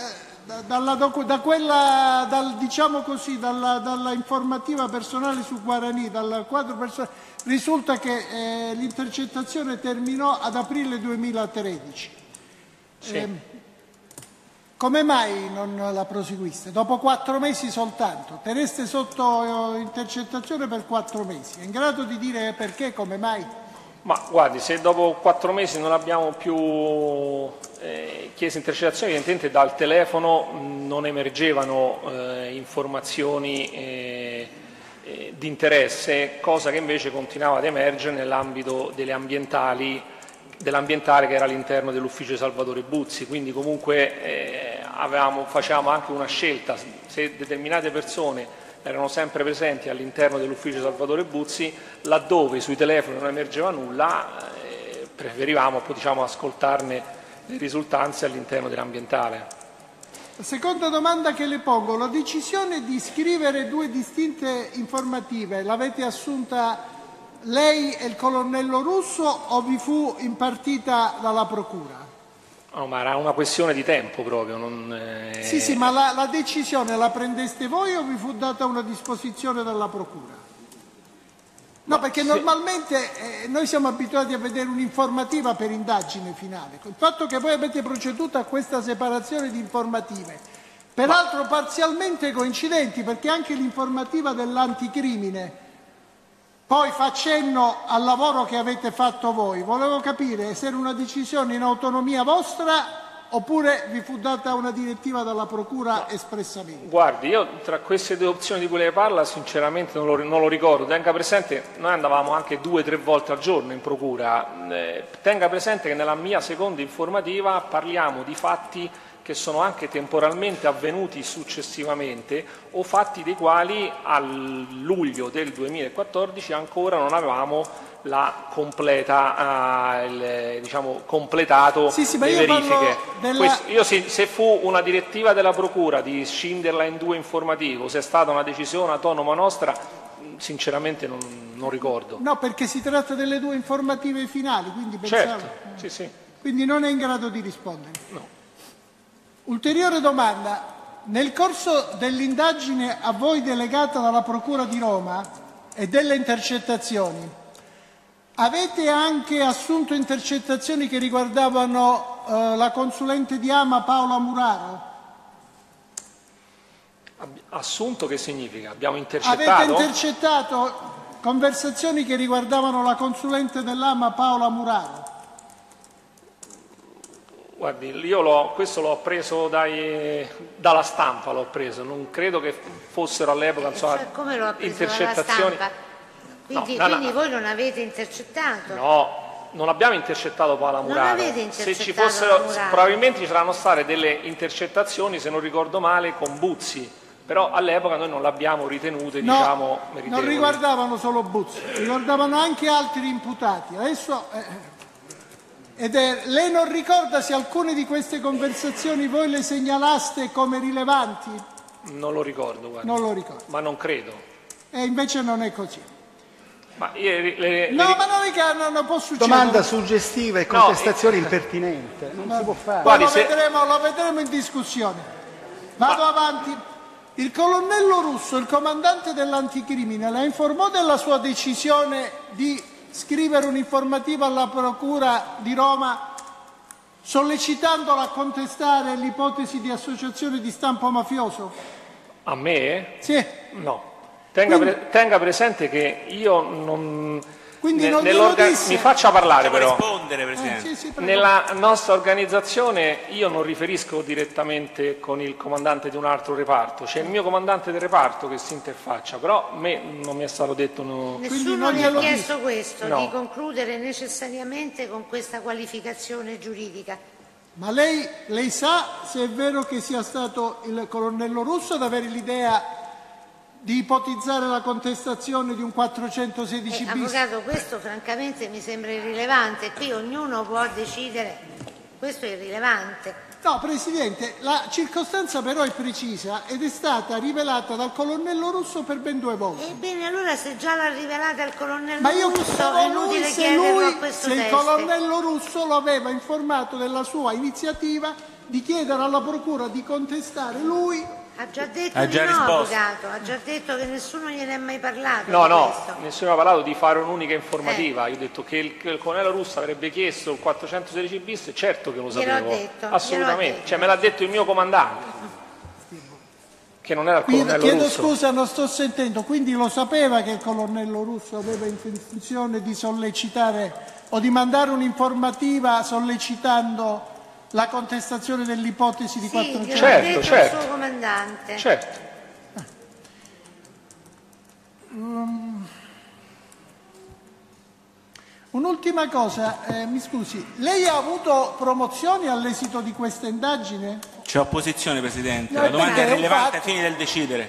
dalla informativa personale su Guarani, dal quadro personale, risulta che l'intercettazione terminò ad aprile 2013. Sì. Come mai non la proseguiste? Dopo 4 mesi soltanto, teneste sotto intercettazione per 4 mesi. È in grado di dire perché, come mai? Ma guardi, se dopo 4 mesi non abbiamo più chiesto intercettazioni, evidentemente dal telefono non emergevano informazioni di interesse, cosa che invece continuava ad emergere nell'ambito dell'ambientale che era all'interno dell'ufficio di Salvatore Buzzi, quindi comunque facevamo anche una scelta, se determinate persone erano sempre presenti all'interno dell'ufficio di Salvatore Buzzi, laddove sui telefoni non emergeva nulla, preferivamo ascoltarne le risultanze all'interno dell'ambientale. La seconda domanda che le pongo, la decisione di scrivere 2 distinte informative l'avete assunta lei e il colonnello Russo o vi fu impartita dalla Procura? No, ma era una questione di tempo proprio. Sì, ma la decisione la prendeste voi o vi fu data una disposizione dalla Procura? No, perché normalmente noi siamo abituati a vedere un'informativa per indagine finale. Il fatto che voi avete proceduto a questa separazione di informative, peraltro parzialmente coincidenti, perché anche l'informativa dell'anticrimine poi fa cenno al lavoro che avete fatto voi. Volevo capire se era una decisione in autonomia vostra oppure vi fu data una direttiva dalla Procura espressamente? Guardi, io tra queste due opzioni di cui lei parla sinceramente non lo ricordo. Tenga presente, noi andavamo anche 2 o 3 volte al giorno in procura, tenga presente che nella mia seconda informativa parliamo di fatti che sono anche temporalmente avvenuti successivamente o fatti dei quali a luglio del 2014 ancora non avevamo la completa, completato le verifiche. Se fu una direttiva della Procura di scinderla in 2 informative o se è stata una decisione autonoma nostra, sinceramente non ricordo. No, perché si tratta delle 2 informative finali, quindi pensavo... Certo, sì. Quindi non è in grado di rispondere. No. Ulteriore domanda. Nel corso dell'indagine a voi delegata dalla Procura di Roma e delle intercettazioni, avete anche assunto intercettazioni che riguardavano la consulente di AMA Paola Muraro? Assunto che significa? Abbiamo intercettato? Avete intercettato conversazioni che riguardavano la consulente dell'AMA Paola Muraro? Guardi, io questo l'ho preso dalla stampa, non credo che fossero all'epoca come l'ho preso intercettazioni. Dalla stampa? Quindi voi non avete intercettato? No, non abbiamo intercettato Paola Muraro. Non avete intercettato se ci fossero, Muraro. probabilmente ci saranno state delle intercettazioni, se non ricordo male, con Buzzi, però all'epoca noi non l'abbiamo ritenute, meritevoli. Non riguardavano solo Buzzi, riguardavano anche altri imputati. Adesso... lei non ricorda se alcune di queste conversazioni voi le segnalaste come rilevanti? Non lo ricordo, guarda. Non lo ricordo. Ma non credo. E invece non è così. Ma non può succedere. Domanda suggestiva e contestazione impertinente. Non si può fare. Guardi, lo vedremo in discussione. Vado avanti. Il colonnello Russo, il comandante dell'anticrimine, la informò della sua decisione di scrivere un'informativa alla Procura di Roma sollecitandola a contestare l'ipotesi di associazione di stampo mafioso? A me? Sì. No. Tenga presente che io non... Quindi mi faccia parlare però. Rispondere, Presidente. Sì, nella nostra organizzazione io non riferisco direttamente con il comandante di un altro reparto, c'è il mio comandante del reparto che si interfaccia, però a me non mi è stato detto... Nessuno gli ha chiesto questo, no. Di concludere necessariamente con questa qualificazione giuridica. Ma lei sa se è vero che sia stato il colonnello Russo ad avere l'idea di ipotizzare la contestazione di un 416 bis? Avvocato, questo francamente mi sembra irrilevante. Qui ognuno può decidere, questo è irrilevante. No, Presidente, la circostanza però è precisa ed è stata rivelata dal colonnello Russo per ben 2 volte. Ebbene, allora se già l'ha rivelata il colonnello Russo è inutile chiederlo a questo se teste. il colonnello Russo lo aveva informato della sua iniziativa di chiedere alla Procura di contestare lui. Ha già detto di no, avvocato, ha già detto che nessuno gliene è mai parlato. No, nessuno ha parlato di fare un'unica informativa. Io ho detto che il colonnello Russo avrebbe chiesto il 416 bis, certo che lo sapevo. Detto, assolutamente, cioè me l'ha detto il mio comandante, che non era il colonnello Russo. Chiedo scusa, non sto sentendo, quindi lo sapeva che il colonnello Russo aveva intenzione di sollecitare o di mandare un'informativa sollecitando la contestazione dell'ipotesi di 400? Certo, il suo comandante. Certo. Un'ultima cosa, mi scusi, lei ha avuto promozioni all'esito di questa indagine? C'è opposizione, Presidente. No, la domanda è rilevante ai fatto. fini del decidere.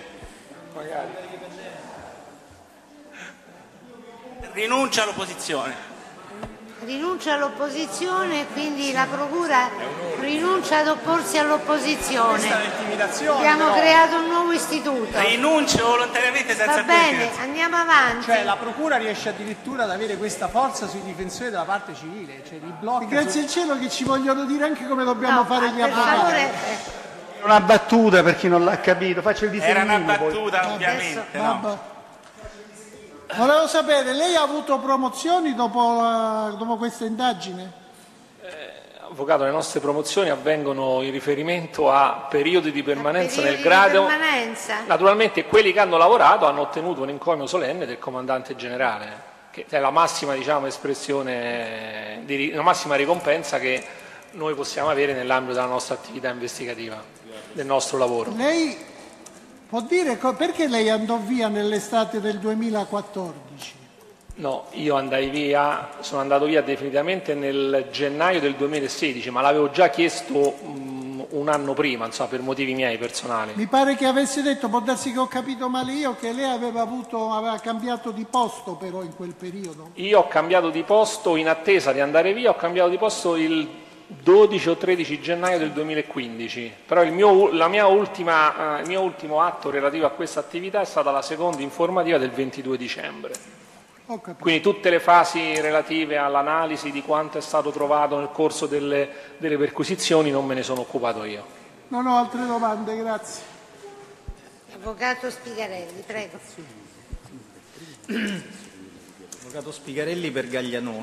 Rinuncia all'opposizione. Rinuncia all'opposizione, quindi la Procura rinuncia ad opporsi all'opposizione. Abbiamo creato un nuovo istituto. Rinuncio volontariamente senza Va bene, andiamo avanti. Cioè la Procura riesce addirittura ad avere questa forza sui difensori della parte civile, cioè li blocca. Grazie al cielo che ci vogliono dire anche come dobbiamo fare gli avvocati. Una battuta per chi non l'ha capito, faccio il disegnino. Era una battuta, ovviamente. No. Volevo sapere, lei ha avuto promozioni dopo questa indagine? Avvocato, le nostre promozioni avvengono in riferimento a periodi di permanenza nel grado. Naturalmente quelli che hanno lavorato hanno ottenuto un encomio solenne del comandante generale, che è la massima espressione, la massima ricompensa che noi possiamo avere nell'ambito della nostra attività investigativa, del nostro lavoro. Lei può dire perché lei andò via nell'estate del 2014? No, io sono andato via definitivamente nel gennaio del 2016, ma l'avevo già chiesto un anno prima, insomma, per motivi miei personali. Mi pare che avesse detto, può darsi che ho capito male io, che lei aveva cambiato di posto però in quel periodo. Io ho cambiato di posto in attesa di andare via, ho cambiato di posto il 12 o 13 gennaio del 2015, però il mio ultimo atto relativo a questa attività è stata la seconda informativa del 22 dicembre. Quindi tutte le fasi relative all'analisi di quanto è stato trovato nel corso delle perquisizioni non me ne sono occupato io. Non ho altre domande, grazie. Avvocato Spigarelli, prego. Avvocato Spigarelli per Gaglianone.